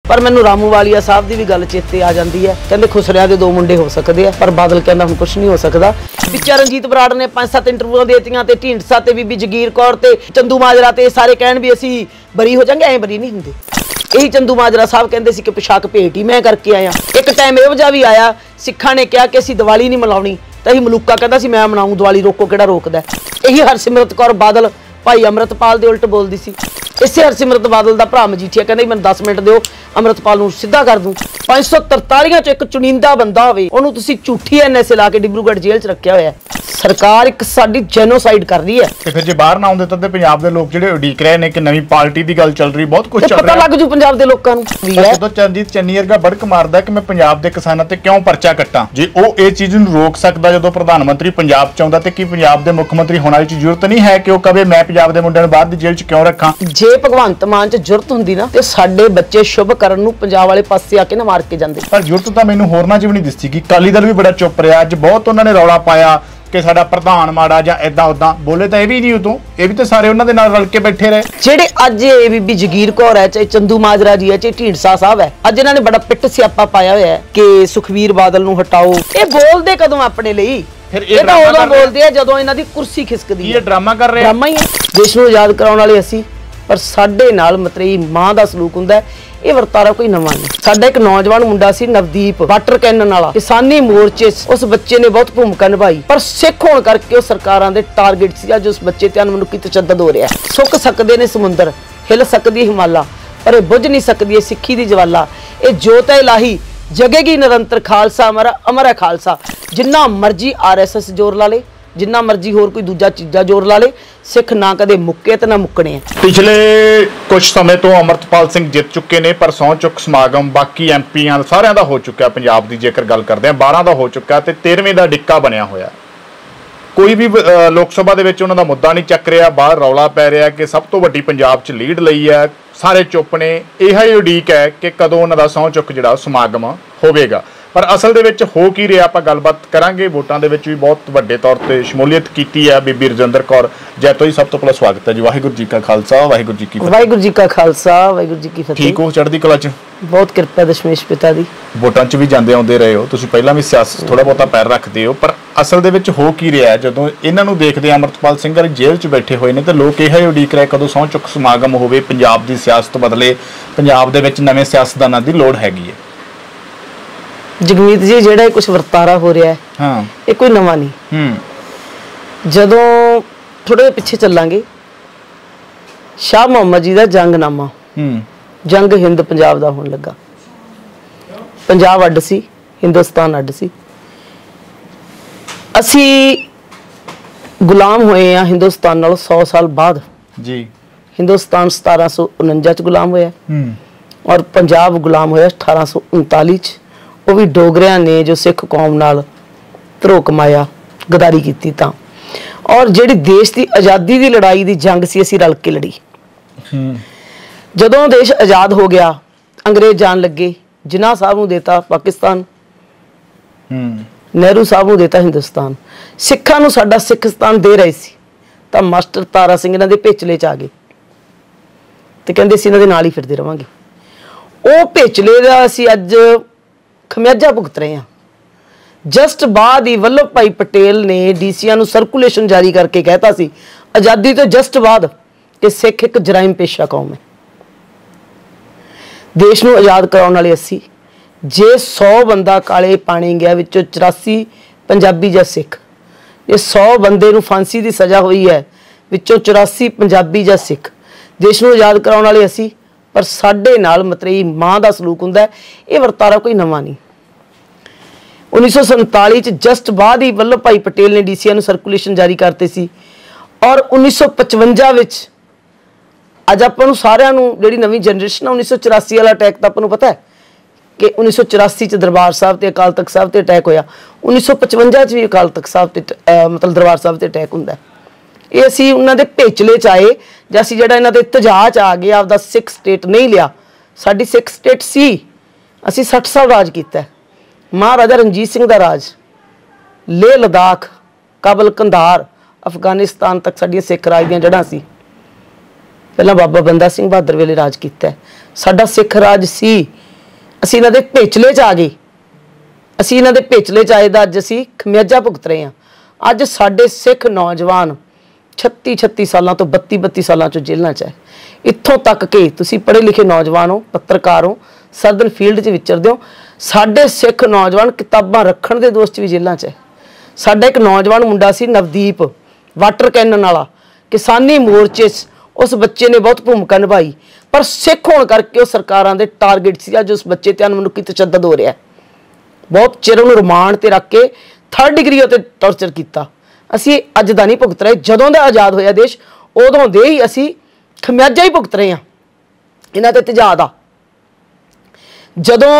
पर मैनू रामूवालिया साहब की भी गल चेते आ जाती है, कहते खुसरिया के 2 मुंडे हो सकते हैं पर बादल कहता हम कुछ नहीं हो सकता। पिछा रणजीत बराड़ ने 5-7 इंटरव्यूआं देतियां ते ढींडसा ते बीबी जगीर कौर ते चंदू माजरा ते सारे कहण भी असीं बरी हो जाएंगे, ऐ बरी नहीं हुंदे। यही चंदू माजरा साहब कहते सी कि पोशाक भेट ही मैं करके आया। एक टाइम इहो जिहा भी आया, सिखां ने कहा कि असीं दिवाली नहीं मनाउणी तो असीं मलूका कहता सी मैं मनाऊं दिवाली, रोको किहड़ा रोकदा। यही हरसिमरत कौर बादल भाई अमृतपाल दे उल्ट बोलदी सी। इसे हरसिमरत बादल का भरा मजीठिया कहता मैं 10 मिनट दिओ अमृतपाल नूं सीधा कर दूं। 543 चों एक चुनिंदा बंदा होवे उहनूं तुसीं झूठी NSA ला के डिब्रूगढ़ जेल च रखिया होया है। सरकार एक साडी जेनोसाइड कर रही है। ते फिर जे बाहर ना आउंदे तां पंजाब दे लोक जिहड़े उडीक रहे ने कि नवीं पार्टी दी गल चल रही, बहुत कुछ चल रहा, पता लग जू पंजाब दे लोकां नूं भी है। जदों चरणजीत चन्नी वर्गा बड़क मारदा कि मैं पंजाब दे किसानां ते क्यों परचा कट्टां, जे ਉਹ ਇਹ ਚੀਜ਼ ਨੂੰ ਰੋਕ ਸਕਦਾ ਜਦੋਂ ਪ੍ਰਧਾਨ ਮੰਤਰੀ ਪੰਜਾਬ ਚ ਆਉਂਦਾ ਤੇ ਕੀ ਪੰਜਾਬ ਦੇ ਮੁੱਖ ਮੰਤਰੀ ਹੋਣ ਵਾਲੀ ਜ਼ਰੂਰਤ ਨਹੀਂ ਹੈ ਕਿ ਉਹ ਕਵੇ ਮੈਂ ਪੰਜਾਬ ਦੇ ਮੁੰਡਿਆਂ ਨੂੰ ਬਾਹਰ ਦੀ ਜੇਲ੍ਹ ਚ ਕਿਉਂ ਰੱਖਾਂ। ਜੇ ਭਗਵੰਤ ਮਾਨ ਚ ਜ਼ਰੂਰਤ ਹੁੰਦੀ ਨਾ ਤੇ ਸਾਡੇ ਬੱਚੇ ਸ਼ੁਭ ਕਰਨ ਨੂੰ ਪੰਜਾਬ ਵਾਲੇ ਪਾਸੇ ਆ ਕੇ ਨਾ ਮਾਰ ਕੇ ਜਾਂਦੇ। ਪਰ ਜ਼ਰੂਰਤ ਤਾਂ ਮੈਨੂੰ ਹੋਰਨਾਂ ਚ ਵੀ ਨਹੀਂ ਦਿਸਦੀ ਕਿ ਅਕਾਲੀ ਦਲ ਵੀ ਬੜਾ ਚੁੱਪ ਰਿਹਾ। ਅੱਜ ਬਹੁਤ ਉਹਨਾਂ ਨੇ ਰੌਲਾ ਪਾਇਆ ਕਿ ਸਾਡਾ ਪ੍ਰਧਾਨ ਮਾੜਾ ਜਾਂ ਇਦਾਂ ਉਦਾਂ ਬੋਲੇ, ਤਾਂ ਇਹ ਵੀ ਨਹੀਂ ਉਦੋਂ, ਇਹ ਵੀ ਤਾਂ ਸਾਰੇ ਉਹਨਾਂ ਦੇ ਨਾਲ ਰਲ ਕੇ ਬੈਠੇ ਰਹੇ ਜਿਹੜੇ ਅੱਜ ਇਹ ਬੀਬੀ ਜਗੀਰ ਕੌਰ ਹੈ, ਚਾਹੇ ਚੰਦੂ ਮਾਜਰਾ ਜੀ ਹੈ, ਚਾਹੇ ਢੀਂਡਸਾ ਸਾਹਿਬ ਹੈ। ਅੱਜ ਇਹਨਾਂ ਨੇ ਬੜਾ ਪਿੱਟ ਸਿਆਪਾ ਪਾਇਆ ਹੋਇਆ ਹੈ ਕਿ ਸੁਖਵੀਰ ਬਾਦਲ ਨੂੰ ਹਟਾਓ। ਇਹ ਬੋਲਦੇ ਕਦੋਂ ਆਪਣੇ ਲਈ, ਫਿਰ ਇਹ ਤਾਂ ਉਦੋਂ ਬੋਲਦੇ ਆ ਜਦੋਂ ਇਹਨਾਂ ਦੀ ਕੁਰਸੀ ਖਿਸਕਦੀ ਹੈ। ਇਹ ਡਰਾਮਾ ਕਰ ਰਹੇ, ਡਰਾਮਾ ਹੀ ਹੈ। ਦੇਸ਼ ਨੂੰ ਆਜ਼ਾਦ ਕਰਾਉਣ ਵਾਲੇ ਅਸੀਂ, ਪਰ ਸਾਡੇ ਨਾਲ ਮਤਰੇਈ ਮਾਂ ਦਾ ਸਲੂਕ ਹੁੰਦਾ। ਇਹ ਵਰਤਾਰਾ ਕੋਈ ਨਵਾਂ ਨਹੀਂ। ਸਾਡਾ ਇੱਕ ਨੌਜਵਾਨ ਮੁੰਡਾ ਸੀ ਨਵਦੀਪ, ਵਾਟਰ ਕੈਨਨ ਵਾਲਾ, ਕਿਸਾਨੀ ਮੋਰਚੇ ਉਸ ਬੱਚੇ ਨੇ ਬਹੁਤ ਭੂਮਿਕਾ ਨਿਭਾਈ, ਪਰ ਸਿੱਖ ਹੋਣ ਕਰਕੇ ਉਹ ਸਰਕਾਰਾਂ ਦੇ ਟਾਰਗੇਟ ਸੀ। ਅੱਜ ਉਸ ਬੱਚੇ ਤੇ ਮਨੁੱਖੀ ਤਸ਼ੱਦਦ ਹੋ ਰਿਹਾ। ਸੁੱਕ ਸਕਦੇ ਨੇ ਸਮੁੰਦਰ, ਹਿੱਲ ਸਕਦੀ ਹਿਮਾਲਾ, ਪਰ ਇਹ ਬੁੱਝ ਨਹੀਂ ਸਕਦੀ ਇਹ ਸਿੱਖੀ ਦੀ ਜਵਾਲਾ। ਇਹ ਜੋਤ ਹੈ ਇਲਾਹੀ ਜਗੇਗੀ ਨਿਰੰਤਰ, ਖਾਲਸਾ ਅਮਰ ਅਮਰ ਹੈ ਖਾਲਸਾ। ਜਿੰਨਾ ਮਰਜੀ RSS ਜ਼ੋਰ ਲਾ ਲੇ, ਜਿੰਨਾ ਮਰਜੀ ਹੋਰ ਕੋਈ ਦੂਜਾ ਚੀਜ਼ਾਂ ਜ਼ੋਰ ਲਾ ਲੇ, ਸਿੱਖ ਨਾ ਕਦੇ ਮੁੱਕੇ ਤੇ ਨਾ ਮੁੱਕਣੇ ਆ। ਪਿਛਲੇ ਕੁਝ ਸਮੇਂ ਤੋਂ ਅਮਰਤਪਾਲ ਸਿੰਘ ਜਿੱਤ ਚੁੱਕੇ ਨੇ, ਪਰ ਸਹੁੰ ਚੁੱਕ ਸਮਾਗਮ ਬਾਕੀ MPਆਂ ਸਾਰਿਆਂ ਦਾ ਹੋ ਚੁੱਕਿਆ। ਪੰਜਾਬ ਦੀ ਜੇਕਰ ਗੱਲ ਕਰਦੇ ਆ 12 ਦਾ ਹੋ ਚੁੱਕਾ ਤੇ 13ਵੇਂ ਦਾ ਡਿੱਕਾ ਬਣਿਆ ਹੋਇਆ। ਕੋਈ ਵੀ ਲੋਕ ਸਭਾ ਦੇ ਵਿੱਚ ਉਹਨਾਂ ਦਾ ਮੁੱਦਾ ਨਹੀਂ ਚੱਕ ਰਿਹਾ। ਬਾਹਰ ਰੌਲਾ ਪੈ ਰਿਹਾ ਕਿ ਸਭ ਤੋਂ ਵੱਡੀ ਪੰਜਾਬ 'ਚ ਲੀਡ ਲਈ ਹੈ, ਸਾਰੇ ਚੁੱਪ ਨੇ। ਇਹ ਹੀ ਉਡੀਕ ਹੈ ਕਿ ਕਦੋਂ ਉਹਨਾਂ ਦਾ ਸਹੁੰ ਚੁੱਕ ਜਿਹੜਾ ਸਮਾਗਮ ਹੋਵੇਗਾ। ਪਰ ਅਸਲ ਦੇ ਵਿੱਚ ਹੋ ਕੀ ਰਿਹਾ ਆਪਾਂ ਗੱਲਬਾਤ ਕਰਾਂਗੇ। ਵੋਟਾਂ ਦੇ ਵਿੱਚ ਵੀ ਬਹੁਤ ਵੱਡੇ ਤੌਰ ਤੇ ਸ਼ਮੂਲੀਅਤ ਕੀਤੀ ਹੈ ਬੀਬੀ ਰਜਿੰਦਰ ਕੌਰ ਜੈਤੋ ਜੀ। ਸਭ ਤੋਂ ਪਹਿਲਾਂ ਸਵਾਗਤ ਹੈ ਜੀ। ਵਾਹਿਗੁਰੂ ਜੀ ਕਾ ਖਾਲਸਾ, ਵਾਹਿਗੁਰੂ ਜੀ ਕੀ ਫਤਿਹ। ਵਾਹਿਗੁਰੂ ਜੀ ਕਾ ਖਾਲਸਾ, ਵਾਹਿਗੁਰੂ ਜੀ ਕੀ ਫਤਿਹ। ਠੀਕ ਹੋ, ਚੜ੍ਹਦੀ ਕਲਾ 'ਚ? ਬਹੁਤ ਕਿਰਪਾ ਦਸ਼ਮੇਸ਼ ਪਿਤਾ ਦੀ। ਵੋਟਾਂ 'ਚ ਵੀ ਜਾਂਦੇ ਆਉਂਦੇ ਰਹੇ ਹੋ ਤੁਸੀਂ, ਪਹਿਲਾਂ ਵੀ ਸਿਆਸਤ ਥੋੜਾ ਬਹੁਤਾ ਪੈਰ ਰੱਖਦੇ ਹੋ, ਪਰ ਅਸਲ ਦੇ ਵਿੱਚ ਹੋ ਕੀ ਰਿਹਾ ਜਦੋਂ ਇਹਨਾਂ ਨੂੰ ਦੇਖਦੇ ਆ? ਅਮਰਤਪਾਲ ਸਿੰਘ ਵਾਲੀ ਜੇਲ੍ਹ 'ਚ ਬੈਠੇ ਹੋਏ ਨੇ ਤੇ ਲੋਕ ਇਹ ਹੀ ਉਡੀਕ ਰਹੇ ਕਦੋਂ ਸਹੁੰ ਚੁੱਕ ਸਮਾਗਮ ਹੋਵੇ, ਪੰਜਾਬ ਦੀ ਸਿਆਸਤ ਬਦਲੇ, ਪੰਜਾਬ ਦੇ ਵਿੱਚ ਨਵੇਂ ਸਿਆਸਤਦਾਨਾਂ ਦੀ ਲੋੜ ਹੈਗੀ ਹੈ। ਜਗਮੀਤ ਜੀ ਜਿਹੜਾ ਇਹ ਕੁਝ ਵਰਤਾਰਾ ਹੋ ਰਿਹਾ ਹੈ, ਹਾਂ, ਇਹ ਕੋਈ ਨਵਾਂ ਨਹੀਂ। ਜਦੋਂ ਥੋੜੇ ਪਿੱਛੇ ਚੱਲਾਂਗੇ, ਸ਼ਾਹ ਮੁਹੰਮਦ ਜੀ ਦਾ ਜੰਗਨਾਮਾ, ਜੰਗ ਹਿੰਦ ਪੰਜਾਬ ਦਾ ਹੋਣ ਲੱਗਾ। ਪੰਜਾਬ ਅੱਡ ਸੀ, ਹਿੰਦੁਸਤਾਨ ਅੱਡ ਸੀ। ਅਸੀਂ ਗੁਲਾਮ ਹੋਏ ਆ ਹਿੰਦੁਸਤਾਨ ਨਾਲੋਂ 100 ਸਾਲ ਬਾਅਦ ਜੀ। ਹਿੰਦੁਸਤਾਨ 1749 ਚ ਗੁਲਾਮ ਹੋਇਆ ਔਰ ਪੰਜਾਬ ਗੁਲਾਮ ਹੋਇਆ 1839 ਚ। ਉਹ ਵੀ ਡੋਗਰਿਆਂ ਨੇ ਜੋ ਸਿੱਖ ਕੌਮ ਨਾਲ ਧਰੋ ਕਮਾਇਆ, ਗਦਾਰੀ ਕੀਤੀ ਤਾਂ। ਔਰ ਜਿਹੜੀ ਦੇਸ਼ ਦੀ ਆਜ਼ਾਦੀ ਦੀ ਲੜਾਈ ਦੀ ਜੰਗ ਸੀ, ਅਸੀਂ ਰਲ ਕੇ ਲੜੀ। ਜਦੋਂ ਦੇਸ਼ ਆਜ਼ਾਦ ਹੋ ਗਿਆ, ਅੰਗਰੇਜ਼ ਜਾਣ ਲੱਗੇ, ਜਿਨਾਹ ਸਾਹਿਬ ਨੂੰ ਦੇਤਾ ਪਾਕਿਸਤਾਨ, ਨਹਿਰੂ ਸਾਹਿਬ ਨੂੰ ਦੇਤਾ ਹਿੰਦੁਸਤਾਨ। ਸਿੱਖਾਂ ਨੂੰ ਸਾਡਾ ਸਿੱਖਸਤਾਨ ਦੇ ਰਹੇ ਸੀ ਤਾਂ ਮਾਸਟਰ ਤਾਰਾ ਸਿੰਘ ਇਹਨਾਂ ਦੇ ਭੇਚਲੇ ਚ ਆ ਗਏ ਤੇ ਕਹਿੰਦੇ ਸੀ ਇਹਨਾਂ ਦੇ ਨਾਲ ਹੀ ਫਿਰਦੇ ਰਵਾਂਗੇ। ਉਹ ਭੇਚਲੇ ਦਾ ਅਸੀਂ ਅੱਜ ਖਮਿਆਜਾ ਭੁਗਤ ਰਹੇ ਹਾਂ। ਜਸਟ ਬਾਅਦ ਹੀ ਵੱਲਭ ਭਾਈ ਪਟੇਲ ਨੇ DCਆਂ ਨੂੰ ਸਰਕੂਲੇਸ਼ਨ ਜਾਰੀ ਕਰਕੇ ਕਹਿਤਾ ਸੀ ਆਜ਼ਾਦੀ ਤੋਂ ਜਸਟ ਬਾਅਦ ਕਿ ਸਿੱਖ ਇੱਕ ਜਰਾਇਮ ਪੇਸ਼ਾ ਕੌਮ ਹੈ। ਦੇਸ਼ ਨੂੰ ਆਜ਼ਾਦ ਕਰਾਉਣ ਵਾਲੇ ਅਸੀਂ, ਜੇ 100 ਬੰਦਾ ਕਾਲੇ ਪਾਣੀ ਗਿਆ ਵਿੱਚੋਂ 84 ਪੰਜਾਬੀ ਜਾਂ ਸਿੱਖ, ਇਹ 100 ਬੰਦੇ ਨੂੰ ਫਾਂਸੀ ਦੀ ਸਜ਼ਾ ਹੋਈ ਹੈ ਵਿੱਚੋਂ 84 ਪੰਜਾਬੀ ਜਾਂ ਸਿੱਖ। ਦੇਸ਼ ਨੂੰ ਆਜ਼ਾਦ ਕਰਾਉਣ ਵਾਲੇ ਅਸੀਂ, ਪਰ ਸਾਡੇ ਨਾਲ ਮਤਰੇਈ ਮਾਂ ਦਾ ਸਲੂਕ ਹੁੰਦਾ। ਇਹ ਵਰਤਾਰਾ ਕੋਈ ਨਵਾਂ ਨਹੀਂ। 1947 ਚ ਜਸਟ ਬਾਅਦ ਹੀ ਵੱਲਭ ਭਾਈ ਪਟੇਲ ਨੇ DCਆਂ ਨੂੰ ਸਰਕੂਲੇਸ਼ਨ ਜਾਰੀ ਕਰਤੇ ਸੀ ਔਰ 1955 ਵਿੱਚ ਅੱਜ ਆਪਾਂ ਨੂੰ ਸਾਰਿਆਂ ਨੂੰ ਜਿਹੜੀ ਨਵੀਂ ਜਨਰੇਸ਼ਨ ਆ, 1984 ਵਾਲਾ ਅਟੈਕ ਤਾਂ ਆਪਾਂ ਨੂੰ ਪਤਾ ਹੈ ਕਿ 1984 ਚ ਦਰਬਾਰ ਸਾਹਿਬ ਤੇ ਅਕਾਲ ਤਖਤ ਸਾਹਿਬ ਤੇ ਅਟੈਕ ਹੋਇਆ। 1955 ਚ ਵੀ ਅਕਾਲ ਤਖਤ ਸਾਹਿਬ ਤੇ ਮਤਲਬ ਦਰਬਾਰ ਸਾਹਿਬ ਤੇ ਅਟੈਕ ਹੁੰਦਾ। ਇਹ ਅਸੀਂ ਉਹਨਾਂ ਦੇ ਭੇਚਲੇ ਚ ਆਏ ਜਾਂ ਅਸੀਂ ਜਿਹੜਾ ਇਹਨਾਂ ਦੇ ਤਜਾਜ ਆ ਗਏ, ਆਪਦਾ ਸਿੱਖ ਸਟੇਟ ਨਹੀਂ ਲਿਆ। ਸਾਡੀ ਸਿੱਖ ਸਟੇਟ ਸੀ, ਅਸੀਂ 60 ਸਾਲ ਰਾਜ ਕੀਤਾ। ਮਹਾਰਾਜਾ ਰਣਜੀਤ ਸਿੰਘ ਦਾ ਰਾਜ, ਲੇਹ ਲਦਾਖ, ਕਾਬਲ ਕੰਧਾਰ, ਅਫਗਾਨਿਸਤਾਨ ਤੱਕ ਸਾਡੀਆਂ ਸਿੱਖ ਰਾਜ ਦੀਆਂ ਜੜ੍ਹਾਂ ਸੀ। ਪਹਿਲਾਂ ਬਾਬਾ ਬੰਦਾ ਸਿੰਘ ਬਹਾਦਰ ਵੇਲੇ ਰਾਜ ਕੀਤਾ। ਸਾਡਾ ਸਿੱਖ ਰਾਜ ਸੀ ਅਸੀਂ ਇਹਨਾਂ ਦੇ ਭੇਚਲੇ 'ਚ ਆ ਗਏ, ਅਸੀਂ ਇਹਨਾਂ ਦੇ ਭੇਚਲੇ 'ਚ ਆਏ ਦਾ ਅੱਜ ਅਸੀਂ ਖਮਿਆਜਾ ਭੁਗਤ ਰਹੇ ਹਾਂ। ਅੱਜ ਸਾਡੇ ਸਿੱਖ ਨੌਜਵਾਨ 36 ਸਾਲਾਂ ਤੋਂ 32 ਸਾਲਾਂ 'ਚੋਂ ਜੇਲ੍ਹਾਂ 'ਚ ਹੈ। ਇੱਥੋਂ ਤੱਕ ਕਿ ਤੁਸੀਂ ਪੜ੍ਹੇ ਲਿਖੇ ਨੌਜਵਾਨ ਹੋ, ਪੱਤਰਕਾਰ ਹੋ, ਸਰਦਨ ਫੀਲਡ 'ਚ ਵਿਚਰਦੇ ਹੋ, ਸਾਡੇ ਸਿੱਖ ਨੌਜਵਾਨ ਕਿਤਾਬਾਂ ਰੱਖਣ ਦੇ ਦੋਸ਼ 'ਚ ਵੀ ਜੇਲ੍ਹਾਂ 'ਚ ਹੈ। ਸਾਡਾ ਇੱਕ ਨੌਜਵਾਨ ਮੁੰਡਾ ਸੀ ਨਵਦੀਪ, ਵਾਟਰ ਕੈਨਨ ਵਾਲਾ, ਕਿਸਾਨੀ ਮੋਰਚੇ 'ਚ ਉਸ ਬੱਚੇ ਨੇ ਬਹੁਤ ਭੂਮਿਕਾ ਨਿਭਾਈ, ਪਰ ਸਿੱਖ ਹੋਣ ਕਰਕੇ ਉਹ ਸਰਕਾਰਾਂ ਦੇ ਟਾਰਗੇਟ ਸੀ। ਅੱਜ ਉਸ ਬੱਚੇ ਤੇ ਮਨੁੱਖੀ ਤਸ਼ੱਦਦ ਹੋ ਰਿਹਾ। ਬਹੁਤ ਚਿਰ ਉਹਨੂੰ ਰਿਮਾਂਡ ਤੇ ਰੱਖ ਕੇ 3rd ਡਿਗਰੀ ਉਤੇ ਟੌਰਚਰ ਕੀਤਾ। ਅਸੀਂ ਅੱਜ ਦਾ ਨਹੀਂ ਭੁਗਤ ਰਹੇ, ਜਦੋਂ ਦਾ ਆਜ਼ਾਦ ਹੋਇਆ ਦੇਸ਼ ਉਦੋਂ ਦੇ ਹੀ ਅਸੀਂ ਖਮਿਆਜਾ ਹੀ ਭੁਗਤ ਰਹੇ ਹਾਂ ਇਹਨਾਂ ਤੇ ਤੇਜ਼ਾਬ ਦਾ। ਜਦੋਂ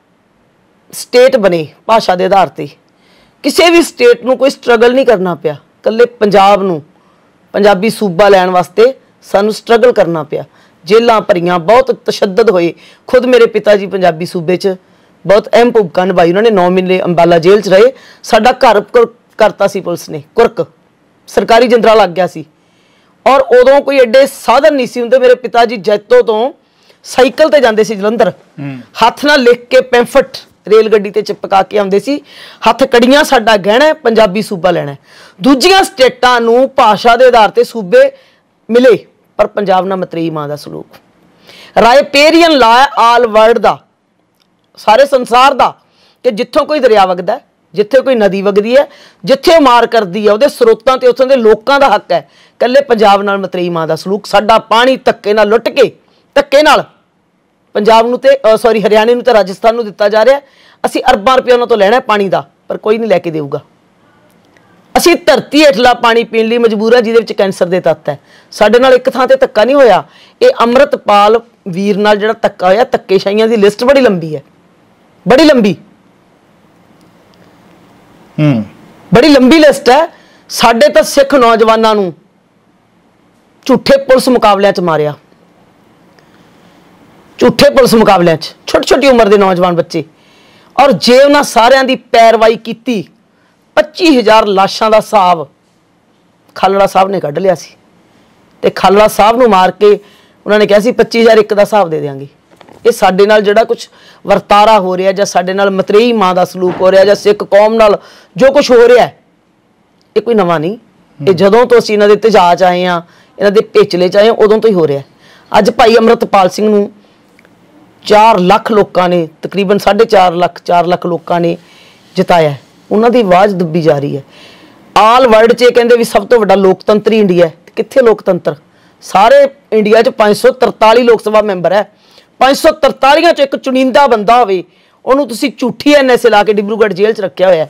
ਸਟੇਟ ਬਣੇ ਭਾਸ਼ਾ ਦੇ ਆਧਾਰ ਤੇ, ਕਿਸੇ ਵੀ ਸਟੇਟ ਨੂੰ ਕੋਈ ਸਟਰਗਲ ਨਹੀਂ ਕਰਨਾ ਪਿਆ, ਇਕੱਲੇ ਪੰਜਾਬ ਨੂੰ ਪੰਜਾਬੀ ਸੂਬਾ ਲੈਣ ਵਾਸਤੇ ਸਾਨੂੰ ਸਟਰਗਲ ਕਰਨਾ ਪਿਆ। ਜੇਲਾਂ ਭਰੀਆਂ, ਬਹੁਤ ਤਸ਼ੱਦਦ ਹੋਏ। ਖੁਦ ਮੇਰੇ ਪਿਤਾ ਜੀ ਪੰਜਾਬੀ ਸੂਬੇ 'ਚ ਬਹੁਤ ਅਹਿਮ ਭੂਮਿਕਾ ਨਿਭਾਈ, ਉਹਨਾਂ ਨੇ 9 ਮਹੀਨੇ ਅੰਬਾਲਾ ਜੇਲ੍ਹ 'ਚ ਰਹੇ। ਸਾਡਾ ਘਰ ਕਰਤਾ ਸੀ ਪੁਲਿਸ ਨੇ, ਕੁਰਕ ਸਰਕਾਰੀ ਜੰਦਰਾ ਲੱਗ ਗਿਆ ਸੀ। ਔਰ ਉਦੋਂ ਕੋਈ ਐਡੇ ਸਾਧਨ ਨਹੀਂ ਸੀ ਹੁੰਦੇ। ਮੇਰੇ ਪਿਤਾ ਜੀ ਜੈਤੋ ਤੋਂ ਸਾਈਕਲ ਤੇ ਜਾਂਦੇ ਸੀ ਜਲੰਧਰ, ਹੱਥ ਨਾਲ ਲਿਖ ਕੇ ਪੈਂਫਟ ਰੇਲ ਗੱਡੀ ਤੇ ਚਿਪਕਾ ਕੇ ਆਉਂਦੇ ਸੀ, ਹੱਥ ਕੜੀਆਂ ਸਾਡਾ ਗਹਿਣਾ, ਪੰਜਾਬੀ ਸੂਬਾ ਲੈਣਾ। ਦੂਜੀਆਂ ਸਟੇਟਾਂ ਨੂੰ ਭਾਸ਼ਾ ਦੇ ਆਧਾਰ ਤੇ ਸੂਬੇ ਮਿਲੇ, ਪਰ ਪੰਜਾਬ ਨਾਲ ਮਤਰੇਈ ਮਾਂ ਦਾ ਸਲੂਕ। ਰਾਇਪੇਰੀਅਨ ਲਾ ਆਲ ਵਰਲਡ ਦਾ, ਸਾਰੇ ਸੰਸਾਰ ਦਾ, ਕਿ ਜਿੱਥੋਂ ਕੋਈ ਦਰਿਆ ਵਗਦਾ, ਜਿੱਥੇ ਕੋਈ ਨਦੀ ਵਗਦੀ ਹੈ, ਜਿੱਥੇ ਮਾਰ ਕਰਦੀ ਹੈ, ਉਹਦੇ ਸਰੋਤਾਂ ਤੇ ਉੱਥੋਂ ਦੇ ਲੋਕਾਂ ਦਾ ਹੱਕ ਹੈ। ਇਕੱਲੇ ਪੰਜਾਬ ਨਾਲ ਮਤਰੇਈ ਮਾਂ ਦਾ ਸਲੂਕ। ਸਾਡਾ ਪਾਣੀ ਧੱਕੇ ਨਾਲ ਲੁੱਟ ਕੇ, ਧੱਕੇ ਨਾਲ ਪੰਜਾਬ ਨੂੰ ਤੇ ਹਰਿਆਣੇ ਨੂੰ ਤੇ ਰਾਜਸਥਾਨ ਨੂੰ ਦਿੱਤਾ ਜਾ ਰਿਹਾ। ਅਸੀਂ ਅਰਬਾਂ ਰੁਪਏ ਉਹਨਾਂ ਤੋਂ ਲੈਣਾ ਪਾਣੀ ਦਾ, ਪਰ ਕੋਈ ਨਹੀਂ ਲੈ ਕੇ ਦੇਊਗਾ। ਅਸੀਂ ਧਰਤੀ ਹੇਠਲਾ ਪਾਣੀ ਪੀਣ ਲਈ ਮਜਬੂਰ ਹਾਂ, ਜਿਹਦੇ ਵਿੱਚ ਕੈਂਸਰ ਦੇ ਤੱਤ ਹੈ। ਸਾਡੇ ਨਾਲ ਇੱਕ ਥਾਂ ਤੇ ਧੱਕਾ ਨਹੀਂ ਹੋਇਆ। ਇਹ ਅੰਮ੍ਰਿਤਪਾਲ ਵੀਰ ਨਾਲ ਜਿਹੜਾ ਧੱਕਾ ਹੋਇਆ, ਧੱਕੇਸ਼ਾਹੀਆਂ ਦੀ ਲਿਸਟ ਬੜੀ ਲੰਬੀ ਹੈ, ਬੜੀ ਲੰਬੀ, ਬੜੀ ਲੰਬੀ ਲਿਸਟ ਹੈ। ਸਾਡੇ ਤਾਂ ਸਿੱਖ ਨੌਜਵਾਨਾਂ ਨੂੰ ਝੂਠੇ ਪੁਲਿਸ ਮੁਕਾਬਲਿਆਂ 'ਚ ਮਾਰਿਆ, ਝੂਠੇ ਪੁਲਿਸ ਮੁਕਾਬਲਿਆਂ 'ਚ ਛੋਟੀ ਛੋਟੀ ਉਮਰ ਦੇ ਨੌਜਵਾਨ ਬੱਚੇ। ਔਰ ਜੇ ਉਹਨਾਂ ਸਾਰਿਆਂ ਦੀ ਪੈਰਵਾਈ ਕੀਤੀ, 25,000 ਲਾਸ਼ਾਂ ਦਾ ਹਿਸਾਬ ਖਾਲੜਾ ਸਾਹਿਬ ਨੇ ਕੱਢ ਲਿਆ ਸੀ। ਤੇ ਖਾਲੜਾ ਸਾਹਿਬ ਨੂੰ ਮਾਰ ਕੇ ਉਹਨਾਂ ਨੇ ਕਿਹਾ ਸੀ 25,001 ਦਾ ਹਿਸਾਬ ਦੇ ਦਿਆਂਗੇ। ਇਹ ਸਾਡੇ ਨਾਲ ਜਿਹੜਾ ਕੁਝ ਵਰਤਾਰਾ ਹੋ ਰਿਹਾ, ਜਾਂ ਸਾਡੇ ਨਾਲ ਮਤਰੇਈ ਮਾਂ ਦਾ ਸਲੂਕ ਹੋ ਰਿਹਾ, ਜਾਂ ਸਿੱਖ ਕੌਮ ਨਾਲ ਜੋ ਕੁਝ ਹੋ ਰਿਹਾ, ਇਹ ਕੋਈ ਨਵਾਂ ਨਹੀਂ। ਇਹ ਜਦੋਂ ਤੋਂ ਅਸੀਂ ਇਹਨਾਂ ਦੇ ਤੇਜ਼ਾਬ 'ਚ ਆਏ ਹਾਂ, ਇਹਨਾਂ ਦੇ ਭੇਚਲੇ 'ਚ ਆਏ ਹਾਂ, ਉਦੋਂ ਤੋਂ ਹੀ ਹੋ ਰਿਹਾ। ਅੱਜ ਭਾਈ ਅੰਮ੍ਰਿਤਪਾਲ ਸਿੰਘ ਨੂੰ 4 ਲੱਖ ਲੋਕਾਂ ਨੇ, ਤਕਰੀਬਨ 4.5 ਲੱਖ ਲੋਕਾਂ ਨੇ ਜਿਤਾਇਆ। ਉਹਨਾਂ ਦੀ ਆਵਾਜ਼ ਦੱਬੀ ਜਾ ਰਹੀ ਹੈ। ਆਲ ਵਰਲਡ 'ਚ ਇਹ ਕਹਿੰਦੇ ਵੀ ਸਭ ਤੋਂ ਵੱਡਾ ਲੋਕਤੰਤਰੀ ਇੰਡੀਆ ਹੈ। ਕਿੱਥੇ ਲੋਕਤੰਤਰ? ਸਾਰੇ ਇੰਡੀਆ 'ਚ 543 ਲੋਕ ਸਭਾ ਮੈਂਬਰ ਹੈ। 543 'ਚ ਇੱਕ ਚੁਣਿੰਦਾ ਬੰਦਾ ਹੋਵੇ, ਉਹਨੂੰ ਤੁਸੀਂ ਝੂਠੀ NSA ਲਾ ਕੇ ਡਿਬਰੂਗੜ੍ਹ ਜੇਲ੍ਹ 'ਚ ਰੱਖਿਆ ਹੋਇਆ।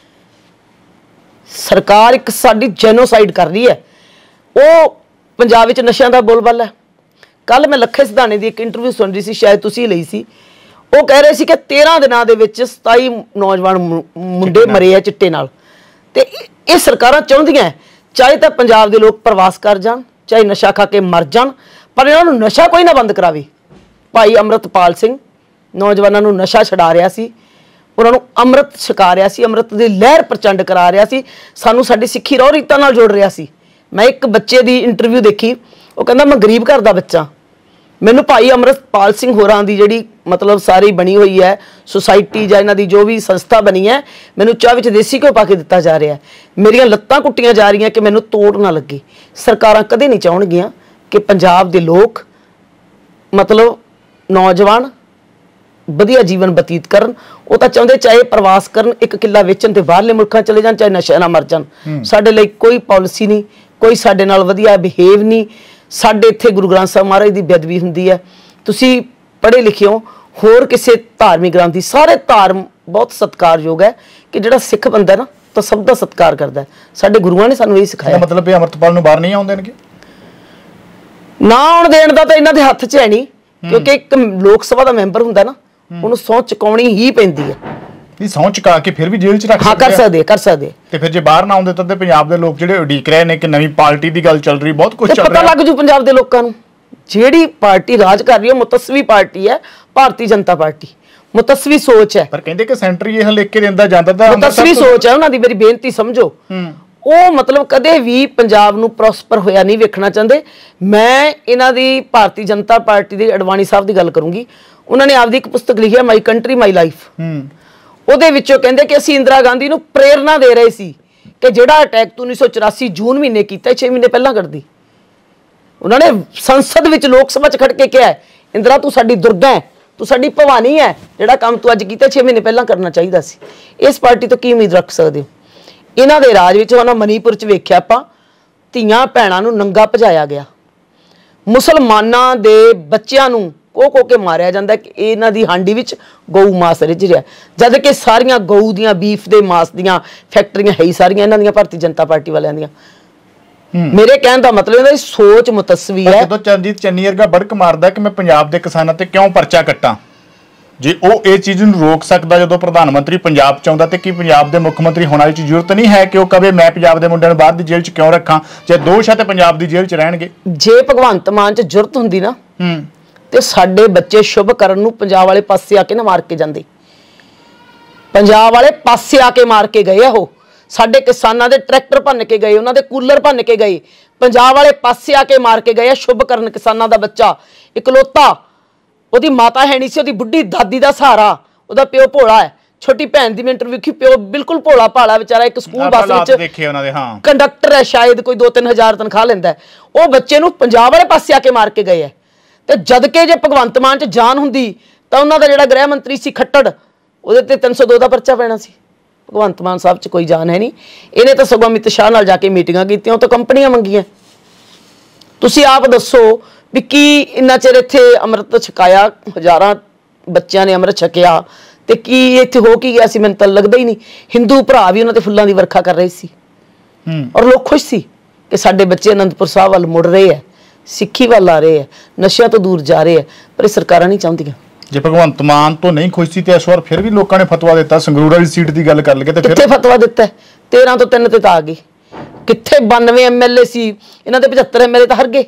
ਸਰਕਾਰ ਇੱਕ ਸਾਡੀ ਜੈਨੋਸਾਈਡ ਕਰ ਰਹੀ ਹੈ। ਉਹ ਪੰਜਾਬ ਵਿੱਚ ਨਸ਼ਿਆਂ ਦਾ ਬੋਲਬਾਲਾ ਹੈ। ਕੱਲ ਮੈਂ ਲੱਖੇ ਸਿਧਾਣੇ ਦੀ ਇੱਕ ਇੰਟਰਵਿਊ ਸੁਣ ਰਹੀ ਸੀ, ਸ਼ਾਇਦ ਤੁਸੀਂ ਲਈ ਸੀ। ਉਹ ਕਹਿ ਰਹੇ ਸੀ ਕਿ 13 ਦਿਨਾਂ ਦੇ ਵਿੱਚ 27 ਨੌਜਵਾਨ ਮੁੰਡੇ ਮਰੇ ਆ ਚਿੱਟੇ ਨਾਲ। ਤੇ ਇਹ ਸਰਕਾਰਾਂ ਚਾਹੁੰਦੀਆਂ ਚਾਹੇ ਤਾਂ ਪੰਜਾਬ ਦੇ ਲੋਕ ਪ੍ਰਵਾਸ ਕਰ ਜਾਣ, ਚਾਹੇ ਨਸ਼ਾ ਖਾ ਕੇ ਮਰ ਜਾਣ, ਪਰ ਇਹਨਾਂ ਨੂੰ ਨਸ਼ਾ ਕੋਈ ਨਾ ਬੰਦ ਕਰਾਵੇ। ਭਾਈ ਅੰਮ੍ਰਿਤਪਾਲ ਸਿੰਘ ਨੌਜਵਾਨਾਂ ਨੂੰ ਨਸ਼ਾ ਛਡਾ ਰਿਹਾ ਸੀ, ਉਹਨਾਂ ਨੂੰ ਅੰਮ੍ਰਿਤ ਛਕਾ ਰਿਹਾ ਸੀ, ਅੰਮ੍ਰਿਤ ਦੀ ਲਹਿਰ ਪ੍ਰਚੰਡ ਕਰਾ ਰਿਹਾ ਸੀ, ਸਾਨੂੰ ਸਾਡੀ ਸਿੱਖੀ ਰਹੁ ਰੀਤਾਂ ਨਾਲ ਜੋੜ ਰਿਹਾ ਸੀ। ਮੈਂ ਇੱਕ ਬੱਚੇ ਦੀ ਇੰਟਰਵਿਊ ਦੇਖੀ, ਉਹ ਕਹਿੰਦਾ ਮੈਂ ਗਰੀਬ ਘਰ ਦਾ ਬੱਚਾ, ਮੈਨੂੰ ਭਾਈ ਅੰਮ੍ਰਿਤਪਾਲ ਸਿੰਘ ਹੋਰਾਂ ਦੀ ਜਿਹੜੀ ਮਤਲਬ ਸਾਰੀ ਬਣੀ ਹੋਈ ਹੈ ਸੁਸਾਇਟੀ ਜਾਂ ਇਹਨਾਂ ਦੀ ਜੋ ਵੀ ਸੰਸਥਾ ਬਣੀ ਹੈ, ਮੈਨੂੰ ਚਾਹ ਵਿੱਚ ਦੇਸੀ ਘਿਓ ਪਾ ਕੇ ਦਿੱਤਾ ਜਾ ਰਿਹਾ, ਮੇਰੀਆਂ ਲੱਤਾਂ ਕੁੱਟੀਆਂ ਜਾ ਰਹੀਆਂ ਕਿ ਮੈਨੂੰ ਤੋੜ ਨਾ ਲੱਗੇ। ਸਰਕਾਰਾਂ ਕਦੇ ਨਹੀਂ ਚਾਹਣਗੀਆਂ ਕਿ ਪੰਜਾਬ ਦੇ ਲੋਕ ਮਤਲਬ ਨੌਜਵਾਨ ਵਧੀਆ ਜੀਵਨ ਬਤੀਤ ਕਰਨ। ਉਹ ਤਾਂ ਚਾਹੁੰਦੇ ਚਾਹੇ ਪ੍ਰਵਾਸ ਕਰਨ, ਇੱਕ ਕਿੱਲਾ ਵੇਚਣ ਤੇ ਬਾਹਰਲੇ ਮੁਲਕਾਂ ਚਲੇ ਜਾਣ, ਚਾਹੇ ਨਸ਼ਾ ਨਾ ਮਰ ਜਾਣ। ਸਾਡੇ ਲਈ ਕੋਈ ਪਾਲਿਸੀ ਨਹੀਂ, ਕੋਈ ਸਾਡੇ ਨਾਲ ਵਧੀਆ ਬਿਹੇਵ ਨਹੀਂ। ਸਾਡੇ ਇੱਥੇ ਗੁਰੂ ਗ੍ਰੰਥ ਸਾਹਿਬ ਮਹਾਰਾਜ ਦੀ ਬੇਅਦਬੀ ਹੁੰਦੀ ਹੈ। ਤੁਸੀਂ ਪੜ੍ਹੇ ਲਿਖੇ ਹੋ, ਹੋਰ ਕਿਸੇ ਧਾਰਮਿਕ ਗ੍ਰੰਥ ਦੀ, ਸਾਰੇ ਧਰਮ ਬਹੁਤ ਸਤਿਕਾਰਯੋਗ ਹੈ ਕਿ ਜਿਹੜਾ ਸਿੱਖ ਬੰਦਾ ਨਾ ਤਾਂ ਸਭ ਦਾ ਸਤਿਕਾਰ ਕਰਦਾ ਹੈ। ਸਾਡੇ ਗੁਰੂਆਂ ਨੇ ਸਾਨੂੰ ਇਹ ਸਿਖਾਇਆ। ਮਤਲਬ ਇਹ ਅੰਮ੍ਰਿਤਪਾਲ ਨੂੰ ਬਾਹਰ ਨਹੀਂ ਆਉਣ ਦੇਣਗੇ? ਨਾ ਆਉਣ ਦੇਣ ਦਾ ਤਾਂ ਇਹਨਾਂ ਦੇ ਹੱਥ 'ਚ ਹੈ ਨਹੀਂ, ਕਿਉਂਕਿ ਇੱਕ ਲੋਕ ਸਭਾ ਦਾ ਮੈਂਬਰ ਹੁੰਦਾ ਨਾ, ਉਹਨੂੰ ਸਹੁੰ ਚੁਕਾਉਣੀ ਹੀ ਪੈਂਦੀ ਹੈ। ਨਹੀਂ, ਸਹੁੰ ਚੁਕਾ ਕੇ ਫਿਰ ਵੀ ਜੇਲ੍ਹ 'ਚ ਰੱਖ ਸਕਦੇ? ਹਾਂ, ਕਰ ਸਕਦੇ। ਤੇ ਫਿਰ ਜੇ ਬਾਹਰ ਨਾ ਆਉਂਦੇ ਤਾਂ ਪੰਜਾਬ ਦੇ ਲੋਕ ਜਿਹੜੇ ਉਡੀਕ ਰਹੇ ਨੇ ਕਿ ਨਵੀਂ ਪਾਰਟੀ ਦੀ ਗੱਲ ਚੱਲ ਰਹੀ, ਬਹੁਤ ਕੁਝ ਚੱਲ ਰਿਹਾ, ਪਤਾ ਲੱਗ ਜੂ ਪੰਜਾਬ ਦੇ ਲੋਕਾਂ ਨੂੰ। ਜਿਹੜੀ ਪਾਰਟੀ ਰਾਜ ਕਰ ਰਹੀ ਹੈ ਮੁਤਸਵੀ ਪਾਰਟੀ ਹੈ, ਭਾਰਤੀ ਜਨਤਾ ਪਾਰਟੀ। ਮੁਤਸਵੀ ਸੋਚ ਹੈ। ਪਰ ਕਹਿੰਦੇ ਕਿ ਸੈਂਟਰ ਇਹ ਲਿਖ ਕੇ ਦਿੰਦਾ ਜਾਂਦਾ ਤਾਂ ਮੁਤਸਵੀ ਸੋਚ ਹੈ ਉਹਨਾਂ ਦੀ। ਮੇਰੀ ਬੇਨਤੀ ਸਮਝੋ, ਉਹ ਮਤਲਬ ਕਦੇ ਵੀ ਪੰਜਾਬ ਨੂੰ ਪ੍ਰੋਸਪਰ ਹੋਇਆ ਨਹੀਂ ਵੇਖਣਾ ਚਾਹੁੰਦੇ। ਮੈਂ ਇਹਨਾਂ ਦੀ ਭਾਰਤੀ ਜਨਤਾ ਪਾਰਟੀ ਦੇ ਅਡਵਾਨੀ ਸਾਹਿਬ ਦੀ ਗੱਲ ਕਰੂੰਗੀ। ਉਹਨਾਂ ਨੇ ਆਪਦੀ ਇੱਕ ਪੁਸਤਕ ਲਿਖੀ ਹੈ ਮਾਈ ਕੰਟਰੀ ਮਾਈ ਲਾਈਫ। ਉਹਦੇ ਵਿੱਚੋਂ ਕਹਿੰਦੇ ਕਿ ਅਸੀਂ ਇੰਦਰਾ ਗਾਂਧੀ ਨੂੰ ਪ੍ਰੇਰਨਾ ਦੇ ਰਹੇ ਸੀ ਕਿ ਜਿਹੜਾ ਅਟੈਕ ਤੂੰ 1984 ਜੂਨ ਮਹੀਨੇ ਕੀਤਾ 6 ਮਹੀਨੇ ਪਹਿਲਾਂ ਕਰਦੀ। ਉਹਨਾਂ ਨੇ ਸੰਸਦ ਵਿੱਚ ਲੋਕ ਸਭਾ 'ਚ ਖੜ ਕੇ ਕਿਹਾ ਇੰਦਰਾ ਤੂੰ ਸਾਡੀ ਦੁਰਗਾ ਹੈ, ਤੂੰ ਸਾਡੀ ਭਵਾਨੀ ਹੈ, ਜਿਹੜਾ ਕੰਮ ਤੂੰ ਅੱਜ ਕੀਤਾ 6 ਮਹੀਨੇ ਪਹਿਲਾਂ ਕਰਨਾ ਚਾਹੀਦਾ ਸੀ। ਇਸ ਪਾਰਟੀ ਤੋਂ ਕੀ ਉਮੀਦ ਰੱਖ ਸਕਦੇ ਹੋ? ਇਹਨਾਂ ਦੇ ਰਾਜ ਵਿੱਚ ਉਹਨਾਂ ਮਨੀਪੁਰ 'ਚ ਵੇਖਿਆ ਆਪਾਂ ਧੀਆਂ ਭੈਣਾਂ ਨੂੰ ਨੰਗਾ ਭਜਾਇਆ ਗਿਆ, ਮੁਸਲਮਾਨਾਂ ਦੇ ਬੱਚਿਆਂ ਨੂੰ ਕੋ ਕੇ ਮਾਰਿਆ ਜਾਂਦਾ ਕਿ ਇਹਨਾਂ ਦੀ ਹਾਂਡੀ ਵਿੱਚ ਗਊ ਮਾਸ ਰਿੱਝ ਰਿਹਾ, ਜਦ ਕਿ ਸਾਰੀਆਂ ਗਊ ਦੀਆਂ ਬੀਫ ਦੇ ਮਾਸ ਦੀਆਂ ਫੈਕਟਰੀਆਂ ਹੈ ਹੀ ਸਾਰੀਆਂ ਇਹਨਾਂ ਦੀਆਂ ਭਾਰਤੀ ਜਨਤਾ ਪਾਰਟੀ ਵਾਲਿਆਂ ਦੀਆਂ। ਮੇਰੇ ਕਹਿਣ ਦਾ ਮਤਲਬ ਇਹਦਾ ਸੋਚ ਮੁਤਸਵੀ ਹੈ। ਜਦੋਂ ਚਰਨਜੀਤ ਚੰਨੀ ਵਰਗਾ ਬੜਕ ਮਾਰਦਾ ਕਿ ਮੈਂ ਪੰਜਾਬ ਦੇ ਕਿਸਾਨਾਂ ਤੇ ਕਿਉਂ ਪਰਚਾ ਕੱਟਾਂ, ਜੇ ਉਹ ਇਹ ਚੀਜ਼ ਨੂੰ ਰੋਕ ਸਕਦਾ ਜਦੋਂ ਪ੍ਰਧਾਨ ਮੰਤਰੀ ਪੰਜਾਬ ਚ ਆਉਂਦਾ, ਤੇ ਕੀ ਪੰਜਾਬ ਦੇ ਮੁੱਖ ਮੰਤਰੀ ਹੋਣ ਵਾਲੀ ਚ ਜ਼ਰੂਰਤ ਨਹੀਂ ਹੈ ਕਿ ਉਹ ਕਵੇ ਮੈਂ ਪੰਜਾਬ ਦੇ ਮੁੰਡਿਆਂ ਨੂੰ ਬਾਹਰ ਦੀ ਜੇਲ੍ਹ ਚ ਕਿਉਂ ਰੱਖਾਂ, ਜੇ ਦੋਸ਼ ਹੈ ਤੇ ਪੰਜਾਬ ਦੀ ਜੇਲ੍ਹ ਚ ਰਹਿਣਗੇ। ਜੇ ਭਗਵੰਤ ਮਾਨ ਚ ਜ਼ਰੂਰਤ ਹੁੰਦੀ ਨਾ ਤੇ ਸਾਡੇ ਬੱਚੇ ਸ਼ੁਭ ਕਰਨ ਨੂੰ ਪੰਜਾਬ ਵਾਲੇ ਪਾਸੇ ਆ ਕੇ ਨਾ ਮਾਰ ਕੇ ਜਾਂਦੇ। ਪੰਜਾਬ ਵਾਲੇ ਪਾਸੇ ਆ ਕੇ ਮਾਰ ਕੇ ਗਏ ਆ, ਉਹ ਸਾਡੇ ਕਿਸਾਨਾਂ ਦੇ ਟਰੈਕਟਰ ਭੰਨ ਕੇ ਗਏ, ਉਹਨਾਂ ਦੇ ਕੂਲਰ ਭੰਨ ਕੇ ਗਏ, ਪੰਜਾਬ ਵਾਲੇ ਪਾਸੇ ਆ ਕੇ ਮਾਰ ਕੇ ਗਏ ਆ। ਸ਼ੁਭ ਕਰਨ ਕਿਸਾਨਾਂ ਦਾ ਬੱਚਾ ਇਕਲੌਤਾ, ਉਹਦੀ ਮਾਤਾ ਹੈ ਨਹੀਂ ਸੀ, ਉਹਦੀ ਬੁੱਢੀ ਦਾਦੀ ਦਾ ਸਹਾਰਾ, ਉਹਦਾ ਪਿਓ ਭੋਲਾ ਹੈ। ਛੋਟੀ ਭੈਣ ਦੀ ਮੈਂ ਇੰਟਰਵਿਊ ਵੇਖੀ, ਪਿਓ ਬਿਲਕੁਲ ਭੋਲਾ ਭਾਲਾ ਵਿਚਾਰਾ, ਇੱਕ ਸਕੂਲ ਬੱਸ ਵਿੱਚ ਦੇਖੇ ਉਹਨਾਂ ਦੇ ਕੰਡਕਟਰ ਹੈ, ਸ਼ਾਇਦ ਕੋਈ 2-3 ਹਜ਼ਾਰ ਤਨਖਾਹ ਲੈਂਦਾ। ਉਹ ਬੱਚੇ ਨੂੰ ਪੰਜਾਬ ਵਾਲੇ ਪਾਸੇ ਆ ਕੇ ਮਾਰ ਕੇ ਗਏ ਹੈ। ਤੇ ਜਦ ਕਿ ਜੇ ਭਗਵੰਤ ਮਾਨ 'ਚ ਜਾਨ ਹੁੰਦੀ ਤਾਂ ਉਹਨਾਂ ਦਾ ਜਿਹੜਾ ਗ੍ਰਹਿ ਮੰਤਰੀ ਸੀ ਖੱਟੜ, ਉਹਦੇ ਤੇ 302 ਦਾ ਪਰਚਾ ਪੈਣਾ ਸੀ। ਭਗਵੰਤ ਮਾਨ ਸਾਹਿਬ 'ਚ ਕੋਈ ਜਾਨ ਹੈ ਨਹੀਂ। ਇਹਨੇ ਤਾਂ ਸਗੋਂ ਅਮਿਤ ਸ਼ਾਹ ਨਾਲ ਜਾ ਕੇ ਮੀਟਿੰਗਾਂ ਕੀਤੀਆਂ, ਉਹ ਤਾਂ ਕੰਪਨੀਆਂ ਮੰਗੀਆਂ। ਤੁਸੀਂ ਆਪ ਦੱਸੋ ਵੀ ਕੀ ਇੰਨਾ ਚਿਰ ਇੱਥੇ ਅੰਮ੍ਰਿਤ ਛਕਾਇਆ, ਹਜ਼ਾਰਾਂ ਬੱਚਿਆਂ ਨੇ ਅੰਮ੍ਰਿਤ ਛਕਿਆ, ਤੇ ਕੀ ਇੱਥੇ ਹੋ ਕੀ ਗਿਆ ਸੀ? ਮੈਨੂੰ ਤਾਂ ਲੱਗਦਾ ਹੀ ਨਹੀਂ। ਹਿੰਦੂ ਭਰਾ ਵੀ ਉਹਨਾਂ ਤੇ ਫੁੱਲਾਂ ਦੀ ਵਰਖਾ ਕਰ ਰਹੇ ਸੀ ਔਰ ਲੋਕ ਖੁਸ਼ ਸੀ ਕਿ ਸਾਡੇ ਬੱਚੇ ਅਨੰਦਪੁਰ ਸਾਹਿਬ ਵੱਲ ਮੁੜ ਰਹੇ ਹੈ, ਸਿੱਖੀ ਵੱਲ ਆ ਰਹੇ ਹੈ, ਨਸ਼ਿਆਂ ਤੋਂ ਦੂਰ ਜਾ ਰਹੇ ਹੈ। ਪਰ ਇਹ ਸਰਕਾਰਾਂ ਨਹੀਂ ਚਾਹੁੰਦੀਆਂ। ਜੇ ਭਗਵੰਤ ਮਾਨ ਤੋਂ ਨਹੀਂ ਖੁਸ਼ ਸੀ ਤੇ ਇਸ ਵਾਰ ਫਿਰ ਵੀ ਲੋਕਾਂ ਨੇ ਫਤਵਾ ਦਿੱਤਾ। ਸੰਗਰੂਰ ਵਾਲੀ ਸੀਟ ਦੀ ਗੱਲ ਕਰ ਲਈਏ ਤੇ ਕਿੱਥੇ ਫਤਵਾ ਦਿੱਤਾ? 13 ਤੋਂ 3 ਤੇ ਤਾਂ ਆ ਗਏ। ਕਿੱਥੇ 92 ਐਮਐਲਏ ਸੀ, ਇਹਨਾਂ ਦੇ 75 ਐਮਐਲਏ ਤਾਂ ਹਰ ਗਏ।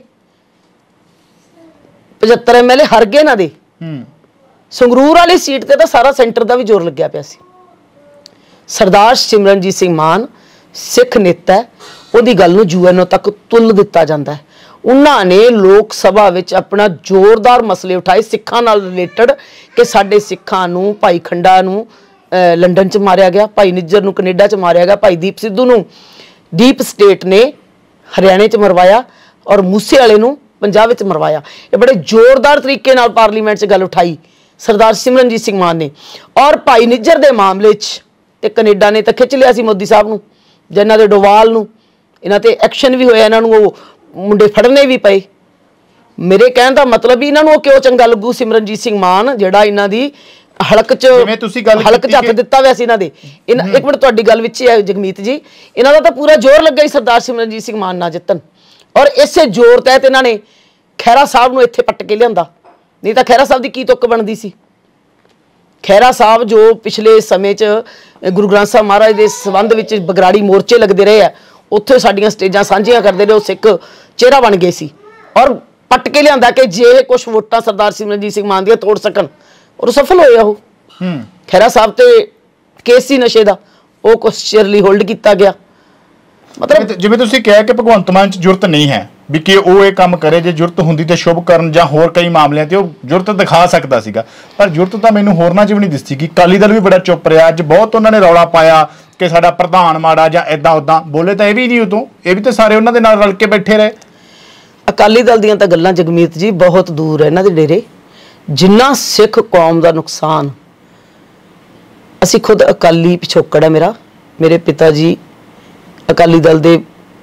75 ਐਮਐਲਏ ਹਰ ਗਏ ਇਹਨਾਂ ਦੇ। ਸੰਗਰੂਰ ਵਾਲੀ ਸੀਟ ਤੇ ਤਾਂ ਸਾਰਾ ਸੈਂਟਰ ਦਾ ਵੀ ਜ਼ੋਰ ਲੱਗਿਆ ਪਿਆ ਸੀ। ਸਰਦਾਰ ਸਿਮਰਨਜੀਤ ਸਿੰਘ ਮਾਨ ਸਿੱਖ ਨੇਤਾ ਹੈ, ਉਹਦੀ ਗੱਲ ਨੂੰ ਯੂਐਨਓ ਤੱਕ ਤੁੱਲ ਦਿੱਤਾ ਜਾਂਦਾ ਹੈ। ਉਹਨਾਂ ਨੇ ਲੋਕ ਸਭਾ ਵਿੱਚ ਆਪਣਾ ਜ਼ੋਰਦਾਰ ਮਸਲੇ ਉਠਾਏ ਸਿੱਖਾਂ ਨਾਲ ਰਿਲੇਟਡ ਕਿ ਸਾਡੇ ਸਿੱਖਾਂ ਨੂੰ, ਭਾਈ ਖੰਡਾ ਨੂੰ ਲੰਡਨ 'ਚ ਮਾਰਿਆ ਗਿਆ, ਭਾਈ ਨਿੱਜਰ ਨੂੰ ਕੈਨੇਡਾ 'ਚ ਮਾਰਿਆ ਗਿਆ, ਭਾਈ ਦੀਪ ਸਿੱਧੂ ਨੂੰ ਡੀਪ ਸਟੇਟ ਨੇ ਹਰਿਆਣੇ 'ਚ ਮਰਵਾਇਆ ਔਰ ਮੂਸੇ ਵਾਲੇ ਨੂੰ ਪੰਜਾਬ ਵਿੱਚ ਮਰਵਾਇਆ। ਇਹ ਬੜੇ ਜ਼ੋਰਦਾਰ ਤਰੀਕੇ ਨਾਲ ਪਾਰਲੀਮੈਂਟ 'ਚ ਗੱਲ ਉਠਾਈ ਸਰਦਾਰ ਸਿਮਰਨਜੀਤ ਸਿੰਘ ਮਾਨ ਨੇ। ਔਰ ਭਾਈ ਨਿੱਜਰ ਦੇ ਮਾਮਲੇ 'ਚ ਤੇ ਕੈਨੇਡਾ ਨੇ ਤਾਂ ਖਿੱਚ ਲਿਆ ਸੀ ਮੋਦੀ ਸਾਹਿਬ ਨੂੰ, ਜਿਨ੍ਹਾਂ ਦੇ ਡੋਵਾਲ ਨੂੰ, ਇਹਨਾਂ ਤੇ ਐਕਸ਼ਨ ਵੀ ਹੋਇਆ, ਇਹਨਾਂ ਨੂੰ ਉਹ ਮੁੰਡੇ ਫੜਨੇ ਵੀ ਪਏ। ਮੇਰੇ ਕਹਿਣ ਦਾ ਮਤਲਬ ਵੀ ਇਹਨਾਂ ਨੂੰ ਕਿਉਂ ਚੰਗਾ ਲੱਗੂ ਸਿਮਰਨਜੀਤ ਸਿੰਘ ਮਾਨ ਜਿਹੜਾ ਇਹਨਾਂ ਦੀ ਹਲਕ 'ਚ ਹੱਥ ਦਿੱਤਾ ਹੋਇਆ ਸੀ ਇਹਨਾਂ ਦੇ। ਇੱਕ ਮਿੰਟ, ਤੁਹਾਡੀ ਗੱਲ ਵਿੱਚ ਹੀ ਹੈ ਜਗਮੀਤ ਜੀ, ਇਹਨਾਂ ਦਾ ਤਾਂ ਪੂਰਾ ਜ਼ੋਰ ਲੱਗਾ ਹੀ ਸਰਦਾਰ ਸਿਮਰਨਜੀਤ ਸਿੰਘ ਮਾਨ ਨਾ ਜਿੱਤਣ, ਔਰ ਇਸੇ ਜ਼ੋਰ ਤਹਿਤ ਇਹਨਾਂ ਨੇ ਖਹਿਰਾ ਸਾਹਿਬ ਨੂੰ ਇੱਥੇ ਪੱਟ ਕੇ ਲਿਆਂਦਾ। ਨਹੀਂ ਤਾਂ ਖਹਿਰਾ ਸਾਹਿਬ ਦੀ ਕੀ ਤੁੱਕ ਬਣਦੀ ਸੀ? ਖਹਿਰਾ ਸਾਹਿਬ ਜੋ ਪਿਛਲੇ ਸਮੇਂ 'ਚ ਗੁਰੂ ਗ੍ਰੰਥ ਸਾਹਿਬ ਮਹਾਰਾਜ ਦੇ ਸੰਬੰਧ ਵਿੱਚ ਬਗਰਾੜੀ ਮੋਰਚੇ ਲੱਗਦੇ ਰਹੇ ਆ, ਉੱਥੇ ਸਾਡੀਆਂ ਸਟੇਜਾਂ ਸਾਂਝੀਆਂ ਕਰਦੇ ਰਹੇ, ਉਹ ਸਿੱਖ ਚਿਹਰਾ ਬਣ ਗਏ ਸੀ ਔਰ ਪੱਟ ਕੇ ਲਿਆਂਦਾ ਕਿ ਜੇ ਕੁਛ ਵੋਟਾਂ ਸਰਦਾਰ ਸਿਮਰਨਜੀਤ ਸਿੰਘ ਮਾਨ ਦੀਆਂ ਤੋੜ ਸਕਣ, ਔਰ ਸਫਲ ਹੋਇਆ ਉਹ। ਖਹਿਰਾ ਸਾਹਿਬ ਤੇ ਕੇਸ ਸੀ ਨਸ਼ੇ ਦਾ, ਉਹ ਕੁਛ ਚਿਰ ਲਈ ਹੋਲਡ ਕੀਤਾ ਗਿਆ। ਮਤਲਬ ਜਿਵੇਂ ਤੁਸੀਂ ਕਿਹਾ ਕਿ ਭਗਵੰਤ ਮਾਨ 'ਚ ਜ਼ਰੂਰਤ ਨਹੀਂ ਹੈ ਵੀ ਕਿ ਉਹ ਇਹ ਕੰਮ ਕਰੇ, ਜੇ ਜ਼ਰੂਰਤ ਹੁੰਦੀ ਤੇ ਸ਼ੁਭ ਕਰਨ ਜਾਂ ਹੋਰ ਕਈ ਮਾਮਲਿਆਂ ਤੇ ਉਹ ਜ਼ਰੂਰਤ ਦਿਖਾ ਸਕਦਾ ਸੀਗਾ, ਪਰ ਜ਼ਰੂਰਤ ਤਾਂ ਮੈਨੂੰ ਹੋਰਨਾਂ 'ਚ ਵੀ ਨਹੀਂ ਦਿਸਦੀ। ਕਿ ਅਕਾਲੀ ਦਲ ਵੀ ਬੜਾ ਚੁੱਪ ਰਿਹਾ, ਅੱਜ ਬਹੁਤ ਉਹਨਾਂ ਨੇ ਰੌਲਾ ਪਾਇਆ ਕਿ ਸਾਡਾ ਪ੍ਰਧਾਨ ਮਾੜਾ ਜਾਂ ਇਦਾਂ ਉਦਾਂ, ਬੋਲੇ ਤਾਂ ਇਹ ਵੀ ਨਹੀਂ ਉਦੋਂ, ਇਹ ਵੀ ਤਾਂ ਸਾਰੇ ਉਹਨਾਂ ਦੇ ਨਾਲ ਰਲ ਕੇ ਬੈਠੇ ਰਹੇ। ਅਕਾਲੀ ਦਲ ਦੀਆਂ ਤਾਂ ਗੱਲਾਂ ਜਗਮੀਤ ਜੀ ਬਹੁਤ ਦੂਰ ਹੈ ਇਹਨਾਂ ਦੇ ਡੇਰੇ। ਜਿੰਨਾ ਸਿੱਖ ਕੌਮ ਦਾ ਨੁਕਸਾਨ, ਅਸੀਂ ਖੁਦ ਅਕਾਲੀ ਪਿਛੋਕੜ ਹੈ ਮੇਰਾ, ਮੇਰੇ ਪਿਤਾ ਜੀ ਅਕਾਲੀ ਦਲ ਦੇ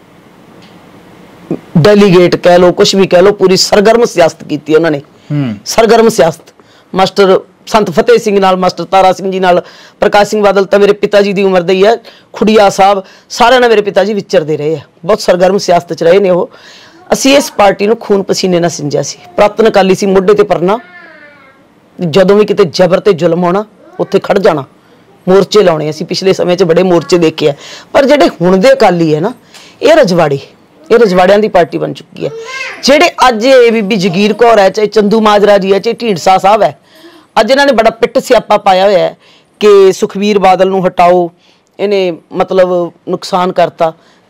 ਡੈਲੀਗੇਟ ਕਹਿ ਲਓ, ਕੁਛ ਵੀ ਕਹਿ ਲਓ, ਪੂਰੀ ਸਰਗਰਮ ਸਿਆਸਤ ਕੀਤੀ ਉਹਨਾਂ ਨੇ। ਸਰਗਰਮ ਸਿਆਸਤ ਮਾਸਟਰ ਸੰਤ ਫਤਿਹ ਸਿੰਘ ਨਾਲ, ਮਾਸਟਰ ਤਾਰਾ ਸਿੰਘ ਜੀ ਨਾਲ, ਪ੍ਰਕਾਸ਼ ਸਿੰਘ ਬਾਦਲ ਤਾਂ ਮੇਰੇ ਪਿਤਾ ਜੀ ਦੀ ਉਮਰ ਦਾ ਹੀ ਹੈ, ਖੁੜੀਆ ਸਾਹਿਬ, ਸਾਰਿਆਂ ਨਾਲ ਮੇਰੇ ਪਿਤਾ ਜੀ ਵਿਚਰਦੇ ਰਹੇ ਆ, ਬਹੁਤ ਸਰਗਰਮ ਸਿਆਸਤ 'ਚ ਰਹੇ ਨੇ ਉਹ। ਅਸੀਂ ਇਸ ਪਾਰਟੀ ਨੂੰ ਖੂਨ ਪਸੀਨੇ ਨਾਲ ਸਿੰਜਿਆ ਸੀ। ਪੁਰਾਤਨ ਅਕਾਲੀ ਸੀ, ਮੋਢੇ ਤੇ ਪਰਨਾ, ਜਦੋਂ ਵੀ ਕਿਤੇ ਜ਼ਬਰ ਤੇ ਜ਼ੁਲਮ ਹੋਣਾ ਉੱਥੇ ਖੜ ਜਾਣਾ, ਮੋਰਚੇ ਲਾਉਣੇ। ਅਸੀਂ ਪਿਛਲੇ ਸਮੇਂ 'ਚ ਬੜੇ ਮੋਰਚੇ ਦੇਖੇ ਆ, ਪਰ ਜਿਹੜੇ ਹੁਣ ਦੇ ਅਕਾਲੀ ਹੈ ਨਾ, ਇਹ ਰਜਵਾੜੇ, ਇਹ ਰਜਵਾੜਿਆਂ ਦੀ ਪਾਰਟੀ ਬਣ ਚੁੱਕੀ ਹੈ। ਜਿਹੜੇ ਅੱਜ ਬੀਬੀ ਜਗੀਰ ਕੌਰ ਹੈ, ਚਾਹੇ ਚੰਦੂ ਮਾਜਰਾ ਜੀ ਹੈ, ਚਾਹੇ ਢੀਂਡਸਾ ਸਾਹਿਬ ਹੈ, ਅੱਜ ਇਹਨਾਂ ਨੇ ਬੜਾ ਪਿੱਟ ਸਿਆਪਾ ਪਾਇਆ ਹੋਇਆ ਹੈ ਕਿ ਸੁਖਬੀਰ ਬਾਦਲ ਨੂੰ ਹਟਾਓ, ਇਹਨੇ ਮਤਲਬ ਨੁਕਸਾਨ ਕਰਤਾ।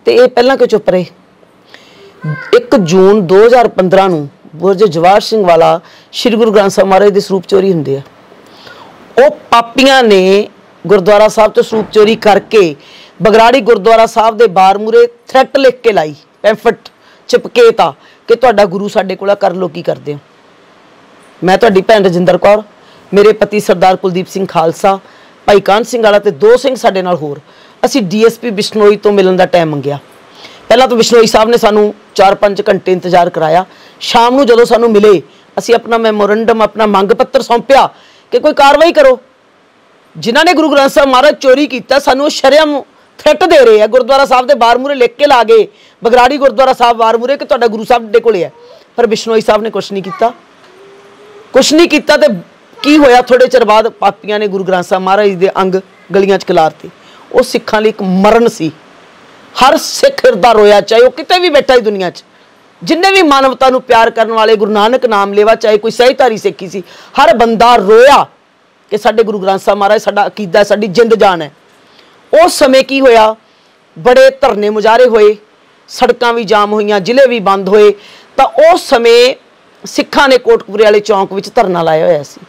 ਤੇ ਇਹ ਪਹਿਲਾਂ ਕਿਉਂ ਚੁੱਪ ਰਹੇ? 1 ਜੂਨ 2015 ਨੂੰ ਬੁਰਜ ਜਵਾਹਰ ਸਿੰਘ ਵਾਲਾ ਸ਼੍ਰੀ ਗੁਰੂ ਗ੍ਰੰਥ ਸਾਹਿਬ ਮਹਾਰਾਜ ਦੇ ਸਰੂਪ ਚੋਰੀ ਹੁੰਦੇ ਆ। ਉਹ ਪਾਪੀਆਂ ਨੇ ਗੁਰਦੁਆਰਾ ਸਾਹਿਬ ਤੋਂ ਸਰੂਪ ਚੋਰੀ ਕਰਕੇ ਬਗਰਾੜੀ ਗੁਰਦੁਆਰਾ ਸਾਹਿਬ ਦੇ ਬਾਰ ਮੂਰੇ ਥ੍ਰੈਟ ਲਿਖ ਕੇ ਲਾਈ, ਪੈਂਫਟ ਚਿਪਕੇ ਤਾ ਕਿ ਤੁਹਾਡਾ ਗੁਰੂ ਸਾਡੇ ਕੋਲ ਕਰ ਲੋ, ਕੀ ਕਰਦੇ ਹੋ। ਮੈਂ ਤੁਹਾਡੀ ਭੈਣ ਰਜਿੰਦਰ ਕੌਰ, ਮੇਰੇ ਪਤੀ ਸਰਦਾਰ ਕੁਲਦੀਪ ਸਿੰਘ ਖਾਲਸਾ, ਭਾਈ ਕਾਹਨ ਸਿੰਘ ਵਾਲਾ ਤੇ 2 ਸਿੰਘ ਸਾਡੇ ਨਾਲ ਹੋਰ, ਅਸੀਂ ਡੀਐਸਪੀ ਬਿਸ਼ਨੋਈ ਤੋਂ ਮਿਲਣ ਦਾ ਟਾਈਮ ਮੰਗਿਆ। ਪਹਿਲਾਂ ਤਾਂ ਬਿਸ਼ਨੋਈ ਸਾਹਿਬ ਨੇ ਸਾਨੂੰ 4-5 ਘੰਟੇ ਇੰਤਜ਼ਾਰ ਕਰਾਇਆ। ਸ਼ਾਮ ਨੂੰ ਜਦੋਂ ਸਾਨੂੰ ਮਿਲੇ, ਅਸੀਂ ਆਪਣਾ ਮੈਮੋਰੰਡਮ, ਆਪਣਾ ਮੰਗ ਪੱਤਰ ਸੌਂਪਿਆ ਕਿ ਕੋਈ ਕਾਰਵਾਈ ਕਰੋ। ਜਿਨ੍ਹਾਂ ਨੇ ਗੁਰੂ ਗ੍ਰੰਥ ਸਾਹਿਬ ਮਹਾਰਾਜ ਚੋਰੀ ਕੀਤਾ, ਸਾਨੂੰ ਸ਼ਰਮ ਥ੍ਰੈਟ ਦੇ ਰਹੇ ਆ, ਗੁਰਦੁਆਰਾ ਸਾਹਿਬ ਦੇ ਬਾਰ ਮੂਰੇ ਲਿਖ ਕੇ ਲਾ ਗਏ, ਬਗਰਾੜੀ ਗੁਰਦੁਆਰਾ ਸਾਹਿਬ ਬਾਰ ਮੂਰੇ, ਕਿ ਤੁਹਾਡਾ ਗੁਰੂ ਸਾਹਿਬ ਦੇ ਕੋਲੇ ਹੈ। ਪਰ ਬਿਸ਼ਨੋਈ ਸਾਹਿਬ ਨੇ ਕੁਛ ਨਹੀਂ ਕੀਤਾ, ਕੁਛ ਨਹੀਂ ਕੀਤਾ। ਤੇ ਕੀ ਹੋਇਆ? ਥੋੜੇ ਚਿਰ ਬਾਅਦ ਪਾਪੀਆਂ ਨੇ ਗੁਰੂ ਗ੍ਰੰਥ ਸਾਹਿਬ ਮਹਾਰਾਜ ਦੇ ਅੰਗ ਗਲੀਆਂ 'ਚ ਖਿਲਾਰਤੇ। ਉਹ ਸਿੱਖਾਂ ਲਈ ਇੱਕ ਮਰਨ ਸੀ। ਹਰ ਸਿੱਖ ਹਿਰਦਾ ਰੋਇਆ, ਚਾਹੇ ਉਹ ਕਿਤੇ ਵੀ ਬੈਠਾ ਹੀ ਦੁਨੀਆ 'ਚ, ਜਿੰਨੇ ਵੀ ਮਾਨਵਤਾ ਨੂੰ ਪਿਆਰ ਕਰਨ ਵਾਲੇ, ਗੁਰੂ ਨਾਨਕ ਨਾਮ ਲੈਵਾ, ਚਾਹੇ ਕੋਈ ਸਹਿਧਾਰੀ ਸਿੱਖੀ ਸੀ, ਹਰ ਬੰਦਾ ਰੋਇਆ ਕਿ ਸਾਡੇ ਗੁਰੂ ਗ੍ਰੰਥ ਸਾਹਿਬ ਮਹਾਰਾਜ ਸਾਡਾ ਅਕੀਦਾ, ਸਾਡੀ ਜਿੰਦ ਜਾਨ ਹੈ। ਉਸ ਸਮੇਂ ਕੀ ਹੋਇਆ? ਬੜੇ ਧਰਨੇ ਮੁਜ਼ਾਹਰੇ ਹੋਏ, ਸੜਕਾਂ ਵੀ ਜਾਮ ਹੋਈਆਂ, ਜ਼ਿਲ੍ਹੇ ਵੀ ਬੰਦ ਹੋਏ। ਤਾਂ ਉਸ ਸਮੇਂ ਸਿੱਖਾਂ ਨੇ ਕੋਟਕਪੂਰੇ ਵਾਲੇ ਚੌਂਕ ਵਿੱਚ ਧਰਨਾ ਲਾਇਆ ਹੋਇਆ ਸੀ।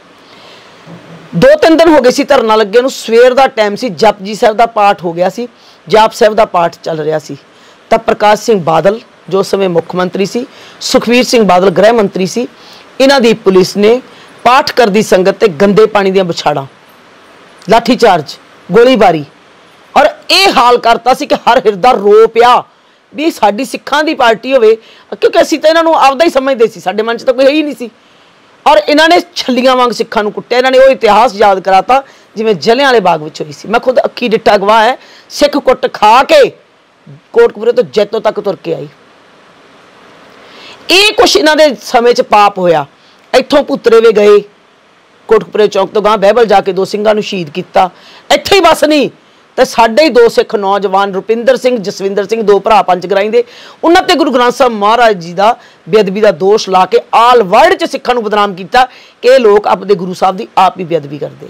2-3 ਦਿਨ ਹੋ ਗਏ ਸੀ ਧਰਨਾ ਲੱਗੇ ਨੂੰ। ਸਵੇਰ ਦਾ ਟਾਈਮ ਸੀ, ਜਪਜੀ ਸਾਹਿਬ ਦਾ ਪਾਠ ਹੋ ਗਿਆ ਸੀ, ਜਾਪ ਸਾਹਿਬ ਦਾ ਪਾਠ ਚੱਲ ਰਿਹਾ ਸੀ। ਤਾਂ ਪ੍ਰਕਾਸ਼ ਸਿੰਘ ਬਾਦਲ ਜੋ ਉਸ ਸਮੇਂ ਮੁੱਖ ਮੰਤਰੀ ਸੀ, ਸੁਖਵੀਰ ਸਿੰਘ ਬਾਦਲ ਗ੍ਰਹਿ ਮੰਤਰੀ ਸੀ, ਇਹਨਾਂ ਦੀ ਪੁਲਿਸ ਨੇ ਪਾਠ ਕਰਦੀ ਸੰਗਤ ਤੇ ਗੰਦੇ ਪਾਣੀ ਦੀਆਂ ਵਿਛਾੜਾਂ, ਲਾਠੀ ਚਾਰਜ, ਗੋਲੀਬਾਰੀ, ਔਰ ਇਹ ਹਾਲ ਕਰਤਾ ਸੀ ਕਿ ਹਰ ਹਿਰਦਾ ਰੋ ਪਿਆ ਵੀ ਸਾਡੀ ਸਿੱਖਾਂ ਦੀ ਪਾਰਟੀ ਹੋਵੇ, ਕਿਉਂਕਿ ਅਸੀਂ ਤਾਂ ਇਹਨਾਂ ਨੂੰ ਆਪਦਾ ਹੀ ਸਮਝਦੇ ਸੀ, ਸਾਡੇ ਮਨ 'ਚ ਤਾਂ ਕੋਈ ਹੈ ਹੀ ਨਹੀਂ ਸੀ। ਔਰ ਇਹਨਾਂ ਨੇ ਛੱਲੀਆਂ ਵਾਂਗ ਸਿੱਖਾਂ ਨੂੰ ਕੁੱਟਿਆ। ਇਹਨਾਂ ਨੇ ਉਹ ਇਤਿਹਾਸ ਯਾਦ ਕਰਾਤਾ ਜਿਵੇਂ ਜਲਿਆਂ ਵਾਲੇ ਬਾਗ ਵਿੱਚ ਹੋਈ ਸੀ। ਮੈਂ ਖੁਦ ਅੱਖੀ ਡਿੱਠਾ ਗਵਾਹ ਹੈ, ਸਿੱਖ ਕੁੱਟ ਖਾ ਕੇ ਕੋਟਕਪੂਰੇ ਤੋਂ ਜੈਤੋ ਤੱਕ ਤੁਰ ਕੇ ਆਈ। ਇਹ ਕੁਛ ਇਹਨਾਂ ਦੇ ਸਮੇਂ 'ਚ ਪਾਪ ਹੋਇਆ। ਇੱਥੋਂ ਪੁੱਤਰੇ ਵੇ ਗਏ, ਕੋਟਕਪੂਰੇ ਚੌਂਕ ਤੋਂ ਗਾਂ ਬਹਿਬਲ ਜਾ ਕੇ 2 ਸਿੰਘਾਂ ਨੂੰ ਸ਼ਹੀਦ ਕੀਤਾ। ਇੱਥੇ ਹੀ ਬਸ ਨਹੀਂ, ਤੇ ਸਾਡੇ ਹੀ 2 ਸਿੱਖ ਨੌਜਵਾਨ, ਰੁਪਿੰਦਰ ਸਿੰਘ, ਜਸਵਿੰਦਰ ਸਿੰਘ, 2 ਭਰਾ ਪੰਚਗਰਾਈ ਦੇ, ਉਹਨਾਂ ਤੇ ਗੁਰੂ ਗ੍ਰੰਥ ਸਾਹਿਬ ਮਹਾਰਾਜ ਜੀ ਦਾ ਬੇਅਦਬੀ ਦਾ ਦੋਸ਼ ਲਾ ਕੇ ਆਲ ਵਰਲਡ 'ਚ ਸਿੱਖਾਂ ਨੂੰ ਬਦਨਾਮ ਕੀਤਾ ਕਿ ਇਹ ਲੋਕ ਆਪਣੇ ਗੁਰੂ ਸਾਹਿਬ ਦੀ ਆਪ ਹੀ ਬੇਅਦਬੀ ਕਰਦੇ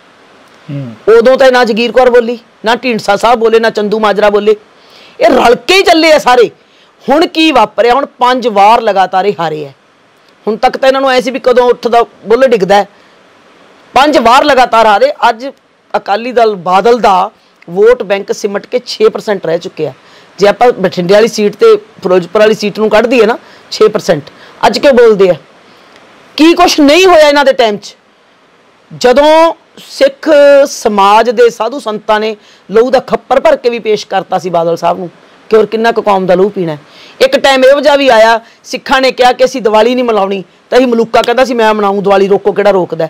ਆ। ਉਦੋਂ ਤਾਂ ਨਾ ਜਗੀਰ ਕੌਰ ਬੋਲੀ, ਨਾ ਢੀਂਡਸਾ ਸਾਹਿਬ ਬੋਲੇ, ਨਾ ਚੰਦੂ ਮਾਜਰਾ ਬੋਲੇ, ਇਹ ਰਲ ਕੇ ਹੀ ਚੱਲੇ ਆ ਸਾਰੇ। ਹੁਣ ਕੀ ਵਾਪਰਿਆ? ਹੁਣ 5 ਵਾਰ ਲਗਾਤਾਰ ਇਹ ਹਾਰੇ ਹੈ। ਹੁਣ ਤੱਕ ਤਾਂ ਇਹਨਾਂ ਨੂੰ ਐ ਸੀ ਵੀ ਕਦੋਂ ਉੱਠਦਾ ਬੁੱਲ ਡਿੱਗਦਾ। 5 ਵਾਰ ਲਗਾਤਾਰ ਹਾਰੇ। ਅੱਜ ਅਕਾਲੀ ਦਲ ਬਾਦਲ ਦਾ ਵੋਟ ਬੈਂਕ ਸਿਮਟ ਕੇ 6% ਰਹਿ ਚੁੱਕਿਆ। ਜੇ ਆਪਾਂ ਬਠਿੰਡੇ ਵਾਲੀ ਸੀਟ ਤੇ ਫਿਰੋਜ਼ਪੁਰ ਵਾਲੀ ਸੀਟ ਨੂੰ ਕੱਢ ਦਈਏ ਨਾ 6%, ਅੱਜ ਕਿਉਂ ਬੋਲਦੇ ਆ? ਕੀ ਕੁਛ ਨਹੀਂ ਹੋਇਆ ਇਹਨਾਂ ਦੇ ਟਾਈਮ 'ਚ? ਜਦੋਂ ਸਿੱਖ ਸਮਾਜ ਦੇ ਸਾਧੂ ਸੰਤਾਂ ਨੇ ਲਹੂ ਦਾ ਖੱਪਰ ਭਰ ਕੇ ਵੀ ਪੇਸ਼ ਕਰਤਾ ਸੀ ਬਾਦਲ ਸਾਹਿਬ ਨੂੰ ਕਿ ਹੋਰ ਕਿੰਨਾ ਕੁ ਕੌਮ ਦਾ ਲਹੂ ਪੀਣਾ। ਇੱਕ ਟਾਈਮ ਇਹੋ ਜਿਹਾ ਵੀ ਆਇਆ, ਸਿੱਖਾਂ ਨੇ ਕਿਹਾ ਕਿ ਅਸੀਂ ਦੀਵਾਲੀ ਨਹੀਂ ਮਨਾਉਣੀ, ਤਾਂ ਅਸੀਂ ਮਲੂਕਾ ਕਹਿੰਦਾ ਸੀ ਮੈਂ ਮਨਾਊਂ ਦੀਵਾਲੀ, ਰੋਕੋ ਕਿਹੜਾ ਰੋਕਦਾ।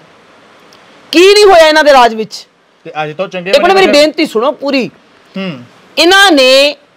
ਕੀ ਨਹੀਂ ਹੋਇਆ ਇਹਨਾਂ ਦੇ ਰਾਜ ਵਿੱਚ? ਤੇ ਅੱਜ ਤੋਂ ਚੰਗੇ ਇੱਕ ਮਿੰਟ ਮੇਰੀ ਬੇਨਤੀ ਸੁਣੋ ਪੂਰੀ। ਇਹਨਾਂ ਨੇ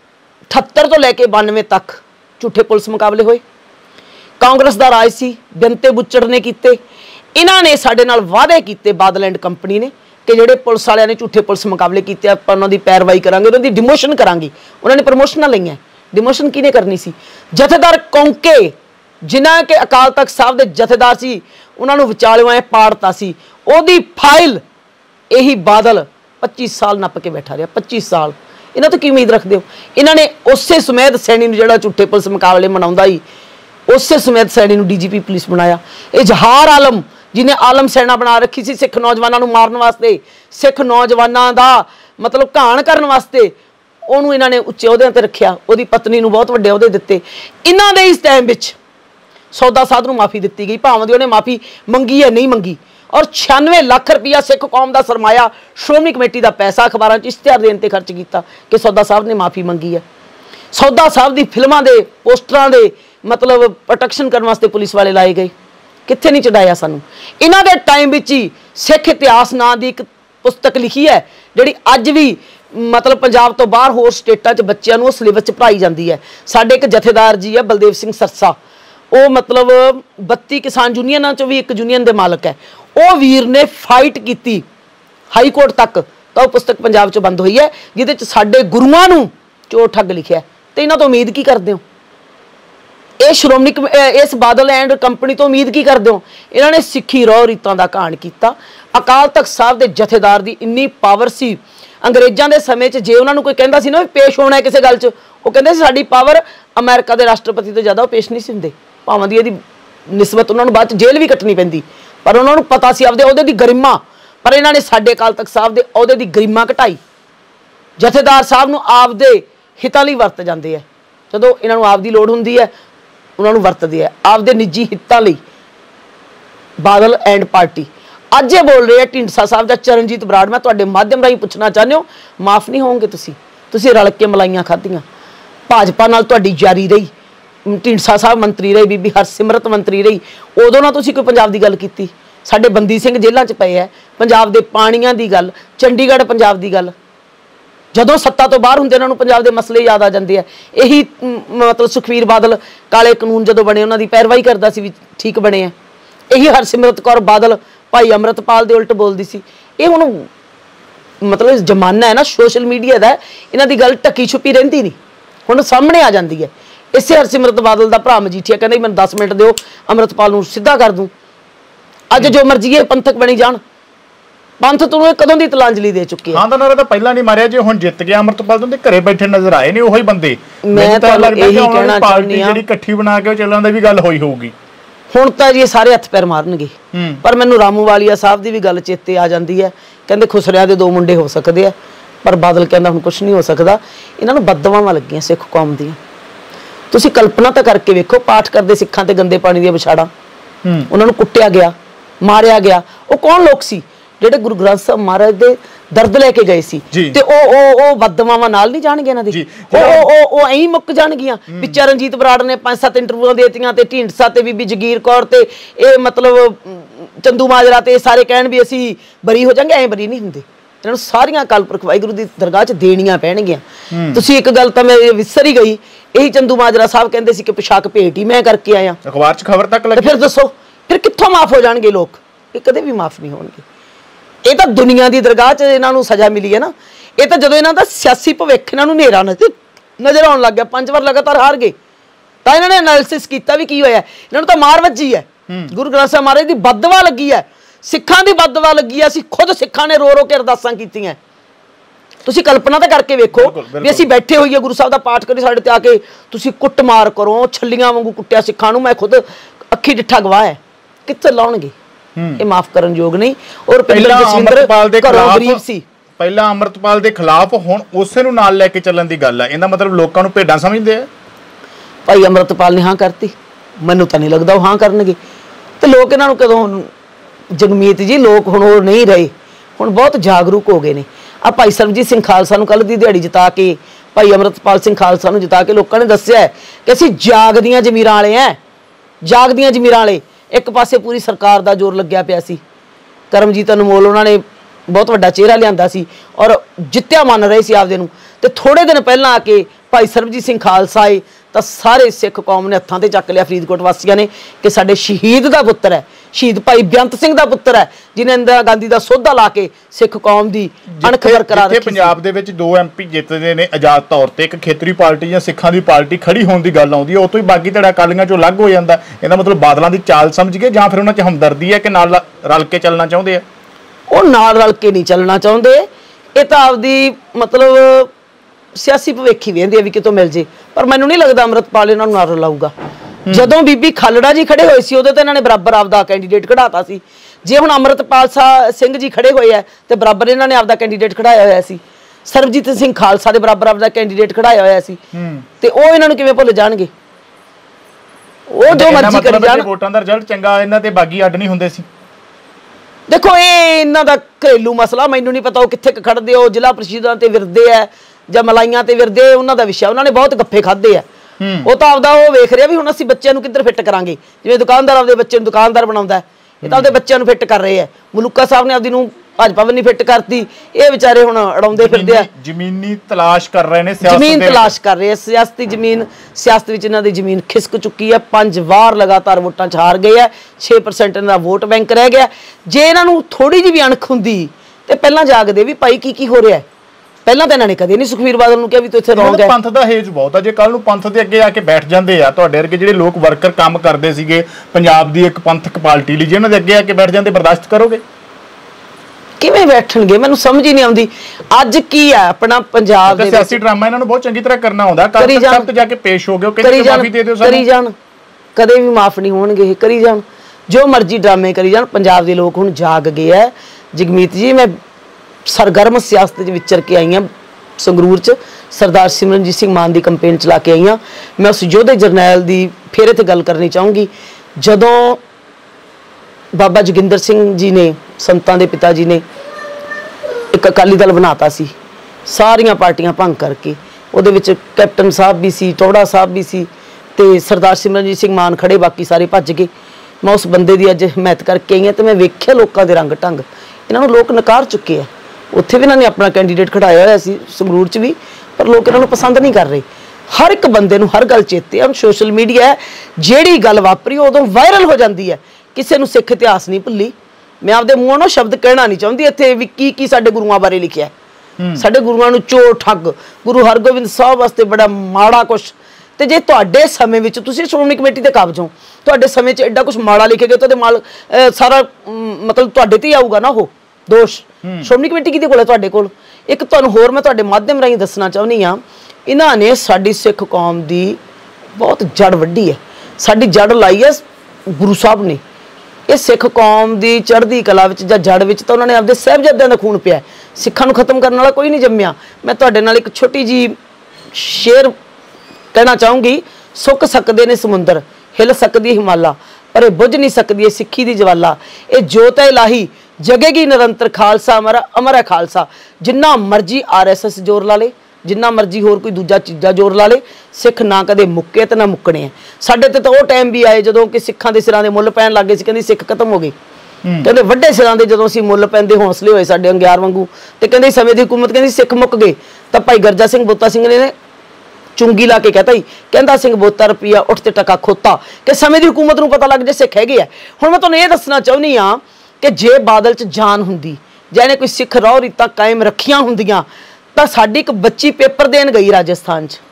78 ਤੋਂ ਲੈ ਕੇ 92 ਤੱਕ ਝੂਠੇ ਪੁਲਿਸ ਮੁਕਾਬਲੇ ਹੋਏ। ਕਾਂਗਰਸ ਦਾ ਰਾਜ ਸੀ, ਬੰਤੇ ਬੁੱਚੜ ਨੇ ਕੀਤੇ। ਇਹਨਾਂ ਨੇ ਸਾਡੇ ਨਾਲ ਵਾਅਦੇ ਕੀਤੇ, ਬਾਦਲ ਐਂਡ ਕੰਪਨੀ ਨੇ, ਕਿ ਜਿਹੜੇ ਪੁਲਿਸ ਵਾਲਿਆਂ ਨੇ ਝੂਠੇ ਪੁਲਿਸ ਮੁਕਾਬਲੇ ਕੀਤੇ ਆਪਾਂ ਉਹਨਾਂ ਦੀ ਪੈਰਵਾਈ ਕਰਾਂਗੇ, ਉਹਨਾਂ ਦੀ ਡਿਮੋਸ਼ਨ ਕਰਾਂਗੇ। ਉਹਨਾਂ ਨੇ ਪ੍ਰਮੋਸ਼ਨਾਂ ਲਈਆਂ। ਡਿਮੋਸ਼ਨ ਕਿਹਨੇ ਕਰਨੀ ਸੀ? ਜਥੇਦਾਰ ਕੌਂਕੇ, ਜਿਨ੍ਹਾਂ ਕਿ ਅਕਾਲ ਤਖਤ ਸਾਹਿਬ ਦੇ ਜਥੇਦਾਰ ਸੀ, ਉਹਨਾਂ ਨੂੰ ਵਿਚਾਲਿਓਂ ਐ ਪਾੜਤਾ ਸੀ। ਉਹਦੀ ਫਾਈਲ ਇਹੀ ਬਾਦਲ 25 ਸਾਲ ਨੱਪ ਕੇ ਬੈਠਾ ਰਿਹਾ। 25 ਸਾਲ ਇਹਨਾਂ ਤੋਂ ਕੀ ਉਮੀਦ ਰੱਖਦੇ ਹੋ? ਇਹਨਾਂ ਨੇ ਉਸੇ ਸੁਮੇਧ ਸੈਣੀ ਨੂੰ, ਜਿਹੜਾ ਝੂਠੇ ਪੁਲਿਸ ਮੁਕਾਬਲੇ ਮਨਾਉਂਦਾ ਹੀ, ਉਸੇ ਸੁਮੇਧ ਸੈਣੀ ਨੂੰ ਡੀਜੀਪੀ ਪੁਲਿਸ ਬਣਾਇਆ। ਇਹ ਜਹਾਰ ਆਲਮ, ਜਿਹਨੇ ਆਲਮ ਸੈਨਾ ਬਣਾ ਰੱਖੀ ਸੀ ਸਿੱਖ ਨੌਜਵਾਨਾਂ ਨੂੰ ਮਾਰਨ ਵਾਸਤੇ, ਸਿੱਖ ਨੌਜਵਾਨਾਂ ਦਾ ਮਤਲਬ ਘਾਣ ਕਰਨ ਵਾਸਤੇ, ਉਹਨੂੰ ਇਹਨਾਂ ਨੇ ਉੱਚੇ ਅਹੁਦਿਆਂ ਤੇ ਰੱਖਿਆ। ਉਹਦੀ ਪਤਨੀ ਨੂੰ ਬਹੁਤ ਵੱਡੇ ਅਹੁਦੇ ਦਿੱਤੇ। ਇਹਨਾਂ ਦੇ ਇਸ ਟਾਈਮ ਵਿੱਚ ਸੌਦਾ ਸਾਧ ਨੂੰ ਮਾਫੀ ਦਿੱਤੀ ਗਈ, ਭਾਵੇਂ ਦੀ ਉਹਨੇ ਮਾਫੀ ਮੰਗੀ ਹੈ ਨਹੀਂ ਮੰਗੀ। ਔਰ 96 ਲੱਖ ਰੁਪਇਆ ਸਿੱਖ ਕੌਮ ਦਾ ਸਰਮਾਇਆ, ਸ਼੍ਰੋਮਣੀ ਕਮੇਟੀ ਦਾ ਪੈਸਾ ਅਖਬਾਰਾਂ 'ਚ ਇਸ਼ਤਿਹਾਰ ਦੇਣ ਤੇ ਖਰਚ ਕੀਤਾ ਕਿ ਸੌਦਾ ਸਾਹਿਬ ਨੇ ਮਾਫੀ ਮੰਗੀ ਹੈ। ਸੌਦਾ ਸਾਹਿਬ ਦੀ ਫਿਲਮਾਂ ਦੇ ਪੋਸਟਰਾਂ ਦੇ ਮਤਲਬ ਪ੍ਰੋਟੈਕਸ਼ਨ ਕਰਨ ਵਾਸਤੇ ਪੁਲਿਸ ਵਾਲੇ ਲਾਏ ਗਏ। ਕਿੱਥੇ ਨਹੀਂ ਚੜਾਇਆ ਸਾਨੂੰ। ਇਹਨਾਂ ਦੇ ਟਾਈਮ ਵਿੱਚ ਹੀ ਸਿੱਖ ਇਤਿਹਾਸ ਨਾਂ ਦੀ ਇੱਕ ਪੁਸਤਕ ਲਿਖੀ ਹੈ, ਜਿਹੜੀ ਅੱਜ ਵੀ ਮਤਲਬ ਪੰਜਾਬ ਤੋਂ ਬਾਹਰ ਹੋਰ ਸਟੇਟਾਂ 'ਚ ਬੱਚਿਆਂ ਨੂੰ ਉਹ ਸਿਲੇਬਸ 'ਚ ਪੜ੍ਹਾਈ ਜਾਂਦੀ ਹੈ। ਸਾਡੇ ਇੱਕ ਜਥੇਦਾਰ ਜੀ ਹੈ ਬਲਦੇਵ ਸਿੰਘ ਸਰਸਾ, ਉਹ ਮਤਲਬ 32 ਕਿਸਾਨ ਯੂਨੀਅਨਾਂ 'ਚੋਂ ਵੀ ਇੱਕ ਯੂਨੀਅਨ ਦੇ ਮਾਲਕ ਹੈ। ਉਹ ਵੀਰ ਨੇ ਫਾਈਟ ਕੀਤੀ ਹਾਈ ਕੋਰਟ ਤੱਕ, ਤਾਂ ਉਹ ਪੁਸਤਕ ਪੰਜਾਬ 'ਚ ਬੰਦ ਹੋਈ ਹੈ, ਜਿਹਦੇ 'ਚ ਸਾਡੇ ਗੁਰੂਆਂ ਨੂੰ ਚੋਰ ਠੱਗ ਲਿਖਿਆ। ਤੇ ਇਹਨਾਂ ਤੋਂ ਉਮੀਦ ਕੀ ਕਰਦੇ ਹੋ? ਇਹ ਸ਼੍ਰੋਮਣੀ ਇਸ ਬਾਦਲ ਐਂਡ ਕੰਪਨੀ ਤੋਂ ਉਮੀਦ ਕੀ ਕਰਦੇ ਹੋ? ਇਹਨਾਂ ਨੇ ਸਿੱਖੀ ਰੋਹ ਰੀਤਾਂ ਦਾ ਘਾਣ ਕੀਤਾ। ਅਕਾਲ ਤਖਤ ਸਾਹਿਬ ਦੇ ਜਥੇਦਾਰ ਦੀ ਇੰਨੀ ਪਾਵਰ ਸੀ, ਅੰਗਰੇਜ਼ਾਂ ਦੇ ਸਮੇਂ 'ਚ ਜੇ ਉਹਨਾਂ ਨੂੰ ਕੋਈ ਕਹਿੰਦਾ ਸੀ ਨਾ ਵੀ ਪੇਸ਼ ਹੋਣਾ ਕਿਸੇ ਗੱਲ 'ਚ, ਉਹ ਕਹਿੰਦੇ ਸੀ ਸਾਡੀ ਪਾਵਰ ਅਮਰੀਕਾ ਦੇ ਰਾਸ਼ਟਰਪਤੀ ਤੋਂ ਜ਼ਿਆਦਾ ਉਹ ਪੇਸ਼ ਨਹੀਂ ਸੀ ਹੁੰਦੇ, ਭਾਵੇਂ ਦੀ ਇਹਦੀ ਨਿਸਬਤ ਉਹਨਾਂ ਨੂੰ ਬਾਅਦ 'ਚ ਜੇਲ੍ਹ ਵੀ ਕੱਟਣੀ ਪੈਂਦੀ, ਪਰ ਉਹਨਾਂ ਨੂੰ ਪਤਾ ਸੀ ਆਪਦੇ ਅਹੁਦੇ ਦੀ ਗਰਿਮਾ। ਪਰ ਇਹਨਾਂ ਨੇ ਸਾਡੇ ਅਕਾਲ ਤਖਤ ਸਾਹਿਬ ਦੇ ਅਹੁਦੇ ਦੀ ਗਰਿਮਾ ਘਟਾਈ। ਜਥੇਦਾਰ ਸਾਹਿਬ ਨੂੰ ਆਪਦੇ ਹਿੱਤਾਂ ਲਈ ਵਰਤ ਜਾਂਦੇ ਆ, ਜਦੋਂ ਇਹਨਾਂ ਨੂੰ ਆਪਦੀ ਲੋੜ ਹੁੰਦੀ ਹੈ ਉਹਨਾਂ ਨੂੰ ਵਰਤਦੇ ਆ ਆਪਦੇ ਨਿੱਜੀ ਹਿੱਤਾਂ ਲਈ। ਬਾਦਲ ਐਂਡ ਪਾਰਟੀ ਅੱਜ ਇਹ ਬੋਲ ਰਹੇ ਆ ਢੀਂਡਸਾ ਸਾਹਿਬ ਦਾ ਚਰਨਜੀਤ ਬਰਾੜ। ਮੈਂ ਤੁਹਾਡੇ ਮਾਧਿਅਮ ਰਾਹੀਂ ਪੁੱਛਣਾ ਚਾਹੁੰਦੇ ਹੋ, ਮਾਫ ਨਹੀਂ ਹੋਵੋਗੇ ਤੁਸੀਂ ਰਲ ਕੇ ਮਲਾਈਆਂ ਖਾਧੀਆਂ, ਭਾਜਪਾ ਨਾਲ ਤੁਹਾਡੀ ਜਾਰੀ ਰਹੀ, ਢੀਂਡਸਾ ਸਾਹਿਬ ਮੰਤਰੀ ਰਹੇ, ਬੀਬੀ ਹਰਸਿਮਰਤ ਮੰਤਰੀ ਰਹੀ, ਉਦੋਂ ਨਾ ਤੁਸੀਂ ਕੋਈ ਪੰਜਾਬ ਦੀ ਗੱਲ ਕੀਤੀ। ਸਾਡੇ ਬੰਦੀ ਸਿੰਘ ਜੇਲ੍ਹਾਂ 'ਚ ਪਏ ਆ, ਪੰਜਾਬ ਦੇ ਪਾਣੀਆਂ ਦੀ ਗੱਲ, ਚੰਡੀਗੜ੍ਹ ਪੰਜਾਬ ਦੀ ਗੱਲ, ਜਦੋਂ ਸੱਤਾ ਤੋਂ ਬਾਹਰ ਹੁੰਦੇ ਇਹਨਾਂ ਨੂੰ ਪੰਜਾਬ ਦੇ ਮਸਲੇ ਯਾਦ ਆ ਜਾਂਦੇ ਆ। ਇਹੀ ਮਤਲਬ ਸੁਖਬੀਰ ਬਾਦਲ ਕਾਲੇ ਕਾਨੂੰਨ ਜਦੋਂ ਬਣੇ ਉਹਨਾਂ ਦੀ ਪੈਰਵਾਈ ਕਰਦਾ ਸੀ ਵੀ ਠੀਕ ਬਣੇ ਆ। ਇਹੀ ਹਰਸਿਮਰਤ ਕੌਰ ਬਾਦਲ ਭਾਈ ਅੰਮ੍ਰਿਤਪਾਲ ਦੇ ਉਲਟ ਬੋਲਦੀ ਸੀ। ਇਹ ਹੁਣ ਮਤਲਬ ਜ਼ਮਾਨਾ ਹੈ ਨਾ ਸੋਸ਼ਲ ਮੀਡੀਆ ਦਾ, ਇਹਨਾਂ ਦੀ ਗੱਲ ਢੱਕੀ ਛੁਪੀ ਰਹਿੰਦੀ ਨਹੀਂ, ਹੁਣ ਸਾਹਮਣੇ ਆ ਜਾਂਦੀ ਹੈ। ਇਸੇ ਹਰਸਿਮਰਤ ਬਾਦਲ ਦਾ ਭਰਾ ਮਜੀਠੀਆ ਕਹਿੰਦਾ ਮੈਨੂੰ 10 ਮਿੰਟ ਦਿਓ, ਅੰਮ੍ਰਿਤਪਾਲ ਨੂੰ ਸਿੱਧਾ ਕਰ ਦੂੰ। ਅੱਜ ਜੋ ਮਰਜ਼ੀ ਇਹ ਪੰਥਕ ਬਣੀ ਜਾਣ, ਪੰਥ ਤੋਂ ਇਹ ਕਦੋਂ ਦੀ ਤਲਾਂਜਲੀ ਦੇ ਚੁੱਕੇ ਹਾਂ। ਤਾਂ ਨਾਰਾ ਤਾਂ ਪਹਿਲਾਂ ਨਹੀਂ ਮਾਰਿਆ, ਜੇ ਹੁਣ ਜਿੱਤ ਗਿਆ ਅੰਮ੍ਰਿਤਪਾਲ ਤੋਂ ਘਰੇ ਬੈਠੇ ਨਜ਼ਰ ਆਏ ਨੇ ਉਹੀ ਬੰਦੇ। ਮੈਂ ਤਾਂ ਇਹੀ ਕਹਿਣਾ ਚਾਹੁੰਦੀ ਹਾਂ ਜਿਹੜੀ ਇਕੱਠੀ ਬਣਾ ਕੇ ਚੱਲਣ ਦੀ ਵੀ ਗੱਲ ਹੋਈ ਹੋਊਗੀ। ਹੁਣ ਤਾਂ ਜੀ ਸਾਰੇ ਹੱਥ ਪੈਰ ਮਾਰਨਗੇ, ਪਰ ਮੈਨੂੰ ਰਾਮੂ ਵਾਲੀਆ ਸਾਹਿਬ ਦੀ ਵੀ ਗੱਲ ਚੇਤੇ ਆ ਜਾਂਦੀ ਹੈ। ਕਹਿੰਦੇ ਖੁਸਰਿਆਂ ਦੇ 2 ਮੁੰਡੇ ਹੋ ਸਕਦੇ ਆ, ਪਰ ਬਾਦਲ ਕਹਿੰਦਾ ਹੁਣ ਕੁਝ ਨਹੀਂ ਹੋ ਸਕਦਾ। ਇਹਨਾਂ ਨੂੰ ਬਦਦੁਆਵਾਂ ਲੱਗੀਆਂ ਸਿੱਖ ਕੌਮ ਦੀਆਂ। ਤੁਸੀਂ ਕਲਪਨਾ ਤਾਂ ਕਰਕੇ ਵੇਖੋ, ਪਾਠ ਕਰਦੇ ਸਿੱਖਾਂ ਤੇ ਗੰਦੇ ਪਾਣੀ ਦੀਆਂ ਵਿਛਾੜਾਂ, ਉਹਨਾਂ ਨੂੰ ਕੁੱਟਿਆ ਗਿਆ, ਮਾਰਿਆ ਗਿਆ। ਉਹ ਕੌਣ ਲੋਕ ਸੀ ਜਿਹੜੇ ਗੁਰੂ ਗ੍ਰੰਥ ਸਾਹਿਬ ਮਹਾਰਾਜ ਦੇ ਦਰਦ ਲੈ ਕੇ ਗਏ ਸੀ, ਤੇ ਉਹ ਬਦਦੁਆਵਾਂ ਨਾਲ ਨਹੀਂ ਜਾਣਗੇ ਇਹਨਾਂ ਦੀ, ਉਹ ਐਂ ਹੀ ਮੁੱਕ ਜਾਣਗੀਆਂ। ਵੀ ਚਰਨਜੀਤ ਬਰਾੜ ਨੇ 5-7 ਇੰਟਰਵਿਊਆਂ ਦੇਤੀਆਂ ਤੇ ਢੀਂਡਸਾ ਤੇ ਬੀਬੀ ਜਗੀਰ ਕੌਰ ਤੇ ਇਹ ਮਤਲਬ ਚੰਦੂ ਮਾਜਰਾ ਤੇ ਸਾਰੇ ਕਹਿਣ ਵੀ ਅਸੀਂ ਬਰੀ ਹੋ ਜਾਾਂਗੇ। ਐਂ ਬਰੀ ਨਹੀਂ ਹੁੰਦੇ, ਇਹਨਾਂ ਨੂੰ ਸਾਰੀਆਂ ਅਕਾਲ ਪੁਰਖ ਵਾਹਿਗੁਰੂ ਦੀ ਦਰਗਾਹ 'ਚ ਦੇਣੀਆਂ ਪੈਣਗੀਆਂ। ਤੁਸੀਂ ਇੱਕ ਗੱਲ ਤਾਂ ਮੈਂ ਵਿਸਰ ਹੀ ਗਈ, ਇਹੀ ਚੰਦੂ ਮਾਜਰਾ ਸਾਹਿਬ ਕਹਿੰਦੇ ਸੀ ਕਿ ਪੋਸ਼ਾਕ ਭੇਟ ਹੀ ਮੈਂ ਕਰਕੇ ਆਇਆ, ਅਖਬਾਰ 'ਚ ਖਬਰ ਤੱਕ ਲੱਗੀ। ਫਿਰ ਦੱਸੋ ਫਿਰ ਕਿੱਥੋਂ ਮਾਫ ਹੋ ਜਾਣਗੇ ਲੋਕ? ਇਹ ਕਦੇ ਵੀ ਮਾਫ ਨਹੀਂ ਹੋਣਗੇ। ਇਹ ਤਾਂ ਦੁਨੀਆ ਦੀ ਦਰਗਾਹ 'ਚ ਇਹਨਾਂ ਨੂੰ ਸਜ਼ਾ ਮਿਲੀ ਹੈ ਨਾ। ਇਹ ਤਾਂ ਜਦੋਂ ਇਹਨਾਂ ਦਾ ਸਿਆਸੀ ਭਵਿੱਖ ਇਹਨਾਂ ਨੂੰ ਹਨੇਰਾ ਨਜ਼ਰ ਆਉਣ ਲੱਗ ਗਿਆ, 5 ਵਾਰ ਲਗਾਤਾਰ ਹਾਰ ਗਏ, ਤਾਂ ਇਹਨਾਂ ਨੇ ਐਨਾਲਿਸਿਸ ਕੀਤਾ ਵੀ ਕੀ ਹੋਇਆ। ਇਹਨਾਂ ਨੂੰ ਤਾਂ ਮਾਰ ਵੱਜੀ ਹੈ, ਗੁਰੂ ਗ੍ਰੰਥ ਸਾਹਿਬ ਮਹਾਰਾਜ ਦੀ ਬਦਦੁਆ ਲੱਗੀ ਹੈ, ਸਿੱਖਾਂ ਦੀ ਬਦਦੁਆ ਲੱਗੀ ਹੈ। ਅਸੀਂ ਖੁਦ ਸਿੱਖਾਂ ਨੇ ਰੋ ਰੋ ਕੇ ਅਰਦਾਸਾਂ ਕੀਤੀਆਂ। ਤੁਸੀਂ ਕਲਪਨਾ ਤਾਂ ਕਰਕੇ ਵੇਖੋ ਵੀ ਅਸੀਂ ਬੈਠੇ ਹੋਈਏ ਗੁਰੂ ਸਾਹਿਬ ਦਾ ਪਾਠ ਕਰੀ, ਸਾਡੇ ਤੇ ਆ ਕੇ ਤੁਸੀਂ ਕੁੱਟਮਾਰ ਕਰੋ, ਛੱਲੀਆਂ ਵਾਂਗੂ ਕੁੱਟਿਆ ਸਿੱਖਾਂ ਨੂੰ। ਮੈਂ ਖੁਦ ਅੱਖੀ ਡਿੱਠਾ ਗਵਾਹ ਹੈ। ਕਿੱਥੇ ਲਾਉਣਗੇ? ਇਹ ਮਾਫ ਕਰਨ ਯੋਗ ਨਹੀਂ। ਔਰ ਪਹਿਲਾਂ ਅੰਮ੍ਰਿਤਪਾਲ ਦੇ ਖਿਲਾਫ ਗਰੀਬ ਸੀ, ਪਹਿਲਾਂ ਅੰਮ੍ਰਿਤਪਾਲ ਦੇ ਖਿਲਾਫ, ਹੁਣ ਉਸੇ ਨੂੰ ਨਾਲ ਲੈ ਕੇ ਚੱਲਣ ਦੀ ਗੱਲ ਹੈ। ਇਹਦਾ ਮਤਲਬ ਲੋਕਾਂ ਨੂੰ ਭੇਡਾਂ ਸਮਝਦੇ ਆ। ਭਾਈ ਅੰਮ੍ਰਿਤਪਾਲ ਨੇ ਹਾਂ ਕਰਤੀ, ਮੈਨੂੰ ਤਾਂ ਨਹੀਂ ਲੱਗਦਾ ਉਹ ਹਾਂ ਕਰਨਗੇ। ਤੇ ਲੋਕ ਇਹਨਾਂ ਨੂੰ ਕਦੋਂ, ਜਗਮੀਤ ਜੀ ਲੋਕ ਹੁਣ ਉਹ ਨਹੀਂ ਰਹੇ, ਹੁਣ ਬਹੁਤ ਜਾਗਰੂਕ ਹੋ ਗਏ ਨੇ। ਆ ਭਾਈ ਸਰਬਜੀਤ ਸਿੰਘ ਖਾਲਸਾ ਨੂੰ ਕੱਲ ਦੀ ਦਿਹਾੜੀ ਜਿਤਾ ਕੇ, ਭਾਈ ਅੰਮ੍ਰਿਤਪਾਲ ਸਿੰਘ ਖਾਲਸਾ ਨੂੰ ਜਿਤਾ ਕੇ ਲੋਕਾਂ ਨੇ ਦੱਸਿਆ ਕਿ ਅਸੀਂ ਜਾਗਦੀਆਂ ਜ਼ਮੀਰਾਂ ਵਾਲੇ ਆ, ਜਾਗਦੀਆਂ ਜ਼ਮੀਰਾਂ ਵਾਲੇ। ਇੱਕ ਪਾਸੇ ਪੂਰੀ ਸਰਕਾਰ ਦਾ ਜ਼ੋਰ ਲੱਗਿਆ ਪਿਆ ਸੀ, ਕਰਮਜੀਤ ਅਨਮੋਲ ਉਹਨਾਂ ਨੇ ਬਹੁਤ ਵੱਡਾ ਚਿਹਰਾ ਲਿਆਂਦਾ ਸੀ ਔਰ ਜਿੱਤਿਆ ਮੰਨ ਰਹੇ ਸੀ ਆਪਦੇ ਨੂੰ। ਤੇ ਥੋੜੇ ਦਿਨ ਪਹਿਲਾਂ ਆ ਕੇ ਭਾਈ ਸਰਬਜੀਤ ਸਿੰਘ ਖਾਲਸਾ ਆਏ ਤਾਂ ਸਾਰੇ ਸਿੱਖ ਕੌਮ ਨੇ ਹੱਥਾਂ ਤੇ ਚੱਕ ਲਿਆ, ਫਰੀਦਕੋਟ ਵਾਸੀਆਂ ਨੇ, ਕਿ ਸਾਡੇ ਸ਼ਹੀਦ ਦਾ ਪੁੱਤਰ ਹੈ, ਸ਼ਹੀਦ ਭਾਈ ਬੇਅੰਤ ਸਿੰਘ ਦਾ ਪੁੱਤਰ ਹੈ, ਜਿਹਨੇ ਇੰਦਰਾ ਗਾਂਧੀ ਦਾ ਸੋਧਾ ਲਾ ਕੇ ਸਿੱਖ ਕੌਮ ਦੀ ਅਣਖ ਬਰਕਰਾਰ ਰੱਖੀ। ਪੰਜਾਬ ਦੇ ਵਿੱਚ 2 MP ਜਿੱਤਦੇ ਨੇ ਆਜ਼ਾਦ ਤੌਰ ਤੇ, ਇੱਕ ਖੇਤਰੀ ਪਾਰਟੀ ਜਾਂ ਸਿੱਖਾਂ ਦੀ ਪਾਰਟੀ ਖੜੀ ਹੋਣ ਦੀ ਗੱਲ ਆਉਂਦੀ ਹੈ, ਉਹ ਤੋਂ ਹੀ ਬਾਗੀ ਧੜਾ ਅਕਾਲੀਆਂ ਚੋਂ ਅਲੱਗ ਹੋ ਜਾਂਦਾ। ਇਹਦਾ ਮਤਲਬ ਬਾਦਲਾਂ ਦੀ ਚਾਲ ਸਮਝ ਕੇ ਜਾਂ ਫਿਰ ਉਹਨਾਂ 'ਚ ਹਮਦਰਦੀ ਹੈ ਕਿ ਨਾਲ ਰਲ ਕੇ ਚੱਲਣਾ ਚਾਹੁੰਦੇ ਆ? ਉਹ ਨਾਲ ਰਲ ਕੇ ਨਹੀਂ ਚੱਲਣਾ ਚਾਹੁੰਦੇ, ਇਹ ਤਾਂ ਆਪਦੀ ਮਤਲਬ ਸਿਆਸੀ ਭਵਿੱਖ ਹੀ ਵੇਂਦੇ ਆ ਵੀ ਕਿਤੋਂ ਮਿਲ ਜੇ। ਪਰ ਮੈਨੂੰ ਨਹੀਂ ਲੱਗਦਾ ਅੰਮ੍ਰਿਤਪਾਲ ਇਹਨਾਂ ਨੂੰ ਨਾਲ ਲਾਊਗਾ। ਜਦੋਂ ਬੀਬੀ ਖਾਲੜਾ ਜੀ ਖੜੇ ਹੋਏ ਸੀ, ਉਹਦੇ ਤੇ ਇਹਨਾਂ ਨੇ ਬਰਾਬਰ ਆਪਦਾ ਕੈਂਡੀਡੇਟ ਖੜਾਤਾ ਸੀ। ਜੇ ਹੁਣ ਅੰਮ੍ਰਿਤਪਾਲ ਸਿੰਘ ਜੀ ਖੜੇ ਹੋਏ ਆ ਤੇ ਬਰਾਬਰ ਇਹਨਾਂ ਨੇ ਆਪਦਾ ਕੈਂਡੀਡੇਟ ਖੜਾਇਆ ਹੋਇਆ ਸੀ। ਸਰਬਜੀਤ ਸਿੰਘ ਖਾਲਸਾ ਦੇ ਬਰਾਬਰ ਆਪਦਾ ਕੈਂਡੀਡੇਟ ਖੜਾਇਆ ਹੋਇਆ ਸੀ, ਤੇ ਉਹ ਇਹਨਾਂ ਨੂੰ ਕਿਵੇਂ ਭੁੱਲ ਜਾਣਗੇ? ਉਹ ਜੋ ਮਰਜ਼ੀ ਕਰੀ ਜਾਣ। ਵੋਟਾਂ ਦਾ ਰਿਜ਼ਲਟ ਚੰਗਾ, ਇਹਨਾਂ ਤੇ ਬਾਗੀ ਅੱਡ ਨਹੀਂ ਹੁੰਦੇ ਸੀ। ਦੇਖੋ ਇਹ ਇਹਨਾਂ ਦਾ ਘਰੇਲੂ ਮਸਲਾ, ਮੈਨੂੰ ਨਹੀਂ ਪਤਾ ਉਹ ਕਿੱਥੇ ਖੜਦੇ, ਉਹ ਜ਼ਿਲ੍ਹਾ ਪ੍ਰੀਸ਼ਦਾਂ ਤੇ ਵਿਰਦੇ ਆ ਜਾਂ ਮਲਾਈਆਂ ਤੇ ਵਿਰਦੇ, ਉਹਨਾਂ ਦਾ ਵਿਸ਼ਾ। ਉਹਨਾਂ ਨੇ ਬਹੁਤ ਗੱਫੇ ਖਾਦੇ ਆ। ਉਹ ਤਾਂ ਆਪਦਾ ਉਹ ਵੇਖ ਰਿਹਾ ਵੀ ਹੁਣ ਅਸੀਂ ਬੱਚਿਆਂ ਨੂੰ ਕਿੱਧਰ ਫਿੱਟ ਕਰਾਂਗੇ। ਜਿਵੇਂ ਦੁਕਾਨਦਾਰ ਆਪਦੇ ਬੱਚੇ ਨੂੰ ਦੁਕਾਨਦਾਰ ਬਣਾਉਂਦਾ, ਇਹ ਤਾਂ ਆਪਦੇ ਬੱਚਿਆਂ ਨੂੰ ਫਿੱਟ ਕਰ ਰਹੇ ਆ। ਮਲੂਕਾ ਸਾਹਿਬ ਨੇ ਆਪਦੀ ਨੂੰ ਭਾਜਪਾ ਵੀ ਨਹੀਂ ਫਿੱਟ ਕਰਤੀ, ਇਹ ਵਿਚਾਰੇ ਹੁਣ ਅੜਾਉਂਦੇ ਫਿਰਦੇ ਆ। ਜ਼ਮੀਨੀ ਤਲਾਸ਼ ਕਰ ਰਹੇ ਨੇ, ਜ਼ਮੀਨ ਤਲਾਸ਼ ਕਰ ਰਹੇ ਆ, ਸਿਆਸਤੀ ਜ਼ਮੀਨ। ਸਿਆਸਤ ਵਿੱਚ ਇਹਨਾਂ ਦੀ ਜ਼ਮੀਨ ਖਿਸਕ ਚੁੱਕੀ ਹੈ। 5 ਵਾਰ ਲਗਾਤਾਰ ਵੋਟਾਂ 'ਚ ਹਾਰ ਗਏ ਆ, 6% ਇਹਨਾਂ ਦਾ ਵੋਟ ਬੈਂਕ ਰਹਿ ਗਿਆ। ਜੇ ਇਹਨਾਂ ਨੂੰ ਥੋੜੀ ਜਿਹੀ ਵੀ ਅਣਖ ਹੁੰਦੀ ਤੇ ਪਹਿਲਾਂ ਜਾਗਦੇ ਵੀ ਭਾਈ ਕੀ ਹੋ ਰਿਹਾ। ਪਹਿਲਾਂ ਤਾਂ ਇਹਨਾਂ ਨੇ ਕਦੇ ਨਹੀਂ ਸੁਖਬੀਰ ਬਾਦਲ ਨੂੰ ਕਿਹਾ ਵੀ ਤੂੰ ਇੱਥੇ ਰੋਂਗ ਹੈ। ਪੰਥ ਦਾ ਹੇਜ ਬਹੁਤ ਆ। ਜੇ ਕੱਲ ਨੂੰ ਪੰਥ ਦੇ ਅੱਗੇ ਆ ਕੇ ਬੈਠ ਜਾਂਦੇ ਆ, ਤੁਹਾਡੇ ਵਰਗੇ ਜਿਹੜੇ ਲੋਕ ਵਰਕਰ ਕੰਮ ਕਰਦੇ ਸੀਗੇ ਪੰਜਾਬ ਦੀ ਇੱਕ ਪੰਥਕ ਪਾਰਟੀ ਲਈ, ਜੇ ਉਹਨਾਂ ਦੇ ਅੱਗੇ ਆ ਕੇ ਬੈਠ ਜਾਂਦੇ, ਬਰਦਾਸ਼ਤ ਕਰੋਗੇ? ਕਿਵੇਂ ਬੈਠਣਗੇ? ਮੈਨੂੰ ਸਮਝ ਹੀ ਨਹੀਂ ਆਉਂਦੀ। ਅੱਜ ਕੀ ਹੈ ਆਪਣਾ ਪੰਜਾਬ ਦੇ ਸਿਆਸੀ ਡਰਾਮਾ ਇਹਨਾਂ ਨੂੰ ਬਹੁਤ ਚੰਗੀ ਤਰ੍ਹਾਂ ਕਰਨਾ ਆਉਂਦਾ। ਕੱਲ੍ਹ ਜਾ ਕੇ ਪੇਸ਼ ਹੋ ਗਏ, ਉਹ ਕਹਿੰਦੇ ਮਾਫੀ ਦੇ ਦਿਓ ਸਾਨੂੰ। ਕਰੀ ਜਾਣ, ਕਦੇ ਵੀ ਮਾਫ ਨਹੀਂ ਹੋਣਗੇ ਇਹ, ਕਰੀ ਜਾਣ ਜੋ ਮਰਜ਼ੀ ਡਰਾਮੇ ਕਰੀ ਜਾਣ। ਪੰਜਾਬ ਦੇ ਲੋਕ ਹੁਣ ਜਾਗ ਗਏ ਹੈ। ਜਗਮੀਤ ਜੀ, ਮੈਂ ਸਰਗਰਮ ਸਿਆਸਤ 'ਚ ਵਿਚਰ ਕੇ ਆਈ ਹਾਂ ਸੰਗਰੂਰ 'ਚ, ਸਰਦਾਰ ਸਿਮਰਨਜੀਤ ਸਿੰਘ ਮਾਨ ਦੀ ਕੰਪੇਨ ਚਲਾ ਕੇ ਆਈ ਹਾਂ। ਮੈਂ ਉਸ ਯੋਧੇ ਜਰਨੈਲ ਦੀ ਫਿਰ ਇੱਥੇ ਗੱਲ ਕਰਨੀ ਚਾਹੂੰਗੀ। ਜਦੋਂ ਬਾਬਾ ਜੋਗਿੰਦਰ ਸਿੰਘ ਜੀ ਨੇ, ਸੰਤਾਂ ਦੇ ਪਿਤਾ ਜੀ ਨੇ ਇੱਕ ਅਕਾਲੀ ਦਲ ਬਣਾਤਾ ਸੀ, ਸਾਰੀਆਂ ਪਾਰਟੀਆਂ ਭੰਗ ਕਰਕੇ, ਉਹਦੇ ਵਿੱਚ ਕੈਪਟਨ ਸਾਹਿਬ ਵੀ ਸੀ, ਟੋੜਾ ਸਾਹਿਬ ਵੀ ਸੀ ਤੇ ਸਰਦਾਰ ਸਿਮਰਨਜੀਤ ਸਿੰਘ ਮਾਨ ਖੜੇ, ਬਾਕੀ ਸਾਰੇ ਭੱਜ ਗਏ। ਮੈਂ ਉਸ ਬੰਦੇ ਦੀ ਅੱਜ ਹਮਾਇਤ ਕਰਕੇ ਆਈ ਹਾਂ ਤੇ ਮੈਂ ਵੇਖਿਆ ਲੋਕਾਂ ਦੇ ਰੰਗ ਢੰਗ, ਇਹਨਾਂ ਨੂੰ ਲੋਕ ਨਕਾਰ ਚੁੱਕੇ ਆ। ਉੱਥੇ ਵੀ ਇਹਨਾਂ ਨੇ ਆਪਣਾ ਕੈਂਡੀਡੇਟ ਖੜਾਇਆ ਹੋਇਆ ਸੀ, ਸੰਗਰੂਰ 'ਚ ਵੀ, ਪਰ ਲੋਕ ਇਹਨਾਂ ਨੂੰ ਪਸੰਦ ਨਹੀਂ ਕਰ ਰਹੇ। ਹਰ ਇੱਕ ਬੰਦੇ ਨੂੰ ਹਰ ਗੱਲ ਚੇਤੇ ਆ। ਸੋਸ਼ਲ ਮੀਡੀਆ ਹੈ, ਜਿਹੜੀ ਗੱਲ ਵਾਪਰੀ ਉਦੋਂ ਵਾਇਰਲ ਹੋ ਜਾਂਦੀ ਹੈ। ਕਿਸੇ ਨੂੰ ਸਿੱਖ ਇਤਿਹਾਸ ਨਹੀਂ ਭੁੱਲੀ। ਮੈਂ ਆਪਦੇ ਮੂੰਹੋਂ ਨਾ ਸ਼ਬਦ ਕਹਿਣਾ ਨਹੀਂ ਚਾਹੁੰਦੀ ਇੱਥੇ ਵੀ ਕੀ ਸਾਡੇ ਗੁਰੂਆਂ ਬਾਰੇ ਲਿਖਿਆ। ਸਾਡੇ ਗੁਰੂਆਂ ਨੂੰ ਚੋਰ ਠੱਗ, ਗੁਰੂ ਹਰਗੋਬਿੰਦ ਸਾਹਿਬ ਵਾਸਤੇ ਬੜਾ ਮਾੜਾ ਕੁਛ। ਤੇ ਜੇ ਤੁਹਾਡੇ ਸਮੇਂ ਵਿੱਚ ਤੁਸੀਂ ਸ਼੍ਰੋਮਣੀ ਕਮੇਟੀ ਦੇ ਕਾਬਜ਼ ਹੋ, ਤੁਹਾਡੇ ਸਮੇਂ 'ਚ ਐਡਾ ਕੁਛ ਮਾੜਾ ਲਿਖੇ ਗਏ, ਤੁਹਾਡੇ ਮਾਲ ਸਾਰਾ ਮਤਲਬ ਤੁਹਾਡੇ ਤੇ ਹੀ ਆਊਗਾ ਨਾ ਉਹ ਦੋਸ਼। ਸ਼੍ਰੋਮਣੀ ਕਮੇਟੀ ਕਿਹਦੇ ਕੋਲ ਹੈ? ਤੁਹਾਡੇ ਕੋਲ। ਇੱਕ ਤੁਹਾਨੂੰ ਹੋਰ ਮੈਂ ਤੁਹਾਡੇ ਮਾਧਿਅਮ ਰਾਹੀਂ ਦੱਸਣਾ ਚਾਹੁੰਦੀ ਹਾਂ, ਇਹਨਾਂ ਨੇ ਸਾਡੀ ਸਿੱਖ ਕੌਮ ਦੀ ਬਹੁਤ ਜੜ ਵੱਢੀ ਹੈ। ਸਾਡੀ ਜੜ ਲਾਈ ਹੈ ਗੁਰੂ ਸਾਹਿਬ ਨੇ। ਇਹ ਸਿੱਖ ਕੌਮ ਦੀ ਚੜ੍ਹਦੀ ਕਲਾ ਵਿੱਚ ਜਾਂ ਜੜ ਵਿੱਚ ਤਾਂ ਉਹਨਾਂ ਨੇ ਆਪਦੇ ਸਾਹਿਬਜ਼ਾਦਿਆਂ ਦਾ ਖੂਨ ਪਿਆ। ਸਿੱਖਾਂ ਨੂੰ ਖਤਮ ਕਰਨ ਵਾਲਾ ਕੋਈ ਨਹੀਂ ਜੰਮਿਆ। ਮੈਂ ਤੁਹਾਡੇ ਨਾਲ ਇੱਕ ਛੋਟੀ ਜੀ ਸ਼ੇਰ ਕਹਿਣਾ ਚਾਹੂੰਗੀ। ਸੁੱਕ ਸਕਦੇ ਨੇ ਸਮੁੰਦਰ, ਹਿੱਲ ਸਕਦੀ ਹਿਮਾਲਾ, ਪਰ ਇਹ ਬੁੱਝ ਨਹੀਂ ਸਕਦੀ ਇਹ ਸਿੱਖੀ ਦੀ ਜਵਾਲਾ। ਇਹ ਜੋਤ ਹੈ ਇਲਾਹੀ, ਜਗੇਗੀ ਨਿਰੰਤਰ, ਖਾਲਸਾ ਅਮਰ ਹੈ ਖਾਲਸਾ। ਜਿੰਨਾ ਮਰਜ਼ੀ RSS ਜ਼ੋਰ ਲਾ ਲੇ, ਜਿੰਨਾ ਮਰਜ਼ੀ ਹੋਰ ਕੋਈ ਦੂਜਾ ਚੀਜ਼ਾਂ ਜ਼ੋਰ ਲਾ ਲੇ, ਸਿੱਖ ਨਾ ਕਦੇ ਮੁੱਕੇ ਤੇ ਨਾ ਮੁੱਕਣੇ ਆ। ਸਾਡੇ ਤੇ ਤਾਂ ਉਹ ਟਾਈਮ ਵੀ ਆਏ ਜਦੋਂ ਕਿ ਸਿੱਖਾਂ ਦੇ ਸਿਰਾਂ ਦੇ ਮੁੱਲ ਪੈਣ ਲੱਗ ਗਏ ਸੀ। ਕਹਿੰਦੇ ਸਿੱਖ ਖਤਮ ਹੋ ਗਏ। ਕਹਿੰਦੇ ਵੱਡੇ ਸਿਰਾਂ ਦੇ ਜਦੋਂ ਅਸੀਂ ਮੁੱਲ ਪੈਂਦੇ ਹੌਸਲੇ ਹੋਏ ਸਾਡੇ ਅੰਗਿਆਰ ਵਾਂਗੂ, ਤੇ ਕਹਿੰਦੇ ਸਮੇਂ ਦੀ ਹਕੂਮਤ ਕਹਿੰਦੀ ਸਿੱਖ ਮੁੱਕ ਗਏ। ਤਾਂ ਭਾਈ ਗਰਜਾ ਸਿੰਘ ਬੋਤਾ ਸਿੰਘ ਨੇ ਚੁੰਗੀ ਲਾ ਕੇ ਕਹਤਾ ਹੀ, ਕਹਿੰਦਾ ਸਿੰਘ ਬੋਤਾ ਰੁਪਈਆ ਉੱਠ ਤੇ ਟਕਾ ਖੋਤਾ, ਕਿ ਸਮੇਂ ਦੀ ਹਕੂਮਤ ਨੂੰ ਪਤਾ ਲੱਗ ਜੇ ਸਿੱਖ ਹੈਗੇ ਆ। ਹੁਣ ਮੈਂ ਤੁਹਾਨੂੰ ਇਹ ਦੱਸਣਾ ਚਾਹੁੰਦੀ ਹਾਂ ਕਿ ਜੇ ਬਾਦਲ 'ਚ ਜਾਨ ਹੁੰਦੀ, ਜਾਂ ਇਹਨੇ ਕੋਈ ਸਿੱਖ ਰਹੁ ਰੀਤਾਂ ਕਾਇਮ ਰੱਖੀਆਂ ਹੁੰਦੀਆਂ, ਤਾਂ ਸਾਡੀ ਇੱਕ ਬੱਚੀ ਪੇਪਰ ਦੇਣ ਗਈ ਰਾਜਸਥਾਨ 'ਚ,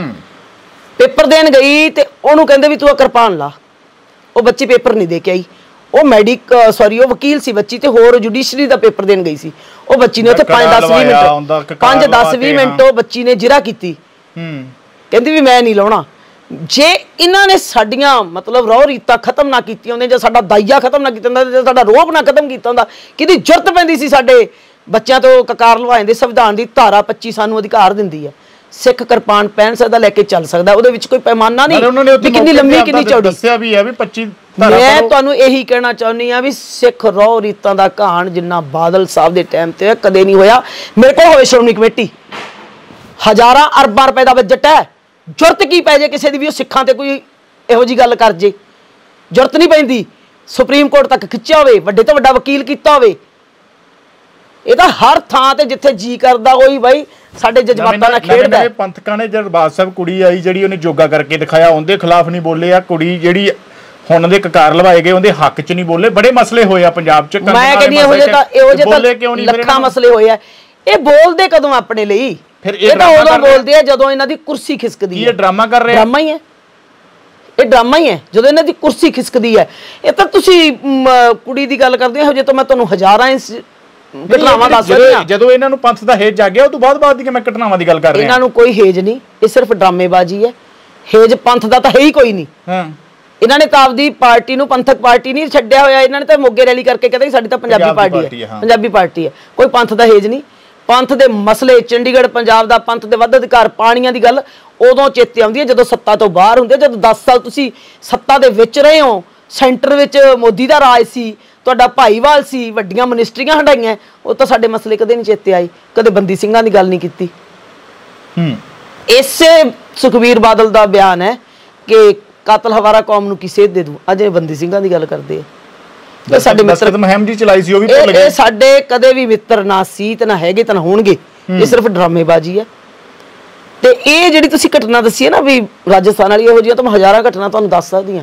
ਪੇਪਰ ਦੇਣ ਗਈ ਤੇ ਉਹਨੂੰ ਕਹਿੰਦੇ ਵੀ ਤੂੰ ਕਿਰਪਾਨ ਲਾ। ਉਹ ਬੱਚੀ ਪੇਪਰ ਨਹੀਂ ਦੇ ਕੇ ਆਈ। ਉਹ ਉਹ ਵਕੀਲ ਸੀ ਬੱਚੀ, ਤੇ ਹੋਰ ਜੁਡੀਸ਼ਰੀ ਦਾ ਪੇਪਰ ਦੇਣ ਗਈ ਸੀ। ਉਹ ਬੱਚੀ ਨੇ ਉੱਥੇ 5-10-20 ਮਿੰਟ ਉਹ ਬੱਚੀ ਨੇ ਜਿਰਾ ਕੀਤੀ। ਕਹਿੰਦੀ ਵੀ ਮੈਂ ਨਹੀਂ ਲਾਉਣਾ। ਜੇ ਇਹਨਾਂ ਨੇ ਸਾਡੀਆਂ ਮਤਲਬ ਰਹੁ ਰੀਤਾਂ ਖਤਮ ਨਾ ਕੀਤੀਆਂ ਹੁੰਦੀਆਂ, ਜਾਂ ਸਾਡਾ ਦਾਈਆ ਖਤਮ ਨਾ ਕੀਤਾ ਹੁੰਦਾ, ਜਾਂ ਸਾਡਾ ਰੋਹਬ ਨਾ ਖਤਮ ਕੀਤਾ ਹੁੰਦਾ, ਕਿਹਦੀ ਜ਼ਰੂਰਤ ਪੈਂਦੀ ਸੀ ਸਾਡੇ ਬੱਚਿਆਂ ਤੋਂ ਕਕਾਰ ਲਵਾਉਣ ਦੇ? ਸੰਵਿਧਾਨ ਦੀ ਧਾਰਾ 25 ਸਾਨੂੰ ਅਧਿਕਾਰ ਦਿੰਦੀ ਹੈ। ਸਿੱਖ ਕਿਰਪਾਨ ਪਹਿਨ ਸਕਦਾ, ਲੈ ਕੇ ਚੱਲ ਸਕਦਾ, ਉਹਦੇ ਵਿੱਚ ਕੋਈ ਪੈਮਾਨਾ ਨਹੀਂ ਵੀ ਕਿੰਨੀ ਲੰਮੀ ਕਿੰਨੀ ਚੌੜੀ। ਦੱਸਿਆ ਵੀ ਹੈ ਵੀ 25 ਮੈਂ ਤੁਹਾਨੂੰ ਇਹੀ ਕਹਿਣਾ ਚਾਹੁੰਦੀ ਹਾਂ ਵੀ ਸਿੱਖ ਰਹੁ ਰੀਤਾਂ ਦਾ ਕਹਾਣ ਜਿੰਨਾ ਬਾਦਲ ਸਾਹਿਬ ਦੇ ਟਾਈਮ ਤੇ ਕਦੇ ਨਹੀਂ ਹੋਇਆ। ਮੇਰੇ ਕੋਲ ਹੋਵੇ ਸ਼੍ਰੋਮਣੀ ਕਮੇਟੀ, ਹਜ਼ਾਰਾਂ ਅਰਬਾਂ ਰੁਪਏ ਦਾ ਬਜਟ ਹੈ। ਜ਼ਰੂਰਤ ਕੀ ਪੈ ਜੇ ਕਿਸੇ ਦੀ ਵੀ ਉਹ ਸਿੱਖਾਂ ਤੇ ਕੋਈ ਇਹੋ ਜਿਹੀ ਗੱਲ ਕਰ ਜੇ? ਜ਼ਰੂਰਤ ਨਹੀਂ ਪੈਂਦੀ। ਸੁਪਰੀਮ ਕੋਰਟ ਤੱਕ ਖਿੱਚਿਆ ਹੋਵੇ, ਵੱਡੇ ਤੋਂ ਵੱਡਾ ਵਕੀਲ ਕੀਤਾ ਹੋਵੇ। ਇਹ ਤਾਂ ਹਰ ਥਾਂ ਤੇ ਜਿੱਥੇ ਜੀ ਕਰਦਾ ਉਹੀ ਬਾਈ ਸਾਡੇ ਜਜ਼ਬਾਤਾਂ ਨਾਲ ਖੇਡਦਾ। ਪੰਥਕਾਂ ਨੇ ਦਰਬਾਰ ਸਾਹਿਬ ਕੁੜੀ ਆਈ ਜਿਹੜੀ ਉਹਨੇ ਯੋਗਾ ਕਰਕੇ ਦਿਖਾਇਆ, ਉਹਦੇ ਖਿਲਾਫ ਨਹੀਂ ਬੋਲੇ ਆ। ਕੁੜੀ ਜਿਹੜੀ ਹੁਣ ਦੇ ਕਕਾਰ ਲਵਾਏ ਗਏ ਉਹਦੇ ਹੱਕ 'ਚ ਨਹੀਂ ਬੋਲੇ। ਬੜੇ ਮਸਲੇ ਹੋਏ ਆ ਪੰਜਾਬ 'ਚ। ਮੈਂ ਕਹਿੰਦੀ ਇਹੋ ਜਿਹੇ ਲੱਖਾਂ ਮਸਲੇ ਹੋਏ ਆ। ਇਹ ਬੋਲਦੇ ਕਦੋਂ ਆਪਣੇ ਲਈ? ਫਿਰ ਇਹ ਤਾਂ ਉਦੋਂ ਬੋਲਦੇ ਆ ਜਦੋਂ ਇਹਨਾਂ ਦੀ ਕੁਰਸੀ ਖਿਸਕਦੀ ਹੈ। ਇਹ ਡਰਾਮਾ ਕਰ ਰਹੇ ਆ। ਡਰਾਮਾ ਹੀ ਹੈ, ਇਹ ਡਰਾਮਾ ਹੀ ਹੈ ਜਦੋਂ ਇਹਨਾਂ ਦੀ ਕੁਰਸੀ ਖਿਸਕਦੀ ਹੈ। ਇਹ ਤਾਂ ਤੁਸੀਂ ਕੁੜੀ ਦੀ ਗੱਲ ਕਰਦੇ ਹੋ, ਜੇ ਤਾਂ ਮੈਂ ਤੁਹਾਨੂੰ ਹਜ਼ਾਰਾਂ ਘਟਨਾਵਾਂ ਦੱਸ ਰਹੀ ਹਾਂ। ਜਦੋਂ ਇਹਨਾਂ ਨੂੰ ਪੰਥ ਦਾ ਹੇਜ ਜਾਗਿਆ ਉਹ ਤੋਂ ਬਾਅਦ ਦੀਆਂ ਮੈਂ ਘਟਨਾਵਾਂ ਦੀ ਗੱਲ ਕਰ ਰਿਹਾ। ਇਹਨਾਂ ਨੂੰ ਕੋਈ ਹੇਜ ਨਹੀਂ, ਇਹ ਸਿਰਫ ਡਰਾਮੇਬਾਜ਼ੀ ਹੈ। ਹੇਜ ਪੰਥ ਦਾ ਤਾਂ ਹੈ ਹੀ ਕੋਈ ਨਹੀਂ। ਇਹਨਾਂ ਨੇ ਤਾਂ ਆਪਦੀ ਪਾਰਟੀ ਨੂੰ ਪੰਥਕ ਪਾਰਟੀ ਨਹੀਂ ਛੱਡਿਆ ਹੋਇਆ। ਇਹਨਾਂ ਨੇ ਤਾਂ ਮੋਗੇ ਰੈਲੀ ਕਰਕੇ ਕਹਿੰਦੇ ਸਾਡੀ ਤਾਂ ਪੰਜਾਬੀ ਪਾਰਟੀ ਹੈ, ਪੰਜਾਬੀ ਪਾਰਟੀ ਹੈ। ਕੋਈ ਪੰਥ ਦਾ ਹੇਜ ਨਹੀਂ। ਪੰਥ ਦੇ ਮਸਲੇ, ਚੰਡੀਗੜ੍ਹ ਪੰਜਾਬ ਦਾ ਪੰਥ ਦੇ ਵੱਧ ਅਧਿਕਾਰ, ਪਾਣੀਆਂ ਦੀ ਗੱਲ ਉਦੋਂ ਚੇਤੇ ਆਉਂਦੀ ਹੈ ਜਦੋਂ ਸੱਤਾ ਤੋਂ ਬਾਹਰ ਹੁੰਦੇ। ਜਦੋਂ 10 ਸਾਲ ਤੁਸੀਂ ਸੱਤਾ ਦੇ ਵਿੱਚ ਰਹੇ ਹੋ, ਸੈਂਟਰ ਵਿੱਚ ਮੋਦੀ ਦਾ ਰਾਜ ਸੀ, ਤੁਹਾਡਾ ਭਾਈਵਾਲ ਸੀ, ਵੱਡੀਆਂ ਮਿਨਿਸਟਰੀਆਂ ਹੰਡਾਈਆਂ, ਉਹ ਤਾਂ ਸਾਡੇ ਮਸਲੇ ਕਦੇ ਨਹੀਂ ਚੇਤੇ ਆਏ। ਕਦੇ ਬੰਦੀ ਸਿੰਘਾਂ ਦੀ ਗੱਲ ਨਹੀਂ ਕੀਤੀ। ਇਸੇ ਸੁਖਬੀਰ ਬਾਦਲ ਦਾ ਬਿਆਨ ਹੈ ਕਿ ਕਾਤਲ ਹਵਾਰਾ ਕੌਮ ਨੂੰ ਕੀ ਸੇਧ ਦੇ ਦੂ। ਅਜੇ ਬੰਦੀ ਸਿੰਘਾਂ ਦੀ ਗੱਲ ਕਰਦੇ ਆ। ਸਾਡੇ ਮਿੱਤਰ ਮੁਹਿੰਮ ਜੀ ਚਲਾਈ ਸੀ, ਉਹ ਵੀ ਭੁੱਲ ਗਏ। ਇਹ ਸਾਡੇ ਕਦੇ ਵੀ ਮਿੱਤਰ ਨਾ ਸੀ ਤੇ ਨਾ ਹੈਗੇ ਤੇ ਨਾ ਹੋਣਗੇ। ਇਹ ਸਿਰਫ ਡਰਾਮੇਬਾਜ਼ੀ ਹੈ। ਤੇ ਇਹ ਜਿਹੜੀ ਤੁਸੀਂ ਘਟਨਾ ਦੱਸੀ ਹੈ ਨਾ ਵੀ ਰਾਜਸਥਾਨ ਵਾਲੀ, ਇਹੋ ਜਿਹੀਆਂ ਤਾਂ ਹਜ਼ਾਰਾਂ ਘਟਨਾ ਤੁਹਾਨੂੰ ਦੱਸ ਸਕਦੀ ਹਾਂ।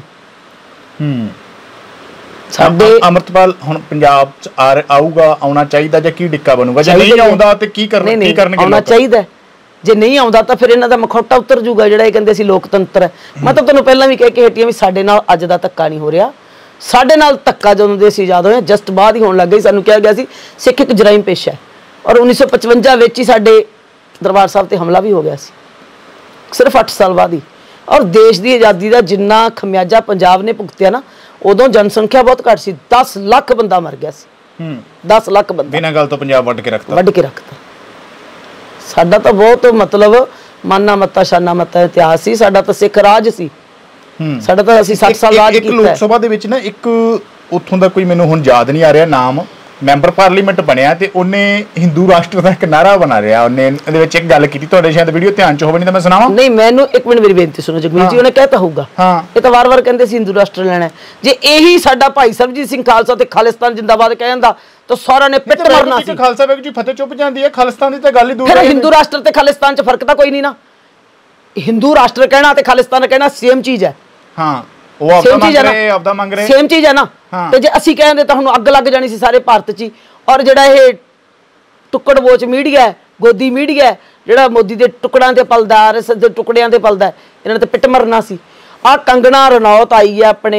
ਸਾਡੇ ਅੰਮ੍ਰਿਤਪਾਲ ਹੁਣ ਪੰਜਾਬ ਚ ਆਊਗਾ, ਆਉਣਾ ਚਾਹੀਦਾ ਜਾਂ ਕੀ ਡਿੱਕਾ ਬਣੂਗਾ? ਜੇ ਨਹੀਂ ਆਉਂਦਾ ਤੇ ਕੀ ਕਰਨਗੇ? ਆਉਣਾ ਚਾਹੀਦਾ। ਜੇ ਨਹੀਂ ਆਉਂਦਾ ਤਾਂ ਫਿਰ ਇਹਨਾਂ ਦਾ ਮਖੌਟਾ ਉਤਰ ਜੂਗਾ ਜਿਹੜਾ ਇਹ ਕਹਿੰਦੇ ਸੀ ਲੋਕਤੰਤਰ ਹੈ। ਮੈਂ ਤਾਂ ਤੁਹਾਨੂੰ ਪਹਿਲਾਂ ਵੀ ਕਹਿ ਕੇ ਹਟੀਆਂ ਵੀ ਸਾਡੇ ਨਾਲ ਅੱਜ ਦਾ ਧੱਕਾ ਨਹੀਂ ਹੋ ਰਿਹਾ। ਸਾਡੇ ਨਾਲ ਧੱਕਾ ਜਦੋਂ ਦੇ ਅਸੀਂ ਆਜ਼ਾਦ ਹੋਏ ਜਸਟ ਬਾਅਦ ਹੀ ਹੋਣ ਲੱਗ ਗਈ। ਸਾਨੂੰ ਕਿਹਾ ਗਿਆ ਸੀ ਸਿੱਖ ਇੱਕ ਜਰਾਇਮ ਪੇਸ਼ਾ ਹੈ, ਔਰ 1955 ਵਿੱਚ ਹੀ ਸਾਡੇ ਦਰਬਾਰ ਸਾਹਿਬ ਤੇ ਹਮਲਾ ਵੀ ਹੋ ਗਿਆ ਸੀ, ਸਿਰਫ 8 ਸਾਲ ਬਾਅਦ ਹੀ। ਔਰ ਦੇਸ਼ ਦੀ ਆਜ਼ਾਦੀ ਦਾ ਜਿੰਨਾ ਖਮਿਆਜਾ ਪੰਜਾਬ ਨੇ ਭੁਗਤਿਆ ਨਾ, ਉਦੋਂ ਜਨਸੰਖਿਆ ਬਹੁਤ ਘੱਟ ਸੀ, 10 ਲੱਖ ਬੰਦਾ ਮਰ ਗਿਆ ਸੀ। 10 ਲੱਖ ਬੰਦਾ ਬਿਨਾਂ ਗੱਲ ਤੋਂ ਪੰਜਾਬ ਵੱਢ ਕੇ ਰੱਖਤਾ। ਸਾਡਾ ਤਾਂ ਬਹੁਤ ਮਤਲਬ ਮਾਨਾ ਮੱਤਾ ਸ਼ਾਨਾ ਮੱਤਾ ਇਤਿਹਾਸ ਸੀ, ਸਾਡਾ ਤਾਂ ਸਿੱਖ ਰਾਜ ਸੀ, ਸਾਡਾ ਤਾਂ ਅਸੀਂ 60 ਸਾਲ ਰਾਜ ਕੀਤਾ। ਲੋਕ ਸਭਾ ਦੇ ਵਿੱਚ ਨਾ ਇੱਕ ਉੱਥੋਂ ਦਾ ਕੋਈ ਮੈਨੂੰ ਹੁਣ ਯਾਦ ਨਹੀਂ ਆ ਰਿਹਾ ਨਾਮ, ਮੈਂਬਰ ਪਾਰਲੀਮੈਂਟ ਬਣਿਆ ਤੇ ਉਹਨੇ ਹਿੰਦੂ ਰਾਸ਼ਟਰ ਦਾ ਇੱਕ ਨਾਰਾ ਬਣਾ ਰਿਹਾ। ਉਹਨੇ ਇਹਦੇ ਵਿੱਚ ਇੱਕ ਗੱਲ ਕੀਤੀ, ਤੁਹਾਡੇ ਸ਼ਾਇਦ ਵੀਡੀਓ ਧਿਆਨ ਚ ਹੋਵੇ, ਨਹੀਂ ਤਾਂ ਮੈਂ ਸੁਣਾਵਾਂ। ਨਹੀਂ, ਮੈਨੂੰ ਇੱਕ ਮਿੰਟ ਮੇਰੀ ਬੇਨਤੀ ਸੁਣੋ ਜਗਮੀਤ ਜੀ। ਉਹਨੇ ਕਹਿਤਾ ਹੋਊਗਾ, ਇਹ ਤਾਂ ਵਾਰ-ਵਾਰ ਕਹਿੰਦੇ ਸੀ ਹਿੰਦੂ ਰਾਸ਼ਟਰ ਲੈਣਾ। ਜੇ ਇਹੀ ਸਾਡਾ ਭਾਈ ਸਰਬਜੀਤ ਸਿੰਘ ਖਾਲਸਾ ਤੇ ਖਾਲਿਸਤਾਨ ਜਿੰਦਾਬਾਦ ਕਹਿ ਜਾਂਦਾ ਤਾਂ ਸਾਰਿਆਂ ਨੇ ਪਿੱਟ ਮਾਰਨਾ ਸੀ। ਖਾਲਸਾ ਵੇਖ ਜੀ ਫਤਿਹ ਚੁੱਪ ਜਾਂਦੀ ਹੈ, ਖਾਲਿਸਤਾਨ ਦੀ ਤਾਂ ਗੱਲ ਹੀ ਦੂਰ ਹੈ। ਫਿਰ ਹਿੰਦੂ ਰਾਸ਼ਟਰ ਤੇ ਖਾਲਿਸਤਾਨ 'ਚ ਫਰਕ ਤਾਂ ਕੋਈ ਨਹੀਂ ਨਾ। ਹਿੰਦੂ ਰਾਸ਼ਟਰ ਕਹਿਣਾ ਤੇ ਖਾਲਿਸਤਾਨ ਕਹਿਣਾ ਸੇਮ ਚੀਜ਼ ਹੈ। ਉਹ ਆਪਦਾ ਮੰਗ ਰਹੇ ਸੇਮ ਚੀਜ਼ ਹੈ ਨਾ। ਤੇ ਜੇ ਅਸੀਂ ਕਹਿੰਦੇ ਤਾਂ ਹੁਣ ਅੱਗ ਲੱਗ ਜਾਣੀ ਸੀ ਸਾਰੇ ਭਾਰਤ 'ਚ ਹੀ। ਔਰ ਜਿਹੜਾ ਇਹ ਟੁੱਕੜ ਵੋਚ ਮੀਡੀਆ, ਗੋਦੀ ਮੀਡੀਆ, ਜਿਹੜਾ ਮੋਦੀ ਦੇ ਟੁਕੜਾਂ ਤੇ ਪਲਦਾ, RSS ਦੇ ਟੁਕੜਿਆਂ ਤੇ ਪਲਦਾ, ਇਹਨਾਂ ਨੇ ਤਾਂ ਪਿੱਟ ਮਰਨਾ ਸੀ। ਆਹ ਕੰਗਣਾ ਰਣੌਤ ਆਈ ਹੈ ਆਪਣੇ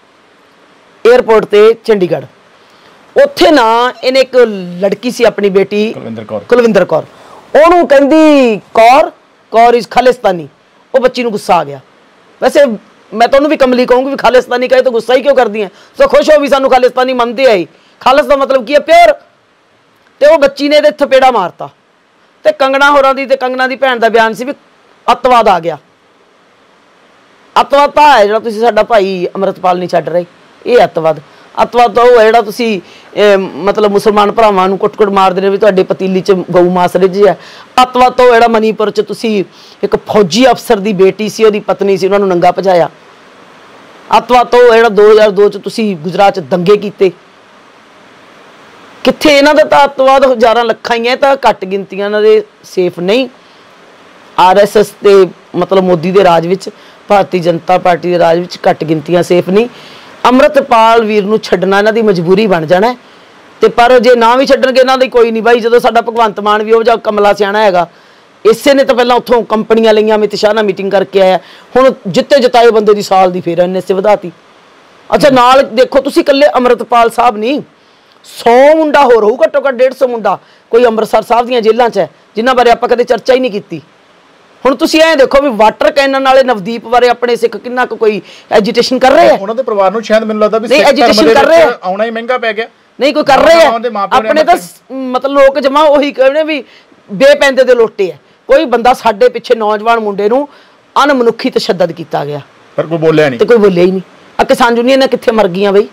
ਏਅਰਪੋਰਟ ਤੇ ਚੰਡੀਗੜ੍ਹ। ਉੱਥੇ ਨਾ ਇਹਨੇ ਇੱਕ ਲੜਕੀ ਸੀ ਆਪਣੀ ਬੇਟੀ ਕੁਲਵਿੰਦਰ ਕੌਰ, ਉਹਨੂੰ ਕਹਿੰਦੀ ਕੌਰ ਇਜ਼ ਖਾਲਿਸਤਾਨੀ। ਉਹ ਬੱਚੀ ਨੂੰ ਗੁੱਸਾ ਆ ਗਿਆ। ਵੈਸੇ ਮੈਂ ਤੁਹਾਨੂੰ ਵੀ ਕਮਲੀ ਕਹੂੰਗੀ ਵੀ ਖਾਲਿਸਤਾਨੀ ਕਹੇ ਤਾਂ ਗੁੱਸਾ ਹੀ ਕਿਉਂ ਕਰਦੀ ਹੈ? ਸੋ ਖੁਸ਼ ਹੋ ਵੀ ਸਾਨੂੰ ਖਾਲਿਸਤਾਨੀ ਮੰਨਦੇ ਆਈ। ਖਾਲਿਸ ਦਾ ਮਤਲਬ ਕੀ ਹੈ? ਪਿਓਰ। ਤੇ ਉਹ ਬੱਚੀ ਨੇ ਇਹਦੇ ਥਪੇੜਾ ਮਾਰਤਾ ਤੇ ਕੰਗਣਾ ਹੋਰਾਂ ਦੀ ਤੇ ਕੰਗਣਾ ਦੀ ਭੈਣ ਦਾ ਬਿਆਨ ਸੀ ਵੀ ਅੱਤਵਾਦ ਆ ਗਿਆ। ਅੱਤਵਾਦ ਤਾਂ ਹੈ ਜਿਹੜਾ ਤੁਸੀਂ ਸਾਡਾ ਭਾਈ ਅੰਮ੍ਰਿਤਪਾਲ ਨਹੀਂ ਛੱਡ ਰਹੇ, ਇਹ ਅੱਤਵਾਦ। ਅੱਤਵਾਦ ਤਾਂ ਉਹ ਹੈ ਜਿਹੜਾ ਤੁਸੀਂ ਮਤਲਬ ਮੁਸਲਮਾਨ ਭਰਾਵਾਂ ਨੂੰ ਕੁੱਟ-ਕੁੱਟ ਮਾਰਦੇ ਨੇ ਵੀ ਤੁਹਾਡੇ ਪਤੀਲੀ 'ਚ ਗਊ ਮਾਸ ਰਿੱਝਿਆ। ਅੱਤਵਾਦ ਤਾਂ ਉਹ ਜਿਹੜਾ ਮਨੀਪੁਰ 'ਚ ਤੁਸੀਂ ਇੱਕ ਫੌਜੀ ਅਫਸਰ ਦੀ ਬੇਟੀ ਸੀ, ਉਹਦੀ ਪਤਨੀ ਸੀ, ਉਹਨਾਂ ਨੂੰ ਨੰਗਾ ਭਜਾਇਆ। ਅੱਤਵਾਦ ਤਾਂ ਉਹ ਜਿਹੜਾ 2002 'ਚ ਤੁਸੀਂ ਗੁਜਰਾਤ 'ਚ ਦੰਗੇ ਕੀਤੇ। ਕਿੱਥੇ ਇਹਨਾਂ ਦਾ ਤਾਂ ਅੱਤਵਾਦ ਹਜ਼ਾਰਾਂ ਲੱਖਾਂ ਹੀ ਹੈ, ਤਾਂ ਘੱਟ ਗਿਣਤੀਆਂ ਇਹਨਾਂ ਦੇ ਸੇਫ ਨਹੀਂ। RSS ਤੇ ਮਤਲਬ ਮੋਦੀ ਦੇ ਰਾਜ ਵਿੱਚ, ਭਾਰਤੀ ਜਨਤਾ ਪਾਰਟੀ ਦੇ ਰਾਜ ਵਿੱਚ ਘੱਟ ਗਿਣਤੀਆਂ ਸੇਫ ਨਹੀਂ। ਅੰਮ੍ਰਿਤਪਾਲ ਵੀਰ ਨੂੰ ਛੱਡਣਾ ਇਹਨਾਂ ਦੀ ਮਜਬੂਰੀ ਬਣ ਜਾਣਾ। ਤੇ ਪਰ ਜੇ ਨਾ ਵੀ ਛੱਡਣਗੇ ਇਹਨਾਂ ਦੀ ਕੋਈ ਨਹੀਂ ਬਾਈ। ਜਦੋਂ ਸਾਡਾ ਭਗਵੰਤ ਮਾਨ ਵੀ ਉਹ ਜਿਹਾ ਕਮਲਾ ਸਿਆਣਾ ਹੈਗਾ, ਇਸੇ ਨੇ ਤਾਂ ਪਹਿਲਾਂ ਉੱਥੋਂ ਕੰਪਨੀਆਂ ਲਈਆਂ, ਅਮਿਤ ਸ਼ਾਹ ਨਾਲ ਮੀਟਿੰਗ ਕਰਕੇ ਆਇਆ। ਹੁਣ ਜਿੱਤੇ ਜਿਤਾਏ ਬੰਦੇ ਦੀ ਸਾਲ ਦੀ ਫੇਰ NSA ਵਧਾਤੀ। ਅੱਛਾ, ਨਾਲ ਦੇਖੋ ਤੁਸੀਂ ਇਕੱਲੇ ਅੰਮ੍ਰਿਤਪਾਲ ਸਾਹਿਬ ਨਹੀਂ, 100 ਮੁੰਡਾ ਹੋਰ ਹੋਊ, ਘੱਟੋ ਘੱਟ 150 ਮੁੰਡਾ ਕੋਈ ਅੰਮ੍ਰਿਤਸਰ ਸਾਹਿਬ ਦੀਆਂ ਜੇਲ੍ਹਾਂ 'ਚ ਹੈ, ਜਿਨ੍ਹਾਂ ਬਾਰੇ ਆਪਾਂ ਕਦੇ ਚਰਚਾ ਹੀ ਨਹੀਂ ਕੀਤੀ। ਹੁਣ ਤੁਸੀਂ ਐਂ ਦੇਖੋ ਵੀ ਵਾਟਰ ਕੈਨਨ ਵਾਲੇ ਨਵਦੀਪ ਬਾਰੇ ਆਪਣੇ ਸਿੱਖ ਕਿੰਨਾ ਕੁ ਕੋਈ ਐਜੀਟੇਸ਼ਨ ਕਰ ਰਹੇ ਆ। ਉਹਨਾਂ ਦੇ ਪਰਿਵਾਰ ਨੂੰ ਸ਼ਾਇਦ ਮੈਨੂੰ ਲੱਗਦਾ ਵੀ ਨਹੀਂ ਐਜੀਟੇਸ਼ਨ ਕਰ ਰਹੇ ਆ, ਆਉਣਾ ਹੀ ਮਹਿੰਗਾ ਪੈ ਗਿਆ। ਨਹੀਂ ਕੋਈ ਕਰ ਰਹੇ ਆ ਆਪਣੇ ਤਾਂ ਮਤਲਬ ਲੋਕ ਜਮਾ ਉਹੀ ਕਹਿੰਦੇ ਵੀ ਬੇਪੈਂਦੇ ਦੇ ਲੋਟੇ ਆ। ਕੋਈ ਬੰਦਾ ਸਾਡੇ ਪਿੱਛੇ ਨੌਜਵਾਨ ਮੁੰਡੇ ਨੂੰ ਅਣਮਨੁੱਖੀ ਤਸ਼ੱਦਦ ਕੀਤਾ ਗਿਆ, ਪਰ ਕੋਈ ਬੋਲਿਆ ਨਹੀਂ। ਤੇ ਕੋਈ ਬੋਲਿਆ ਹੀ ਨਹੀਂ। ਆ ਕਿਸਾਨ ਯੂਨੀਅਨਾਂ ਕਿੱਥੇ ਮਰ ਗਈਆਂ ਬਈ,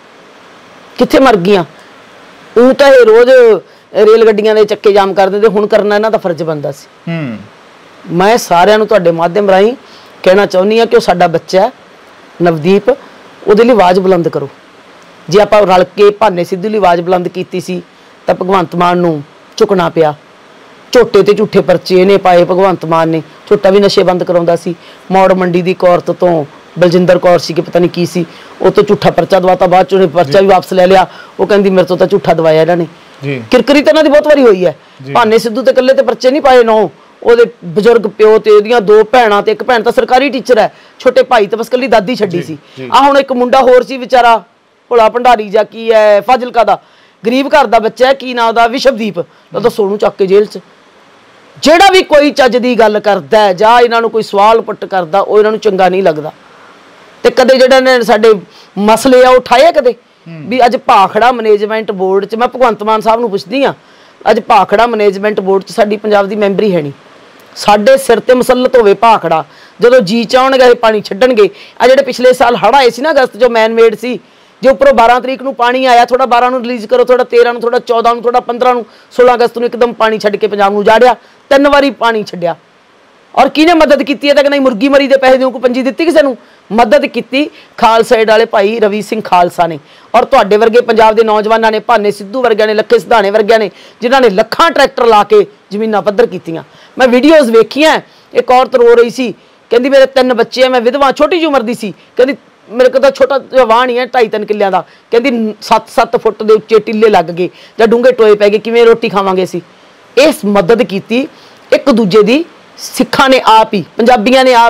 ਕਿੱਥੇ ਮਰ ਗਈਆਂ? ਉਹ ਤਾਂ ਇਹ ਰੋਜ਼ ਰੇਲ ਗੱਡੀਆਂ ਦੇ ਚੱਕੇ ਜਾਮ ਕਰ ਦਿੰਦੇ, ਹੁਣ ਕਰਨਾ ਇਹਨਾਂ ਦਾ ਫਰਜ਼ ਬਣਦਾ ਸੀ। ਮੈਂ ਸਾਰਿਆਂ ਨੂੰ ਤੁਹਾਡੇ ਮਾਧਿਅਮ ਰਾਹੀਂ ਕਹਿਣਾ ਚਾਹੁੰਦੀ ਹਾਂ ਕਿ ਉਹ ਸਾਡਾ ਬੱਚਾ ਹੈ ਨਵਦੀਪ, ਉਹਦੇ ਲਈ ਆਵਾਜ਼ ਬੁਲੰਦ ਕਰੋ। ਜੇ ਆਪਾਂ ਰਲ ਕੇ ਭਾਨੇ ਸਿੱਧੂ ਲਈ ਆਵਾਜ਼ ਬੁਲੰਦ ਕੀਤੀ ਸੀ ਤਾਂ ਭਗਵੰਤ ਮਾਨ ਨੂੰ ਝੁਕਣਾ ਪਿਆ। ਝੋਟੇ ਤੇ ਝੂਠੇ ਪਰਚੇ ਇਹਨੇ ਪਾਏ ਭਗਵੰਤ ਮਾਨ ਨੇ। ਝੋਟਾ ਵੀ ਨਸ਼ੇ ਬੰਦ ਕਰਾਉਂਦਾ ਸੀ। ਮੌੜ ਮੰਡੀ ਦੀ ਔਰਤ ਤੋਂ ਬਲਜਿੰਦਰ ਕੌਰ ਸੀ ਕਿ ਪਤਾ ਨਹੀਂ ਕੀ ਸੀ, ਉਹ ਤੋਂ ਝੂਠਾ ਪਰਚਾ ਦਵਾਤਾ। ਬਾਅਦ ਚ ਉਹਨੇ ਪਰਚਾ ਵੀ ਵਾਪਸ ਲੈ ਲਿਆ। ਉਹ ਕਹਿੰਦੀ ਮੇਰੇ ਤੋਂ ਤਾਂ ਝੂਠਾ ਦਵਾਇਆ ਇਹਨਾਂ ਨੇ। ਕਿਰਕਰੀ ਤਾਂ ਇਹਨਾਂ ਦੀ ਬਹੁਤ ਵਾਰੀ ਹੋਈ ਹੈ। ਭਾਨੇ ਸਿੱਧੂ ਤੇ ਇਕੱਲੇ ਤੇ ਪਰਚੇ ਨਹੀਂ ਪਾਏ, ਨੌ ਉਹਦੇ ਬਜ਼ੁਰਗ ਪਿਓ ਤੇ ਉਹਦੀਆਂ 2 ਭੈਣਾਂ ਤੇ ਇੱਕ ਭੈਣ ਤਾਂ ਸਰਕਾਰੀ ਟੀਚਰ ਹੈ, ਛੋਟੇ ਭਾਈ ਤਾਂ ਬਸ ਇਕੱਲੀ ਦਾਦੀ ਛੱਡੀ ਸੀ। ਆਹ ਹੁਣ ਇੱਕ ਮੁੰਡਾ ਹੋਰ ਸੀ ਵਿਚਾਰਾ ਭੋਲਾ ਭੰਡਾਰੀ ਜਾਂ ਕੀ ਹੈ, ਫਾਜ਼ਿਲਕਾ ਦਾ ਗਰੀਬ ਘਰ ਦਾ ਬੱਚਾ ਹੈ, ਕੀ ਨਾਂ ਉਹਦਾ, ਵਿਸ਼ਵਦੀਪ। ਉਹ ਤਾਂ ਸੋਨੂੰ ਚੱਕ ਕੇ ਜੇਲ੍ਹ 'ਚ। ਜਿਹੜਾ ਵੀ ਕੋਈ ਚੱਜ ਦੀ ਗੱਲ ਕਰਦਾ ਜਾਂ ਇਹਨਾਂ ਨੂੰ ਕੋਈ ਸਵਾਲ ਪੁੱਟ ਕਰਦਾ, ਉਹ ਇਹਨਾਂ ਨੂੰ ਚੰਗਾ ਨਹੀਂ ਲੱਗਦਾ। ਤੇ ਕਦੇ ਜਿਹੜੇ ਨੇ ਸਾਡੇ ਮਸਲੇ ਆ ਉਠਾਏ ਕਦੇ ਵੀ ਅੱਜ ਭਾਖੜਾ ਮੈਨੇਜਮੈਂਟ ਬੋਰਡ 'ਚ, ਮੈਂ ਭਗਵੰਤ ਮਾਨ ਸਾਹਿਬ ਨੂੰ ਪੁੱਛਦੀ ਹਾਂ, ਅੱਜ ਭਾਖੜਾ ਮੈਨੇਜਮੈਂਟ ਬੋਰਡ 'ਚ ਸਾਡੀ ਪੰਜਾਬ ਦੀ ਮੈਂਬਰੀ ਹੈ ਨਹੀਂ। ਸਾਡੇ ਸਿਰ ਤੇ ਮੁਸੱਲਤ ਹੋਵੇ ਭਾਖੜਾ, ਜਦੋਂ ਜੀ ਚਾਹਣਗੇ ਇਹ ਪਾਣੀ ਛੱਡਣਗੇ। ਆ ਜਿਹੜੇ ਪਿਛਲੇ ਸਾਲ ਹੜ੍ਹ ਆਏ ਸੀ ਨਾ ਅਗਸਤ, ਜੋ ਮੈਨ ਮੇਡ ਸੀ, ਜੇ ਉੱਪਰੋਂ 12 ਤਰੀਕ ਨੂੰ ਪਾਣੀ ਆਇਆ, ਥੋੜਾ 12 ਨੂੰ ਰਿਲੀਜ਼ ਕਰੋ, ਥੋੜਾ 13 ਨੂੰ, ਥੋੜਾ 14 ਨੂੰ, ਥੋੜਾ 15 ਨੂੰ, 16 ਅਗਸਤ ਨੂੰ ਇੱਕਦਮ ਪਾਣੀ ਛੱਡ ਕੇ ਪੰਜਾਬ ਨੂੰ ਉਜਾੜਿਆ। 3 ਵਾਰੀ ਪਾਣੀ ਛੱਡਿਆ। ਔਰ ਕਿਹਨੇ ਮਦਦ ਕੀਤੀ ਹੈ? ਤਾਂ ਕਹਿੰਦਾ ਮੁਰਗੀ ਮਰੀ ਦੇ ਪੈਸੇ ਦਿਓ, ਕੋਈ ਪੰਜੀ ਦਿੱਤੀ ਕਿਸੇ ਨੂੰ? ਮਦਦ ਕੀਤੀ ਖਾਲਸਾ ਏਡ ਵਾਲੇ ਭਾਈ ਰਵੀ ਸਿੰਘ ਖਾਲਸਾ ਨੇ। ਔਰ ਤੁਹਾਡੇ ਵਰਗੇ ਪੰਜਾਬ ਦੇ ਨੌਜਵਾਨਾਂ ਨੇ, ਭਾਨੇ ਸਿੱਧੂ ਵਰਗਿਆਂ ਨੇ, ਲੱਖੇ ਸਿਧਾਣੇ ਵਰਗਿਆਂ ਨੇ, ਜਿਨ੍ਹਾਂ ਨੇ ਲੱਖਾਂ ਟਰੈਕਟਰ ਲਾ ਕੇ ਜ਼ਮੀਨਾਂ ਪੱਧਰ ਕੀਤੀਆਂ। ਮੈਂ ਵੀਡੀਓਜ਼ ਵੇਖੀਆਂ। ਇੱਕ ਔਰਤ ਰੋ ਰਹੀ ਸੀ, ਕਹਿੰਦੀ ਮੇਰੇ 3 ਬੱਚੇ ਆ, ਮੈਂ ਵਿਧਵਾ, ਛੋਟੀ ਜਿਹੀ ਉਮਰ ਦੀ ਸੀ। ਕਹਿੰਦੀ ਮੇਰੇ ਕੋਲ ਤਾਂ ਛੋਟਾ ਵਾਹਣ ਹੀ ਹੈ 2.5-3 ਕਿੱਲਿਆਂ ਦਾ। ਕਹਿੰਦੀ 7-7 ਫੁੱਟ ਦੇ ਉੱਚੇ ਟਿੱਲੇ ਲੱਗ ਗਏ ਜਾਂ ਡੂੰਘੇ ਟੋਏ ਪੈ ਗਏ, ਕਿਵੇਂ ਰੋਟੀ ਖਾਵਾਂਗੇ ਅਸੀਂ? ਇਸ ਮਦਦ ਕੀਤੀ ਇੱਕ ਦੂਜੇ ਦੀ। ਸਿੱਖਾਂ ਨੇ ਆਪ ਹੀ, ਪੰਜਾਬੀਆਂ ਨੇ ਆਪ ਹੀ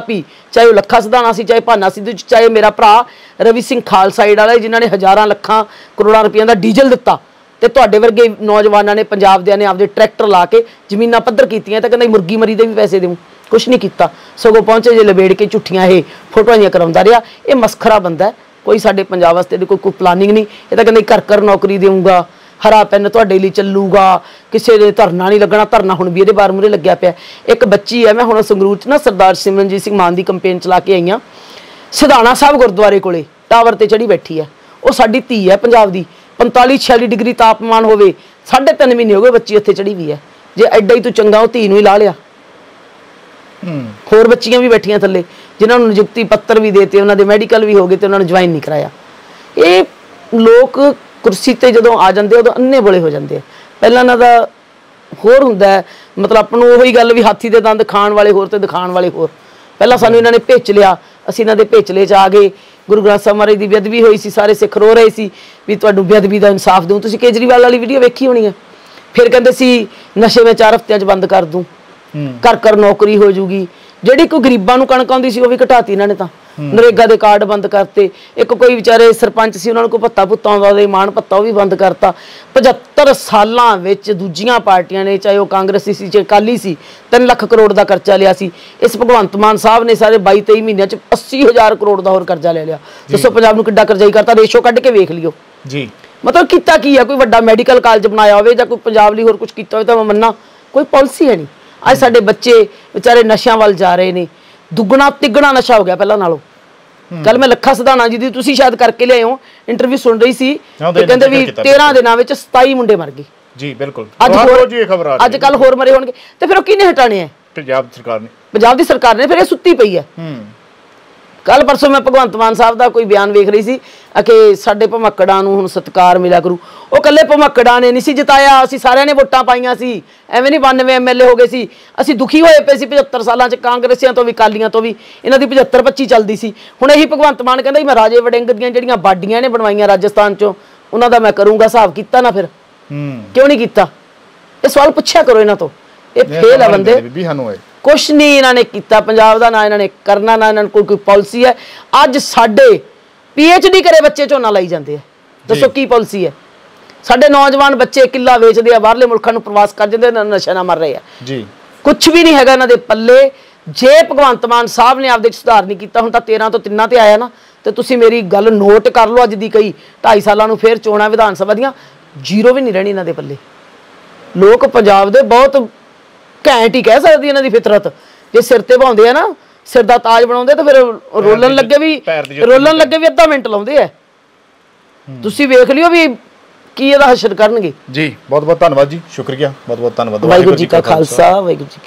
ਚਾਹੇ ਉਹ ਲੱਖਾ ਸਿਧਾਣਾ ਸੀ, ਚਾਹੇ ਭਾਨਾ ਸਿੱਧੂ, ਚਾਹੇ ਮੇਰਾ ਭਰਾ ਰਵੀ ਸਿੰਘ ਖਾਲਸਾਈਡ ਵਾਲਾ, ਜਿਨ੍ਹਾਂ ਨੇ ਹਜ਼ਾਰਾਂ ਲੱਖਾਂ ਕਰੋੜਾਂ ਰੁਪਈਆਂ ਦਾ ਡੀਜ਼ਲ ਦਿੱਤਾ ਤੇ ਤੁਹਾਡੇ ਵਰਗੇ ਨੌਜਵਾਨਾਂ ਨੇ ਪੰਜਾਬ ਦਿਆਂ ਨੇ ਆਪਦੇ ਟਰੈਕਟਰ ਲਾ ਕੇ ਜ਼ਮੀਨਾਂ ਪੱਧਰ ਕੀਤੀਆਂ। ਤਾਂ ਕਹਿੰਦਾ ਮੁਰਗੀ ਮਰੀ ਦੇ ਵੀ ਪੈਸੇ ਦੇਵਾਂ, ਕੁਛ ਨਹੀਂ ਕੀਤਾ, ਸਗੋਂ ਪਹੁੰਚੇ ਜੇ ਲਵੇੜ ਕੇ ਝੁੱਠੀਆਂ ਇਹ ਫੋਟੋਆਂ ਜਿਹੀਆਂ ਕਰਾਉਂਦਾ ਰਿਹਾ। ਇਹ ਮਸਖਰਾ ਬੰਦਾ ਹੈ, ਕੋਈ ਸਾਡੇ ਪੰਜਾਬ ਵਾਸਤੇ ਦੀ ਕੋਈ ਪਲਾਨਿੰਗ ਨਹੀਂ। ਇਹ ਤਾਂ ਕਹਿੰਦੇ ਘਰ ਘਰ ਨੌਕਰੀ ਦੇਊਂਗਾ, ਹਰਾ ਪੈਨ ਤੁਹਾਡੇ ਲਈ ਚੱਲੂਗਾ, ਕਿਸੇ ਦੇ ਧਰਨਾ ਨਹੀਂ ਲੱਗਣਾ। ਧਰਨਾ ਹੁਣ ਵੀ ਇਹਦੇ ਬਾਰ ਮੂਹਰੇ ਲੱਗਿਆ ਪਿਆ। ਇੱਕ ਬੱਚੀ ਹੈ, ਮੈਂ ਹੁਣ ਸੰਗਰੂਰ 'ਚ ਨਾ ਸਰਦਾਰ ਸਿਮਰਨਜੀਤ ਸਿੰਘ ਮਾਨ ਦੀ ਕੰਪੇਨ ਚਲਾ ਕੇ ਆਈ ਹਾਂ, ਸਿਧਾਣਾ ਸਾਹਿਬ ਗੁਰਦੁਆਰੇ ਕੋਲੇ ਟਾਵਰ ਤੇ ਚੜੀ ਬੈਠੀ ਹੈ। ਉਹ ਸਾਡੀ ਧੀ ਹੈ ਪੰਜਾਬ ਦੀ, 45-46 ਡਿਗਰੀ ਤਾਪਮਾਨ ਹੋਵੇ, 3.5 ਮਹੀਨੇ ਹੋ ਗਏ ਬੱਚੀ ਉੱਥੇ ਚੜੀ ਵੀ ਹੈ। ਜੇ ਐਡਾ ਹੀ ਤੂੰ ਚੰਗਾ, ਉਹ ਧੀ ਨੂੰ ਹੀ ਲਾ ਲਿਆ। ਹੋਰ ਬੱਚੀਆਂ ਵੀ ਬੈਠੀਆਂ ਥੱਲੇ, ਜਿਨ੍ਹਾਂ ਨੂੰ ਨਿਯੁਕਤੀ ਪੱਤਰ ਵੀ ਦੇਤੇ, ਉਹਨਾਂ ਦੇ ਮੈਡੀਕਲ ਵੀ ਹੋ ਗਏ ਤੇ ਉਹਨਾਂ ਨੂੰ ਜੁਆਇਨ ਨਹੀਂ ਕਰਾਇਆ। ਇਹ ਲੋਕ ਕੁਰਸੀ ਤੇ ਜਦੋਂ ਆ ਜਾਂਦੇ ਉਦੋਂ ਅੰਨੇ ਬੋਲੇ ਹੋ ਜਾਂਦੇ ਆ। ਪਹਿਲਾਂ ਇਹਨਾਂ ਦਾ ਹੋਰ ਹੁੰਦਾ, ਮਤਲਬ ਆਪਾਂ ਨੂੰ ਉਹੀ ਗੱਲ ਵੀ ਹਾਥੀ ਦੇ ਦੰਦ ਖਾਣ ਵਾਲੇ ਹੋਰ ਤੇ ਦਿਖਾਉਣ ਵਾਲੇ ਹੋਰ। ਪਹਿਲਾਂ ਸਾਨੂੰ ਇਹਨਾਂ ਨੇ ਭੇਚ ਲਿਆ, ਅਸੀਂ ਇਹਨਾਂ ਦੇ ਭੇਚਲੇ 'ਚ ਆ ਗਏ। ਗੁਰੂ ਗ੍ਰੰਥ ਸਾਹਿਬ ਮਹਾਰਾਜ ਦੀ ਬੇਅਦਬੀ ਹੋਈ ਸੀ, ਸਾਰੇ ਸਿੱਖ ਰੋ ਰਹੇ ਸੀ ਵੀ ਤੁਹਾਨੂੰ ਬੇਅਦਬੀ ਦਾ ਇਨਸਾਫ ਦਊਂ। ਤੁਸੀਂ ਕੇਜਰੀਵਾਲ ਵਾਲੀ ਵੀਡੀਓ ਵੇਖੀ ਹੋਣੀ ਹੈ। ਫਿਰ ਕਹਿੰਦੇ ਸੀ ਨਸ਼ੇ ਮੈਂ 4 ਹਫ਼ਤਿਆਂ 'ਚ ਬੰਦ ਕਰ ਦੂੰ, ਘਰ ਘਰ ਨੌਕਰੀ ਹੋ ਜੂਗੀ। ਜਿਹੜੀ ਕੋਈ ਗਰੀਬਾਂ ਨੂੰ ਕਣਕ ਆਉਂਦੀ ਸੀ ਉਹ ਵੀ ਘਟਾਤੀ ਇਹਨਾਂ ਨੇ, ਤਾਂ ਨਰੇਗਾ ਦੇ ਕਾਰਡ ਬੰਦ ਕਰਤੇ। ਇੱਕ ਕੋਈ ਵਿਚਾਰੇ ਸਰਪੰਚ ਸੀ, ਉਹਨਾਂ ਨੂੰ ਕੋਈ ਭੱਤਾ ਭੁੱਤਾ ਆਉਂਦਾ ਉਹਦੇ ਮਾਣ ਭੱਤਾ, ਉਹ ਵੀ ਬੰਦ ਕਰਤਾ। 75 ਸਾਲਾਂ ਵਿੱਚ ਦੂਜੀਆਂ ਪਾਰਟੀਆਂ ਨੇ, ਚਾਹੇ ਉਹ ਕਾਂਗਰਸੀ ਸੀ ਚਾਹੇ ਅਕਾਲੀ ਸੀ, 3 ਲੱਖ ਕਰੋੜ ਦਾ ਕਰਜ਼ਾ ਲਿਆ ਸੀ। ਇਸ ਭਗਵੰਤ ਮਾਨ ਸਾਹਿਬ ਨੇ ਸਾਰੇ 22-23 ਮਹੀਨਿਆਂ 'ਚ 80,000 ਕਰੋੜ ਦਾ ਹੋਰ ਕਰਜ਼ਾ ਲੈ ਲਿਆ। ਦੱਸੋ ਪੰਜਾਬ ਨੂੰ ਕਿੱਡਾ ਕਰਜ਼ਾਈ ਕਰਤਾ, ਰੇਸ਼ੋ ਕੱਢ ਕੇ ਵੇਖ ਲਿਓ ਜੀ। ਮਤਲਬ ਕੀਤਾ ਕੀ ਹੈ? ਕੋਈ ਵੱਡਾ ਮੈਡੀਕਲ ਕਾਲਜ ਬਣਾਇਆ ਹੋਵੇ ਜਾਂ ਕੋਈ ਪੰਜਾਬ ਲਈ ਹੋਰ ਕੁਝ ਕੀਤਾ ਹੋਵੇ ਤਾਂ ਮੈਂ ਮੰਨਾਂ, ਕੋਈ ਪਾਲਿਸੀ ਹੈ ਨਹੀਂ। ਅੱਜ ਸਾਡੇ ਬੱਚੇ ਵਿਚਾਰੇ ਨਸ਼ਿਆਂ ਵੱਲ ਜਾ ਰਹੇ ਨੇ, ਦੁੱਗਣਾ ਤਿੱਗਣਾ ਨਸ਼ਾ ਹੋ ਗਿਆ ਪਹਿਲਾਂ ਨਾਲੋਂ। ਕੱਲ ਮੈਂ ਲੱਖਾ ਸਿਧਾਣਾ ਜੀ ਦੀ, ਤੁਸੀਂ ਸ਼ਾਇਦ ਕਰਕੇ ਲਿਆਏ ਹੋ, ਇੰਟਰਵਿਊ ਸੁਣ ਰਹੀ ਸੀ, ਤੇ ਕਹਿੰਦੇ ਵੀ 13 ਦਿਨਾਂ ਵਿੱਚ 27 ਮੁੰਡੇ ਮਰ ਗਏ ਜੀ। ਬਿਲਕੁਲ, ਅੱਜ ਕੱਲ ਹੋਰ ਮਰੇ ਹੋਣਗੇ। ਤੇ ਫਿਰ ਉਹ ਕਿਹਨੇ ਹਟਾਣੇ ਆ? ਪੰਜਾਬ ਸਰਕਾਰ ਨੇ, ਪੰਜਾਬ ਦੀ ਸਰਕਾਰ ਨੇ। ਫਿਰ ਇਹ ਸੁੱਤੀ ਪਈ ਹੈ। ਕੱਲ ਪਰਸੋਂ ਮੈਂ ਭਗਵੰਤ ਮਾਨ ਸਾਹਿਬ ਦਾ ਕੋਈ ਬਿਆਨ ਵੇਖ ਰਹੀ ਸੀ ਕਿ ਸਾਡੇ ਭਮੱਕੜਾਂ ਨੂੰ ਹੁਣ ਸਤਿਕਾਰ ਮਿਲਿਆ ਕਰੂ। ਉਹ ਕੱਲੇ ਭਮੱਕੜਾਂ ਨੇ ਨਹੀਂ ਸੀ ਜਿਤਾਇਆ, ਅਸੀਂ ਸਾਰਿਆਂ ਨੇ ਵੋਟਾਂ ਪਾਈਆਂ ਸੀ। ਐਵੇਂ ਨਹੀਂ 92 MLA ਹੋ ਗਏ ਸੀ। ਅਸੀਂ ਦੁਖੀ ਹੋਏ ਪਏ ਸੀ 75 ਸਾਲਾਂ 'ਚ, ਕਾਂਗਰਸੀਆਂ ਤੋਂ ਵੀ ਕਾਲੀਆਂ ਤੋਂ ਵੀ। ਇਹਨਾਂ ਦੀ 75-25 ਚੱਲਦੀ ਸੀ। ਹੁਣ ਇਹੀ ਭਗਵੰਤ ਮਾਨ ਕਹਿੰਦਾ ਮੈਂ ਰਾਜੇ ਵੜਿੰਗ ਦੀਆਂ ਜਿਹੜੀਆਂ ਬਾਡੀਆਂ ਨੇ ਬਣਵਾਈਆਂ ਰਾਜਸਥਾਨ 'ਚੋਂ, ਉਹਨਾਂ ਦਾ ਮੈਂ ਕਰੂੰਗਾ ਹਿਸਾਬ। ਕੀਤਾ ਨਾ ਫਿਰ? ਕਿਉਂ ਨਹੀਂ ਕੀਤਾ? ਇਹ ਸਵਾਲ ਪੁੱਛਿਆ ਕਰੋ ਇਹਨਾਂ ਤੋਂ। ਇਹ ਫੇਲ ਹੈ ਬੰਦੇ, ਕੁਛ ਨਹੀਂ ਇਹਨਾਂ ਨੇ ਕੀਤਾ ਪੰਜਾਬ ਦਾ, ਨਾ ਇਹਨਾਂ ਨੇ ਕਰਨਾ, ਨਾ ਇਹਨਾਂ ਨੂੰ ਕੋਈ ਪਾਲਿਸੀ ਹੈ। ਅੱਜ ਸਾਡੇ PhD ਕਰੇ ਬੱਚੇ ਝੋਨਾ ਲਾਈ ਜਾਂਦੇ ਆ, ਦੱਸੋ ਕੀ ਪਾਲਿਸੀ ਹੈ? ਸਾਡੇ ਨੌਜਵਾਨ ਬੱਚੇ ਕਿੱਲਾ ਵੇਚਦੇ ਆ, ਬਾਹਰਲੇ ਮੁਲਕਾਂ ਨੂੰ ਪ੍ਰਵਾਸ ਕਰ ਜਾਂਦੇ, ਨਸ਼ਾ ਨਾਲ ਮਰ ਰਹੇ ਆ ਜੀ। ਕੁਛ ਵੀ ਨਹੀਂ ਹੈਗਾ ਇਹਨਾਂ ਦੇ ਪੱਲੇ। ਜੇ ਭਗਵੰਤ ਮਾਨ ਸਾਹਿਬ ਨੇ ਆਪਦੇ ਸੁਧਾਰ ਨਹੀਂ ਕੀਤਾ, ਹੁਣ ਤਾਂ 13 ਤੋਂ 3 ਤੇ ਆਇਆ ਨਾ, ਤੇ ਤੁਸੀਂ ਮੇਰੀ ਗੱਲ ਨੋਟ ਕਰ ਲਓ। ਅੱਜ ਦੀ ਕਈ 2.5 ਸਾਲਾਂ ਨੂੰ ਫਿਰ ਚੋਣਾਂ ਵਿਧਾਨ ਸਭਾ ਦੀਆਂ, 0 ਵੀ ਨਹੀਂ ਰਹਿਣੀ ਇਹਨਾਂ ਦੇ ਪੱਲੇ। ਲੋਕ ਪੰਜਾਬ ਦੇ ਬਹੁਤ ਘੈਂਟ ਹੀ ਕਹਿ ਸਕਦੀ ਇਹਨਾਂ ਦੀ ਫਿਤਰਤ। ਜੇ ਸਿਰ ਤੇ ਭਾਉਂਦੇ ਆ ਨਾ, ਸਿਰ ਦਾ ਤਾਜ ਬਣਾਉਂਦੇ, ਤਾਂ ਫਿਰ ਰੋਲਣ ਲੱਗੇ ਵੀ ਅੱਧਾ ਮਿੰਟ ਲਾਉਂਦੇ ਆ। ਤੁਸੀਂ ਵੇਖ ਲਿਓ ਵੀ ਕੀ ਇਹਦਾ ਹਸ਼ਰ ਕਰਨਗੇ ਜੀ। ਬਹੁਤ ਬਹੁਤ ਧੰਨਵਾਦ ਜੀ, ਸ਼ੁਕਰੀਆ, ਬਹੁਤ ਬਹੁਤ ਧੰਨਵਾਦ। ਵਾਹਿਗੁਰੂ ਜੀ ਕਾ ਖਾਲਸਾ, ਵਾਹਿਗੁਰੂ ਜੀ।